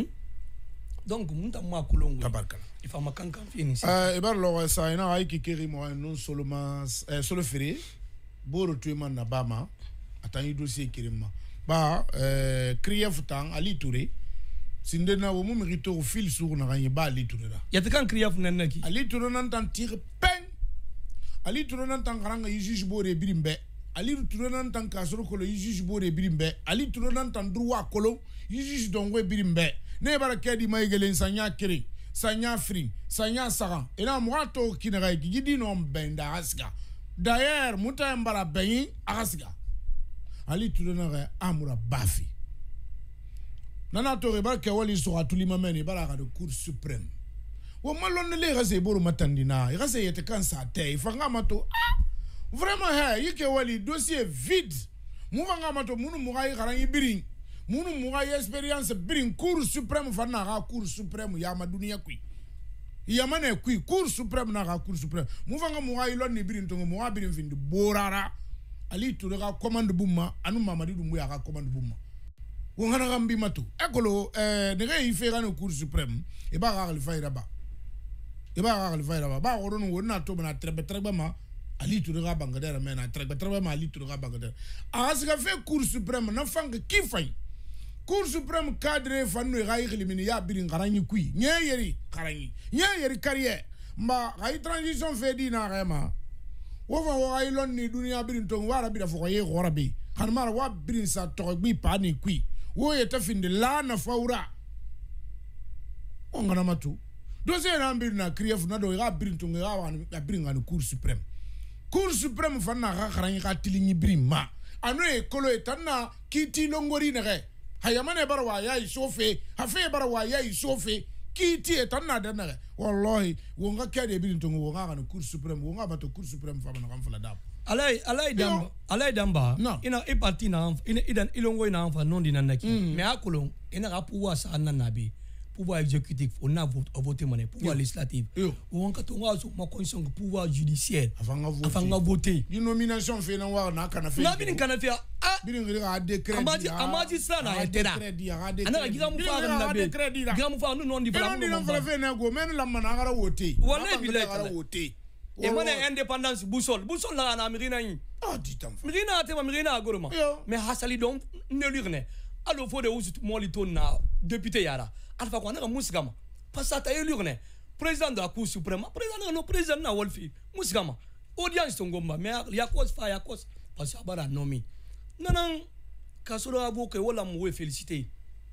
Speaker 16: donc munta ma kulongo tabarkala il faut ma kankan fini
Speaker 5: euh ibar lo sa ina ay ki kiri mo non seulement euh solo feri boro tuema na bama atani dossier kirima ba euh krief tang ali touré sindena wo mo mérito au fil sur na gagné ba ali touré la
Speaker 16: yata kan krief nan ki
Speaker 5: ali touré nan tan tire pen ali touré nan tan garanga juge bore birimbe ali touré nan tan kasoro ko le juge bore birimbe ali touré nan tan droit kolo juge dongwe birimbe ne bara kedi maygelen sanya kiri sanya free sanya saga ina moato kinara gidi no benda asga d'ailleurs muta mbara bayi asga ali tulona amura bafi nana to reba ke wali so atuli mameni bara ga de cour suprême wo malon le ga se boro matandina ga se yete kan sa te fanga mato ah vraiment he yike wali dossier vide mu fanga mato munu mu ga garan yibirin munu mu ga experience birin cour suprême fana ga cour suprême ya madunia kui ya mane kui cour suprême na ga cour suprême mu fanga mu ga ilon ni birin tongo mu ga birin fin de borara ali to ga commande bumma anu mamadi du mu ya ga commande bumma wo ngana gambi matu ekolo eh ne ga ife ga no cour suprême e ba ga le faira ba e ba ga le faira ba ba go no wona to na trebe trebe ma ali to ga bangadera mena trebe trebe ma ali to ga bangadera asga fe cour suprême na fanga kifai cour suprême cadre fanu ga eliminer ya birin garanyi kui nyeyeri garanyi nyeyeri carrière ma ga transition fe di na rema wo fa wo ga ilon ni dunia birin to wara bi da fo ye gora bi kan mara wa birin sa to bi pa ni kui wo ye ta finde la na faura ongana matu dossier na birin na krief na do ga birin to ga wa na birin ga cour suprême cour suprême fana ga garanyi ga tilingi birin ma anu e kolo etana kiti longori na ga hayamane barwa ya isofe hafe barwa ya isofe kiti etanna dana wallahi wonga kade bi ntongo wonga kana cour suprême wonga bato cour suprême fa bana kamfala dab
Speaker 16: alay alay damba alay damba ina e parti na ina idan ilongo ina fa non dinanaki mais akolon ina ga pouvoir sa nanabi pouvoir exécutif on a voté monnaie pouvoir législatif wonga to ngaso ma constitution pouvoir judiciaire afanga voter
Speaker 5: di nomination fe na wa na kana fe
Speaker 16: na bin kana fe ah
Speaker 5: bin ngira décret
Speaker 16: amaji amaji sana ya tera ana giga mu fa na be giga mu fa no non di fala
Speaker 5: no non fala fe na go men la mana ngara wote
Speaker 16: wala bi le ngara wote e mana indépendance boussole boussole la na mirina yi
Speaker 5: ah ditam
Speaker 16: mirina te ma mirina agoroma mais hasali don ne lurne alo fo de usu mo li ton na député yara alfa ko na musigama passata e lurne président de la cour suprême président no président na wolfi musigama audience to ngomba mais ya cause fa ya cause parce que bara nomi nanan kasoro avoke wala mo féliciter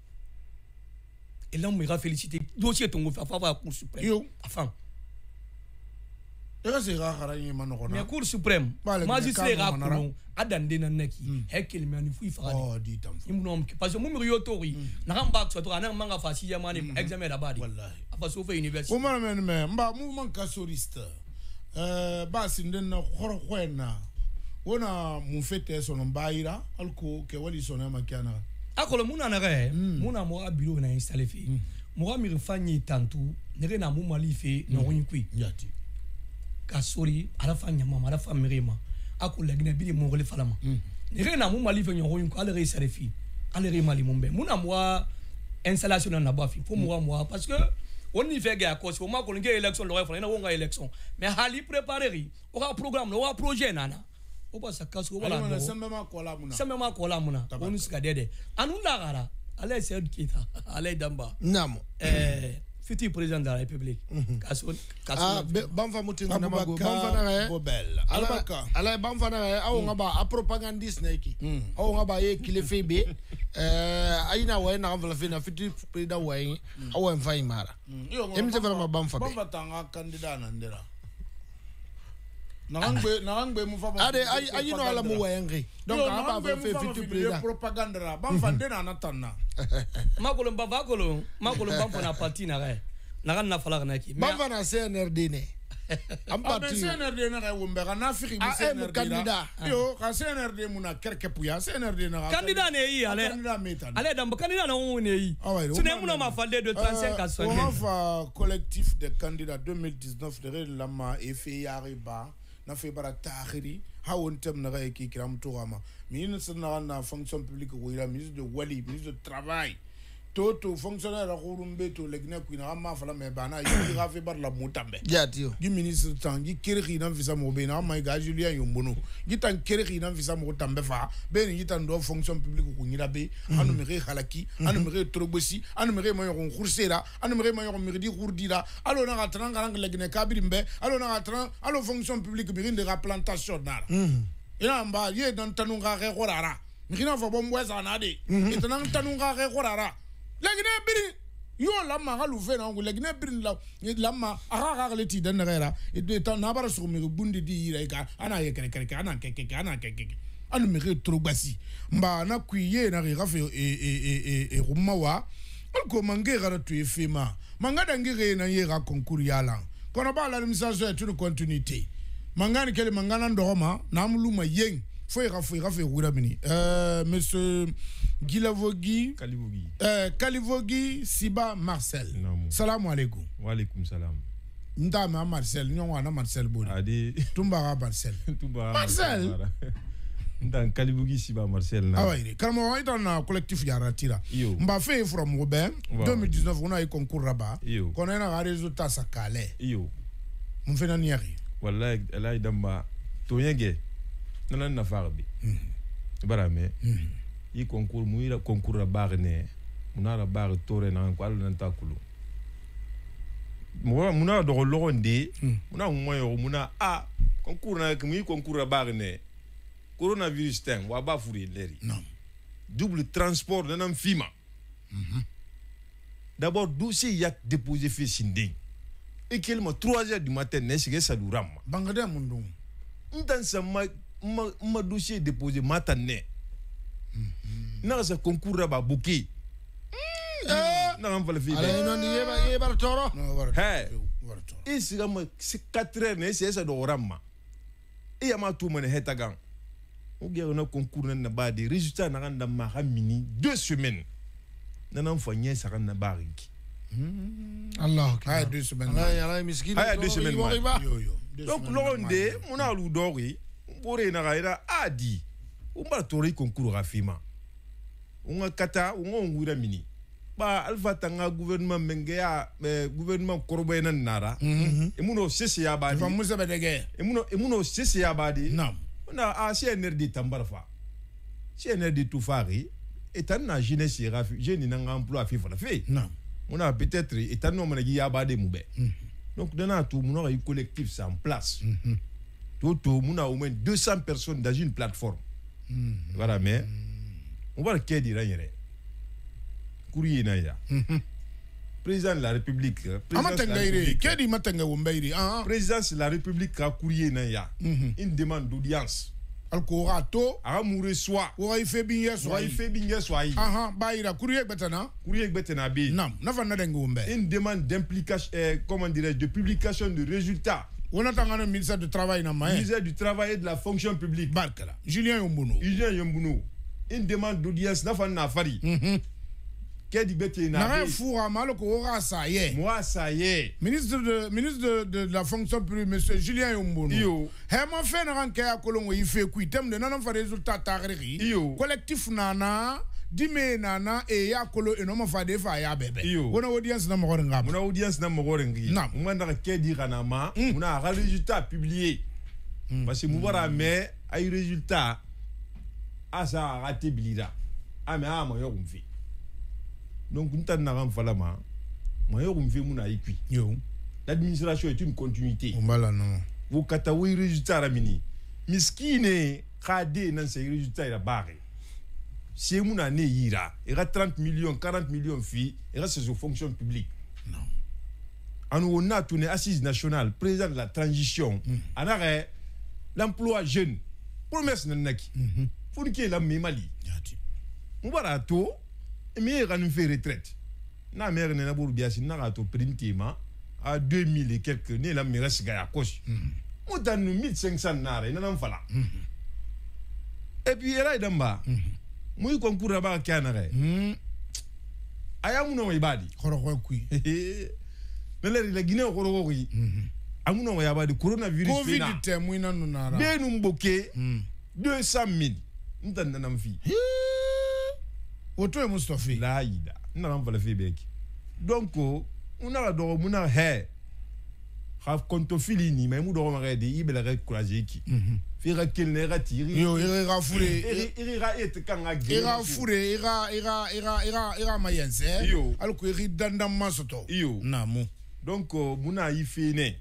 Speaker 16: et là mo féliciter dossier to ngofa fa fa cour suprême enfin
Speaker 5: ega se ga garanye manoko na
Speaker 16: mais cour suprême magistrat ga ko adande na naki hekel mani fu fa
Speaker 5: oh di tam
Speaker 16: imnom parce que mo mi yotori na gamba so to ana manga fa si yamani examen da badi wallahi afa so fa université
Speaker 5: o man men men mba mouvement kasoriste euh ba sinden na khoro khwena wona mu fete sono mbaira alko ke wali sono makiana
Speaker 16: akolo muna na re muna mo abilo na installer fi mo mi refanyi tantu nere na mo mali fe no yinkui
Speaker 5: yati
Speaker 16: kasori ala fa nyama ala fa mirema akula gina bi mo gole falama nere na mo mali fe no yinkui ala re sarefi ala re mali mombe muna mo installation na bafi fo mo mo parce que on y fait gars cause ma ko nge election lo fa na wonga election mais hali préparer o ga programme o ga projet nana o ba sakaso wala
Speaker 5: no sembe ma kola muna
Speaker 16: sembe ma kola muna onu ska dede anu la gara ale se kita ale damba
Speaker 6: namo
Speaker 16: eh futur président de la république kaso kaso
Speaker 6: ah bamfa mutinga na mago bamfa na
Speaker 5: bobel
Speaker 6: alaka ala bamfa na awu ngaba a propagandiste na iki awu ngaba ye kilefebe eh aina wa na ngava fina futur président wa yin awu mfa imara emte vraiment bamfa
Speaker 5: bamfa tanga candidat na ndera Nangbe nangbe mu fa
Speaker 6: ade ay ayino ala mu wayengi donc aba ba fe fitu président
Speaker 5: propaganda ra bam fande na natanna
Speaker 16: makolo mbava kolo makolo mbamfo na parti na re na kana fala na ki
Speaker 6: bamfa na C N R D ne
Speaker 5: am parti C N R D na ga wumbe ga na fiki bi C N R D candidat yo ka C N R D muna kerke puya C N R D na ga
Speaker 16: candidat ne yi ale ale dan candidat na won ne yi sune muna ma falde de trente-cinq à soixante
Speaker 5: on va collectif de candidats deux mille dix-neuf de lama e fe yariba na fe bara takhiri ha wontem na ga ki kiram to gama ministre na na fonction publique ko ira ministre de wali ministre de travail toto fonctionnaire ko rumbe to legne ku na ma fala me bana yi ga fe bar la mutambe
Speaker 6: jatio
Speaker 5: gi ministre tangi kirki na visa mo be na ma ga Julien Yombono gi tan kirki na visa mo tambe fa be ni tan do fonction publique ko nyira be anu me re khalaki anu me re trobosi anu me re mo yon khursera anu me re mo yon mirdi khurdira alo na ga tan ga legne kabirimbe alo na ga tan alo fonction publique bi rinde ga plantation na ina mba ye dan tanu ga re khorara ngina fa bom wesa na de itanan tanu ga re khorara legine biri yo lamma halu fe na ngul legine biri la lamma aga ga leti dan ngera e ta na bara su mi bundi di ira ga ana ye kere kere ana keke ana keke anu mi re tro basi mba na kuye na ga fe e e e e rumawa ko mange ga tu e fema manga dangi na ye ga concours yala kono ba la mission est une continuité mangani kele mangana ndoma na muluma yeng foi ga foi ga fe gura mini euh monsieur Gilavogi
Speaker 17: Kalivogi
Speaker 5: euh Kalivogi Siba Marcel salam alaikum
Speaker 17: wa alaikum salam
Speaker 5: ndama Marcel nyonwa na Marcel boni
Speaker 17: adi
Speaker 5: tumba Marcel
Speaker 17: tumba
Speaker 5: Marcel
Speaker 17: ndan Kalivogi Siba Marcel na
Speaker 5: awai kalmo wa dans collectif ya ratira mba fe from Robin deux mille dix-neuf on a eu concours rabat kono na résultat ça calé
Speaker 17: yo
Speaker 5: mun fe na niari
Speaker 17: wallahi alai damba to yenge nana na farbi barame i concours muira concours barne munara bar tore na ko alna takulu mo muna do loronde muna moyo muna a concours na kimi concours barne coronavirus ten wa ba furi leri
Speaker 5: non
Speaker 17: double transport nanam fima d'abord dossier yak déposé fait sinding et qu'il me trois heures du matin n'est ce que ça duram
Speaker 5: bangade mundum
Speaker 17: ndan sa ma ma dossier déposé matane na sa concours raba bouquet na on va le faire
Speaker 6: allez non y ba y ba toro
Speaker 17: hey et c'est comme c'est quatre heures mais c'est ça do ramma et ya ma tout mon hetagan o ge on a concours na ba des résultats na nganda ma mini deux semaines na na mfanye sa na bariki
Speaker 5: Allah ay deux semaines
Speaker 6: ay ay miskin
Speaker 17: ay deux semaines yo yo donc l'onde mon a lu dori bore na gaira adi umba tori concours rafima unga kata unga ngura mini ba alfa tanga gouvernement mengea gouvernement korbe na nara e muno sese ya badi
Speaker 5: fa musa bedege
Speaker 17: e muno e muno sese ya badi
Speaker 5: nam
Speaker 17: na a C N R D tambarfa C N R D toufari etan na jeunesse rafi jeune na emploi fi fa fait
Speaker 5: nam
Speaker 17: on a peut-être etan no mana ya badi mube donc dana tout muno ay collectif ça en place Toto, on a au moins deux cents personnes dans une plateforme. Mm. Voilà, mais on va le dire dire rien. Courrier naya. Président de la République. Président de la République. Président de la République a courrier naya. Une demande d'audience.
Speaker 5: Alcorato.
Speaker 17: Amoureux soit.
Speaker 5: Ou il fait bien soit.
Speaker 17: Il fait bien soit.
Speaker 5: Ah ah. Bah il a courrier betana.
Speaker 17: Courrier betana bi.
Speaker 5: Non, n'a pas n'adengumbe.
Speaker 17: Une demande d'implication, comment dirais-je, de publication de résultats.
Speaker 5: On a un ministère du travail na main.
Speaker 17: Ministère du travail et de la fonction publique.
Speaker 5: Barkala. Julien Yombono.
Speaker 17: Julien Yombono. Une demande d'audience na fan na fari. Qu'est dit bête na.
Speaker 5: Na foura mal ko ora ça y est.
Speaker 17: Moi ça y est.
Speaker 5: Ministre de ministre de, de, de la fonction publique monsieur Julien Yombono.
Speaker 17: Yo.
Speaker 5: He ma fait na ranke ya kolongo il fait ku item de na fa résultat tariri.
Speaker 17: Yo.
Speaker 5: Collectif nana dime nana e ya kolo e no ma fa de fa ya bebe. Wona audience na mo ngam.
Speaker 17: Wona audience na mo ngorengi. Mo ndaka ke di kana ma, mona a résultat publié. Parce que mo bara mais ay résultat a ça raté bilida. Ah mais ah mo yo kumfi. Donc ntan na ram fala ma. Mo yo kumfi mona ikui.
Speaker 5: Yo.
Speaker 17: L'administration est une continuité.
Speaker 5: On bala non.
Speaker 17: Vous katawi résultat ramini. Miskine khade nan ces résultats ila barre. Si on a né ira, il y a trente millions, quarante millions de filles, il reste sur fonction publique.
Speaker 5: Non.
Speaker 17: On a tourné assise nationale, président de la transition, on a l'emploi jeune, promesse nanaki. Pour qu'il y ait la même Mali. On va à tout, mais il y a une retraite. Na mère n'a pas bien si n'a pas printé ma, à deux mille et quelques né la mi reste gaya coche mo tan nu mille cinq cents nare nanam fala et puis era idamba muy concours ba kanare aya muno ibadi
Speaker 5: khoro kui
Speaker 17: meleri la Guinée khoro kui amuno yabadi coronavirus
Speaker 5: covid te muina nunara
Speaker 17: benu mboke deux cent mille ntan nanam fi
Speaker 5: woto e Mustafa
Speaker 17: la ida nanam fala fi beki donc on a do muna he ha konto filini mais mu do ma rede ibela re courage ki fi ra kel ne ra tiri
Speaker 5: yo ira fure
Speaker 17: ira et kanga ge
Speaker 5: ira fure ira ira ira ira ira mayense al ko iri dandam masoto
Speaker 17: yo
Speaker 5: namu
Speaker 17: donc muna yi fene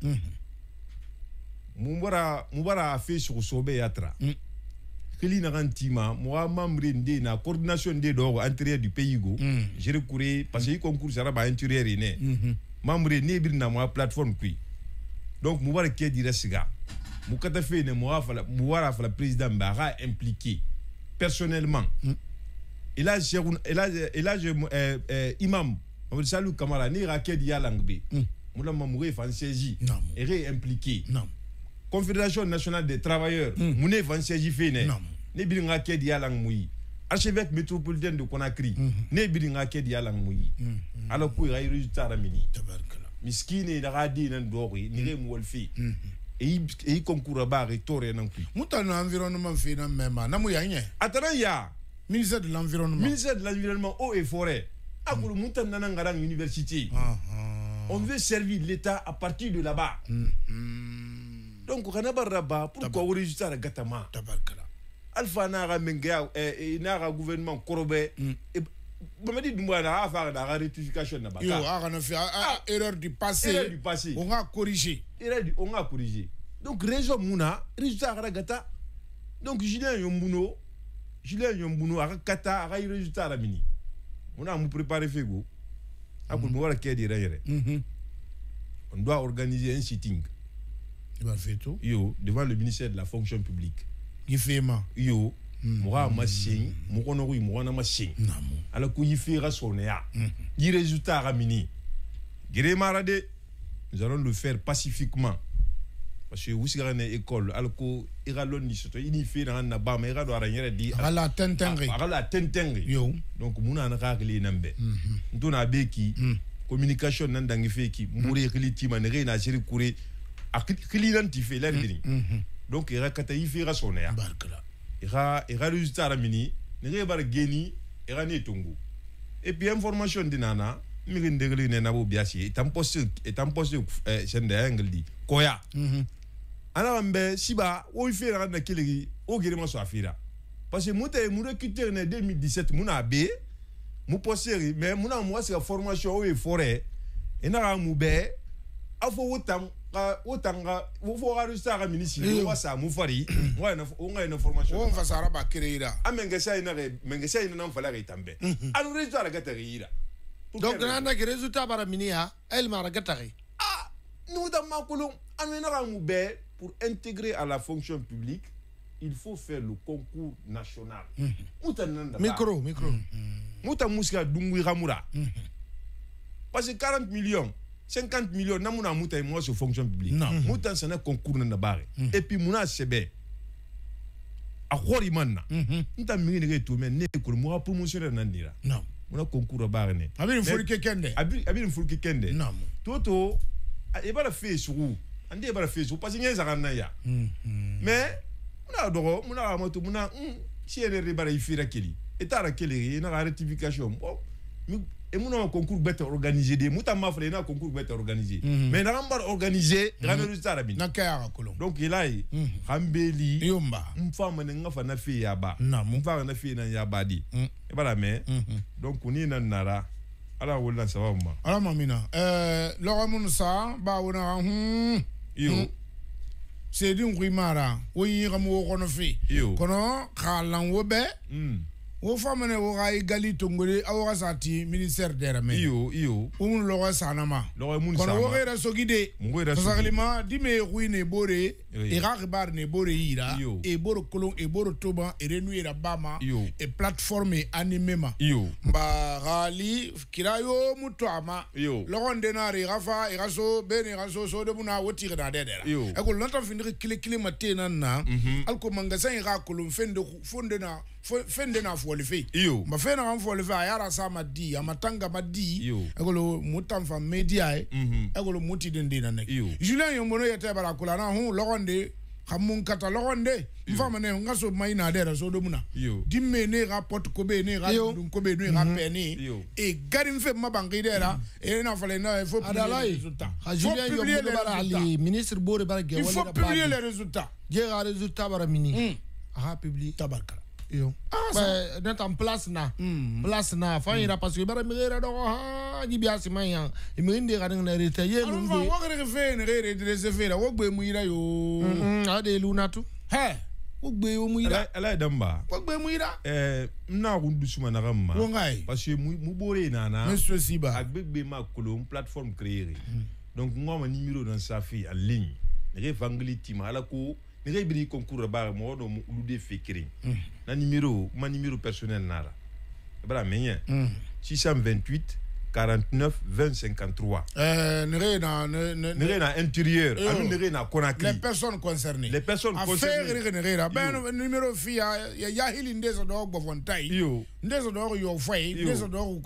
Speaker 17: mubara mubara fe sur sobe yatra kili na rantima moi membre de na coordination de do intérieur du pays go j'ai recouru parce que concours sera ba intérieur ne membre ne bir na moi plateforme kui donc mubara ke dire siga mu kata fe ne moi fala mubara fala président bara impliqué personnellement il a il a il a imam on salut Kamara ni raket yalangbe mula mamure fanseji et ré impliqué Confédération nationale des travailleurs mune fanseji fene ne bilinga ke yalang muyi archevêque métropolitain de Conakry ne bilinga ke yalang muyi alors pour y résultat ramini tabarkala miskine da radi nan dori ni re mu wolfi et il concours ba retore nan ku
Speaker 5: mutana environnement fe nan mema na mu yanye
Speaker 17: atana ya
Speaker 5: ministère de l'environnement
Speaker 17: ministère de l'environnement eau et forêt akulu mutana nan ngaran université on veut servir l'état à partir de là-bas donc on a baraba pourquoi au résultat gatama
Speaker 5: tabarkala
Speaker 17: alpha nara menga et nara gouvernement korobé et Mamadi Doumbouya a fait la rectification na baka
Speaker 5: yo a na fait erreur du passé
Speaker 17: erreur du passé
Speaker 5: on a corrigé
Speaker 17: erreur du on a corrigé donc raison muna résultat gata donc Julien Yombuno Julien Yombuno a kata a résultat ramini on a mu préparer fego akul mo wala ke di rayere on doit organiser un sitting
Speaker 5: il va faire tout
Speaker 17: yo devant le ministère de la fonction publique
Speaker 5: il fait ma
Speaker 17: yo moi machine mo kono ko mo na machine ala ko yifira sonea yi résultat ramini gire marade nous allons le faire pacifiquement parce que vous serez une école alko iralon ni soto ini fait na na ba mais do aranyere di
Speaker 5: ala tentengri
Speaker 17: ala tentengri yo donc muna na ragli nambe ndona beki communication nan dangi feki mbure khiliti manere na jiri kure akili nan ti fait l'erdini donc ira kata yifira sonea
Speaker 5: barkala
Speaker 17: ira ira résultat ramini ne bar geni ira ne tungu et puis information dinana mi ndegle ne na bo biasi etam poste etam poste eh sende angle koya ana mbe siba o fait na na kiligi o gere ma so afira parce que mute mu recruter ne deux mille dix-sept muna be mu poster mais muna mo c'est formation o e forêt et na mu be afo wotam ka wotanga wo fo ga résultat ga ministre wa sa mu fari wa na o nga na formation
Speaker 5: on fa sara ba créera
Speaker 17: amenge sai na menge sai na fala ga tambe anu résultat ga tarira
Speaker 5: donc na na résultat bara minia el mara ga tari
Speaker 17: ah nous da makulu anu na ga mu be pour intégrer à la fonction publique il faut faire le concours national mutananda
Speaker 5: micro micro
Speaker 17: muta muska dungui ramura parce que quarante millions cinquante millions namuna muta moi sur fonction publique muta sana concours na bare et puis muna sebe a khori manna nta mingi ne to men ne ko mo promotionnaire nandira
Speaker 5: non
Speaker 17: muna concours bare ne
Speaker 5: abiri fulke kende
Speaker 17: abiri abiri fulke kende
Speaker 5: non
Speaker 17: toto e bara fe suru ande bara fe suru parce que nyeza kana ya mais muna dogo muna moto muna si ene bara ifira kili etara kili na rectification bon et mon concours bête organisé des muta mafre na concours bête organisé mais na mbar organisé ramé résultat rabi
Speaker 5: na kaya kolo
Speaker 17: donc il a hambeli
Speaker 5: yomba
Speaker 17: mfama ne ngafa na fi yaba
Speaker 5: na
Speaker 17: mfama na fi na yaba di e bala me donc ni na nara ala wala sabama
Speaker 5: ala mamina euh lo mun sa ba wona hm
Speaker 17: yo
Speaker 5: c'est din guimara wo yi gam wo kono fi kono khalan wo be wo famane wo ga igali tongore awa sati ministère d'erame
Speaker 17: iyo iyo
Speaker 5: un logo sanama
Speaker 17: logo mun
Speaker 5: sama
Speaker 17: sama
Speaker 5: kono wo era sogide fasaglima dime ruine bore e ga bar ne bore ira e boro kolon e boro toba e renuira bama e plateforme animema mba gali kirayo mutama logo ndenari gafa e gaso bene gaso so de buna wotire na dedera e ko lanta finir kile kile matena na alko mangasan ga kolon fende fonde na fende na folife
Speaker 17: iyo
Speaker 5: ma fena na folife ayara sama di amatanga madi egolo mutamfa media e egolo muti dende na nek Julien Yombono yete bara kula na hu logonde xamun kata logonde mfama ne ngaso mayina dera so do muna dimme ne rapport ko be ne ga dum ko be ne ga peni e garim fe mabangi dera e na fale na faut publier les résultats
Speaker 6: Julien Yombono bara ali ministre bore bara ge
Speaker 5: wala il faut publier les résultats
Speaker 6: ge ga résultats bara mini a publier
Speaker 5: tabarkala
Speaker 6: yo ah d'être en place na place na fa ira parce que bara migera do ha ni biasi manya e mi ndi ga na retayer
Speaker 5: lu ngi wo ga fe ne re de se fe wo gbe mu ira yo
Speaker 6: a de lu na tu
Speaker 5: he wo gbe wo mu ira
Speaker 17: ala damba
Speaker 5: wo gbe mu ira
Speaker 17: eh na gundu suma na gamma parce que mu bore na na
Speaker 5: monsieur Siba
Speaker 17: agbegbe ma kolo plateforme créée donc ngoma numéro dans sa fille en ligne ne vangli tima ala ko ne bri concours ba mo do lu de fekiri na numéro ma numéro personnel nara bra menye six cent vingt-huit quarante-neuf vingt cinquante-trois
Speaker 5: euh ne na ne
Speaker 17: ne na intérieur anu ne na Conakry
Speaker 5: les personnes concernées
Speaker 17: les personnes concernées
Speaker 5: affaire ne ra ben numéro fia ya ya hili ndezo do gbovontai
Speaker 17: yo
Speaker 5: ndezo do yo fay ndezo do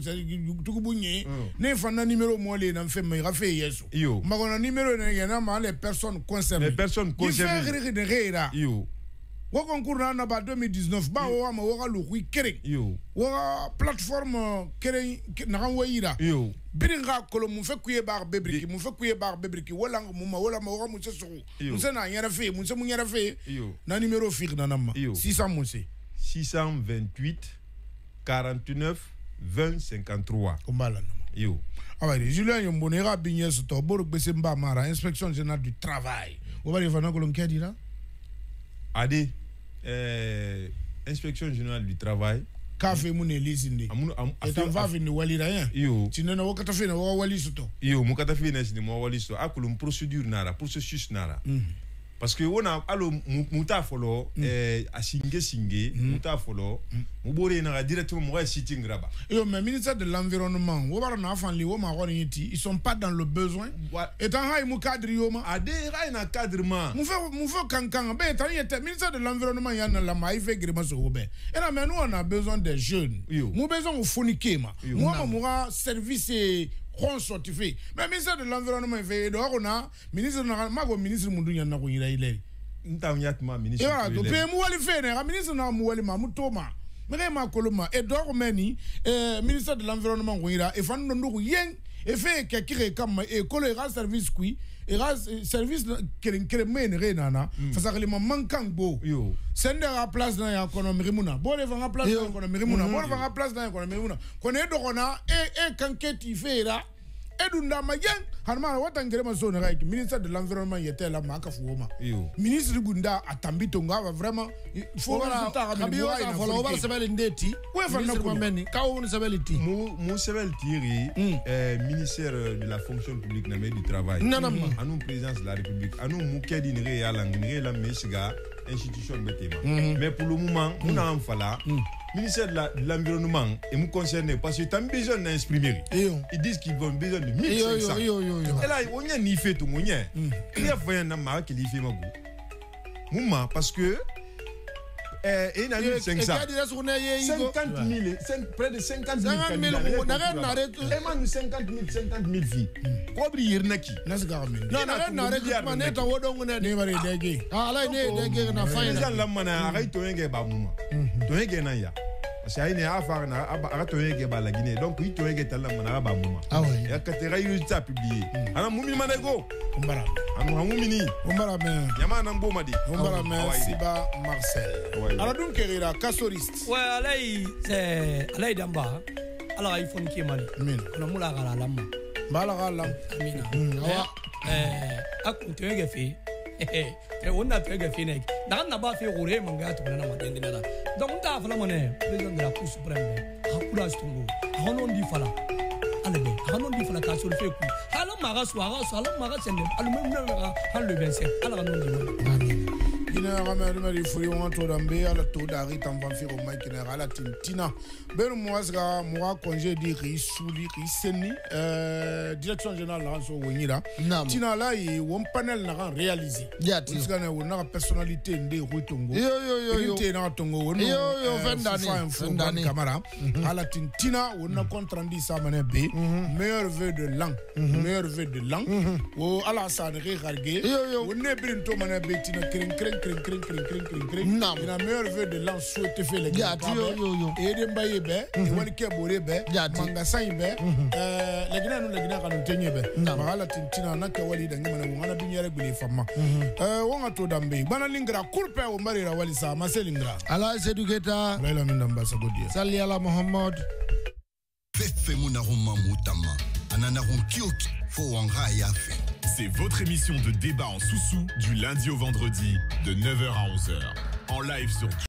Speaker 5: to bunye ne fa na numéro mo le na fe me ra fe yeso magona numéro ne ya na ma les personnes concernées
Speaker 17: les personnes concernées
Speaker 5: affaire ne ra
Speaker 17: yo
Speaker 5: wo concours na ba deux mille dix-neuf ba wo ma wo ga lu hui kere
Speaker 17: yo
Speaker 5: wo plateforme kere na kan wayira
Speaker 17: yo
Speaker 5: biringa kolo mu fe kuye bar bebriki mu fe kuye bar bebriki wala mu ma wala ma wo mu se so mu se na yara fe mu se mu yara fe na numéro fir na nama six cents mu se
Speaker 17: six cent vingt-huit quarante-neuf vingt cinquante-trois
Speaker 5: kombala nama
Speaker 17: yo
Speaker 5: awari Julien Yombono ga binye so to boro gbese mba mara inspection générale du travail wo bari fa na ko lonke dira
Speaker 17: ade euh inspection générale du travail
Speaker 5: kafe mu ne lisinde etan va vini walira rien
Speaker 17: yo
Speaker 5: tinena wakata fina wa walisuto
Speaker 17: yo mu kata fina sini mo waliso akulum procédure nara processus nara parce que wona alo muta folo eh asinge singe muta folo mu bore na directement mo sitting raba
Speaker 5: yo mais ministère de l'environnement wo bara na fan li wo ma woni ti ils sont pas dans le besoin etant hay mu cadre yo ma
Speaker 17: ade hay na cadrement
Speaker 5: mu fe mu fe kankan be etant yete ministère de l'environnement ya na la mai fe grema so be et là mais nous on a besoin des jeunes mu besoin au foniquer ma moi mo service on certifié mais ministre de l'environnement fait do ko na ministre na ma go ministre mundu nya na ko yira ile
Speaker 17: ntam yatma ministre
Speaker 5: ya to pe mu wali fe ne ministre na mu wali ma mu toma me ma koloma e do ko meni eh ministre de l'environnement ko yira e fan ndo ko yen e fe ke kire kam e kolo ga service kui e ga service keren keren men re nana fa sa ma mankan bo
Speaker 17: yo
Speaker 5: sende ga place na ya économie muna bo le va place na économie muna bo le va place na économie muna ko ne do kona e e kanketi fera edunda mayen hanma wata ngere ma zone ra ministre de l'environnement yete la maka fuoma ministre gunda atambito ngava vraiment faut résultat
Speaker 6: rabi wa sa folo ba sebel ndeti
Speaker 5: we fa na ko
Speaker 6: meni ka won sebel ti
Speaker 17: mu mu sebel tiri euh ministère de la fonction publique na du travail anu présidence de la république anu mu kedi ni re ya langni la mesiga institution betema mais pour le moment on a en fala ministère de l'environnement est nous concerné parce que tu as besoin d'exprimer. Ils disent qu'ils ont besoin de mille cinq cents. Et là, on y a ni fait tout le monde. Il y a un homme qui fait ma goût. Mouma, parce que et il y a mille cinq cents. cinquante mille, près de cinquante mille.
Speaker 6: cinquante mille, on arrête.
Speaker 17: Et moi, cinquante mille, cinquante mille filles. Quoi briller naki?
Speaker 6: Non, non, arrête. Mané ta wodo ngone ne bari dege. Ah, là ne dege na faina.
Speaker 17: Les gens là mana arrête to yenge ba mouma. To yenge na ya. Parce que il y a affaire na arrête to yenge ba la Guinée. Donc oui to yenge tala mana ba mouma.
Speaker 6: Ah ouais.
Speaker 17: Ya katera résultat publié. Ana moumi manego.
Speaker 5: Ombara.
Speaker 17: Anu moumini.
Speaker 5: Ombara men.
Speaker 17: Yama na mboma di.
Speaker 5: Ombara men Siba Marcel. Alors donc Kerira Kassoriste.
Speaker 16: Ouais, alay c'est alay damba. Alors il faut qui mal.
Speaker 5: Amen.
Speaker 16: On a moula gala lam.
Speaker 5: Bala gala.
Speaker 16: Amina. Eh, a continuer que fait. eh on a fait que fini dans na ba fait roulé manga to na ma dendina da donc ta fala mané président de la cour suprême hakura stungo honon di fala ale be honon di fala ka sur fait ku hala maga soara sala maga sende al même na hal le vingt-sept ala non di
Speaker 5: ina ramari mari furi on to dambe ala to dari tamban fi o mai kina ala tintina ben moasga moa congé di ri suli ri seni euh direction générale na so wonyira tina la yi won panel na réaliser ya tisga na wona personnalité nde rutongo
Speaker 6: yo yo yo yo
Speaker 5: te na tongo wono
Speaker 6: yo yo vendani
Speaker 5: vendani camara ala tintina wona compte rendu sa mané be meilleur vœu de l'an meilleur vœu de l'an o ala sa ne regarder wonne brin to mané be tina kren kren kren kren kren kren kren kren na ina meilleur vœu de l'an souhaité fait les gars
Speaker 6: yo yo yo
Speaker 5: et de mbaye be woni ke bore be manga sai be euh les gars nous les gars kan tenye be ala tintina na ke wali dangi mané wona binyere gule fama euh wonga to dambe bana lingra kulpe o mari ra wali sa maselingra
Speaker 6: ala sedugeta
Speaker 5: laila minamba sagodia
Speaker 6: salli ala muhammad
Speaker 4: fefe munaruma mutama ananarun kioki fo wanga yafe.
Speaker 2: C'est votre émission de débat en sous-sous du lundi au vendredi de neuf heures à onze heures en live sur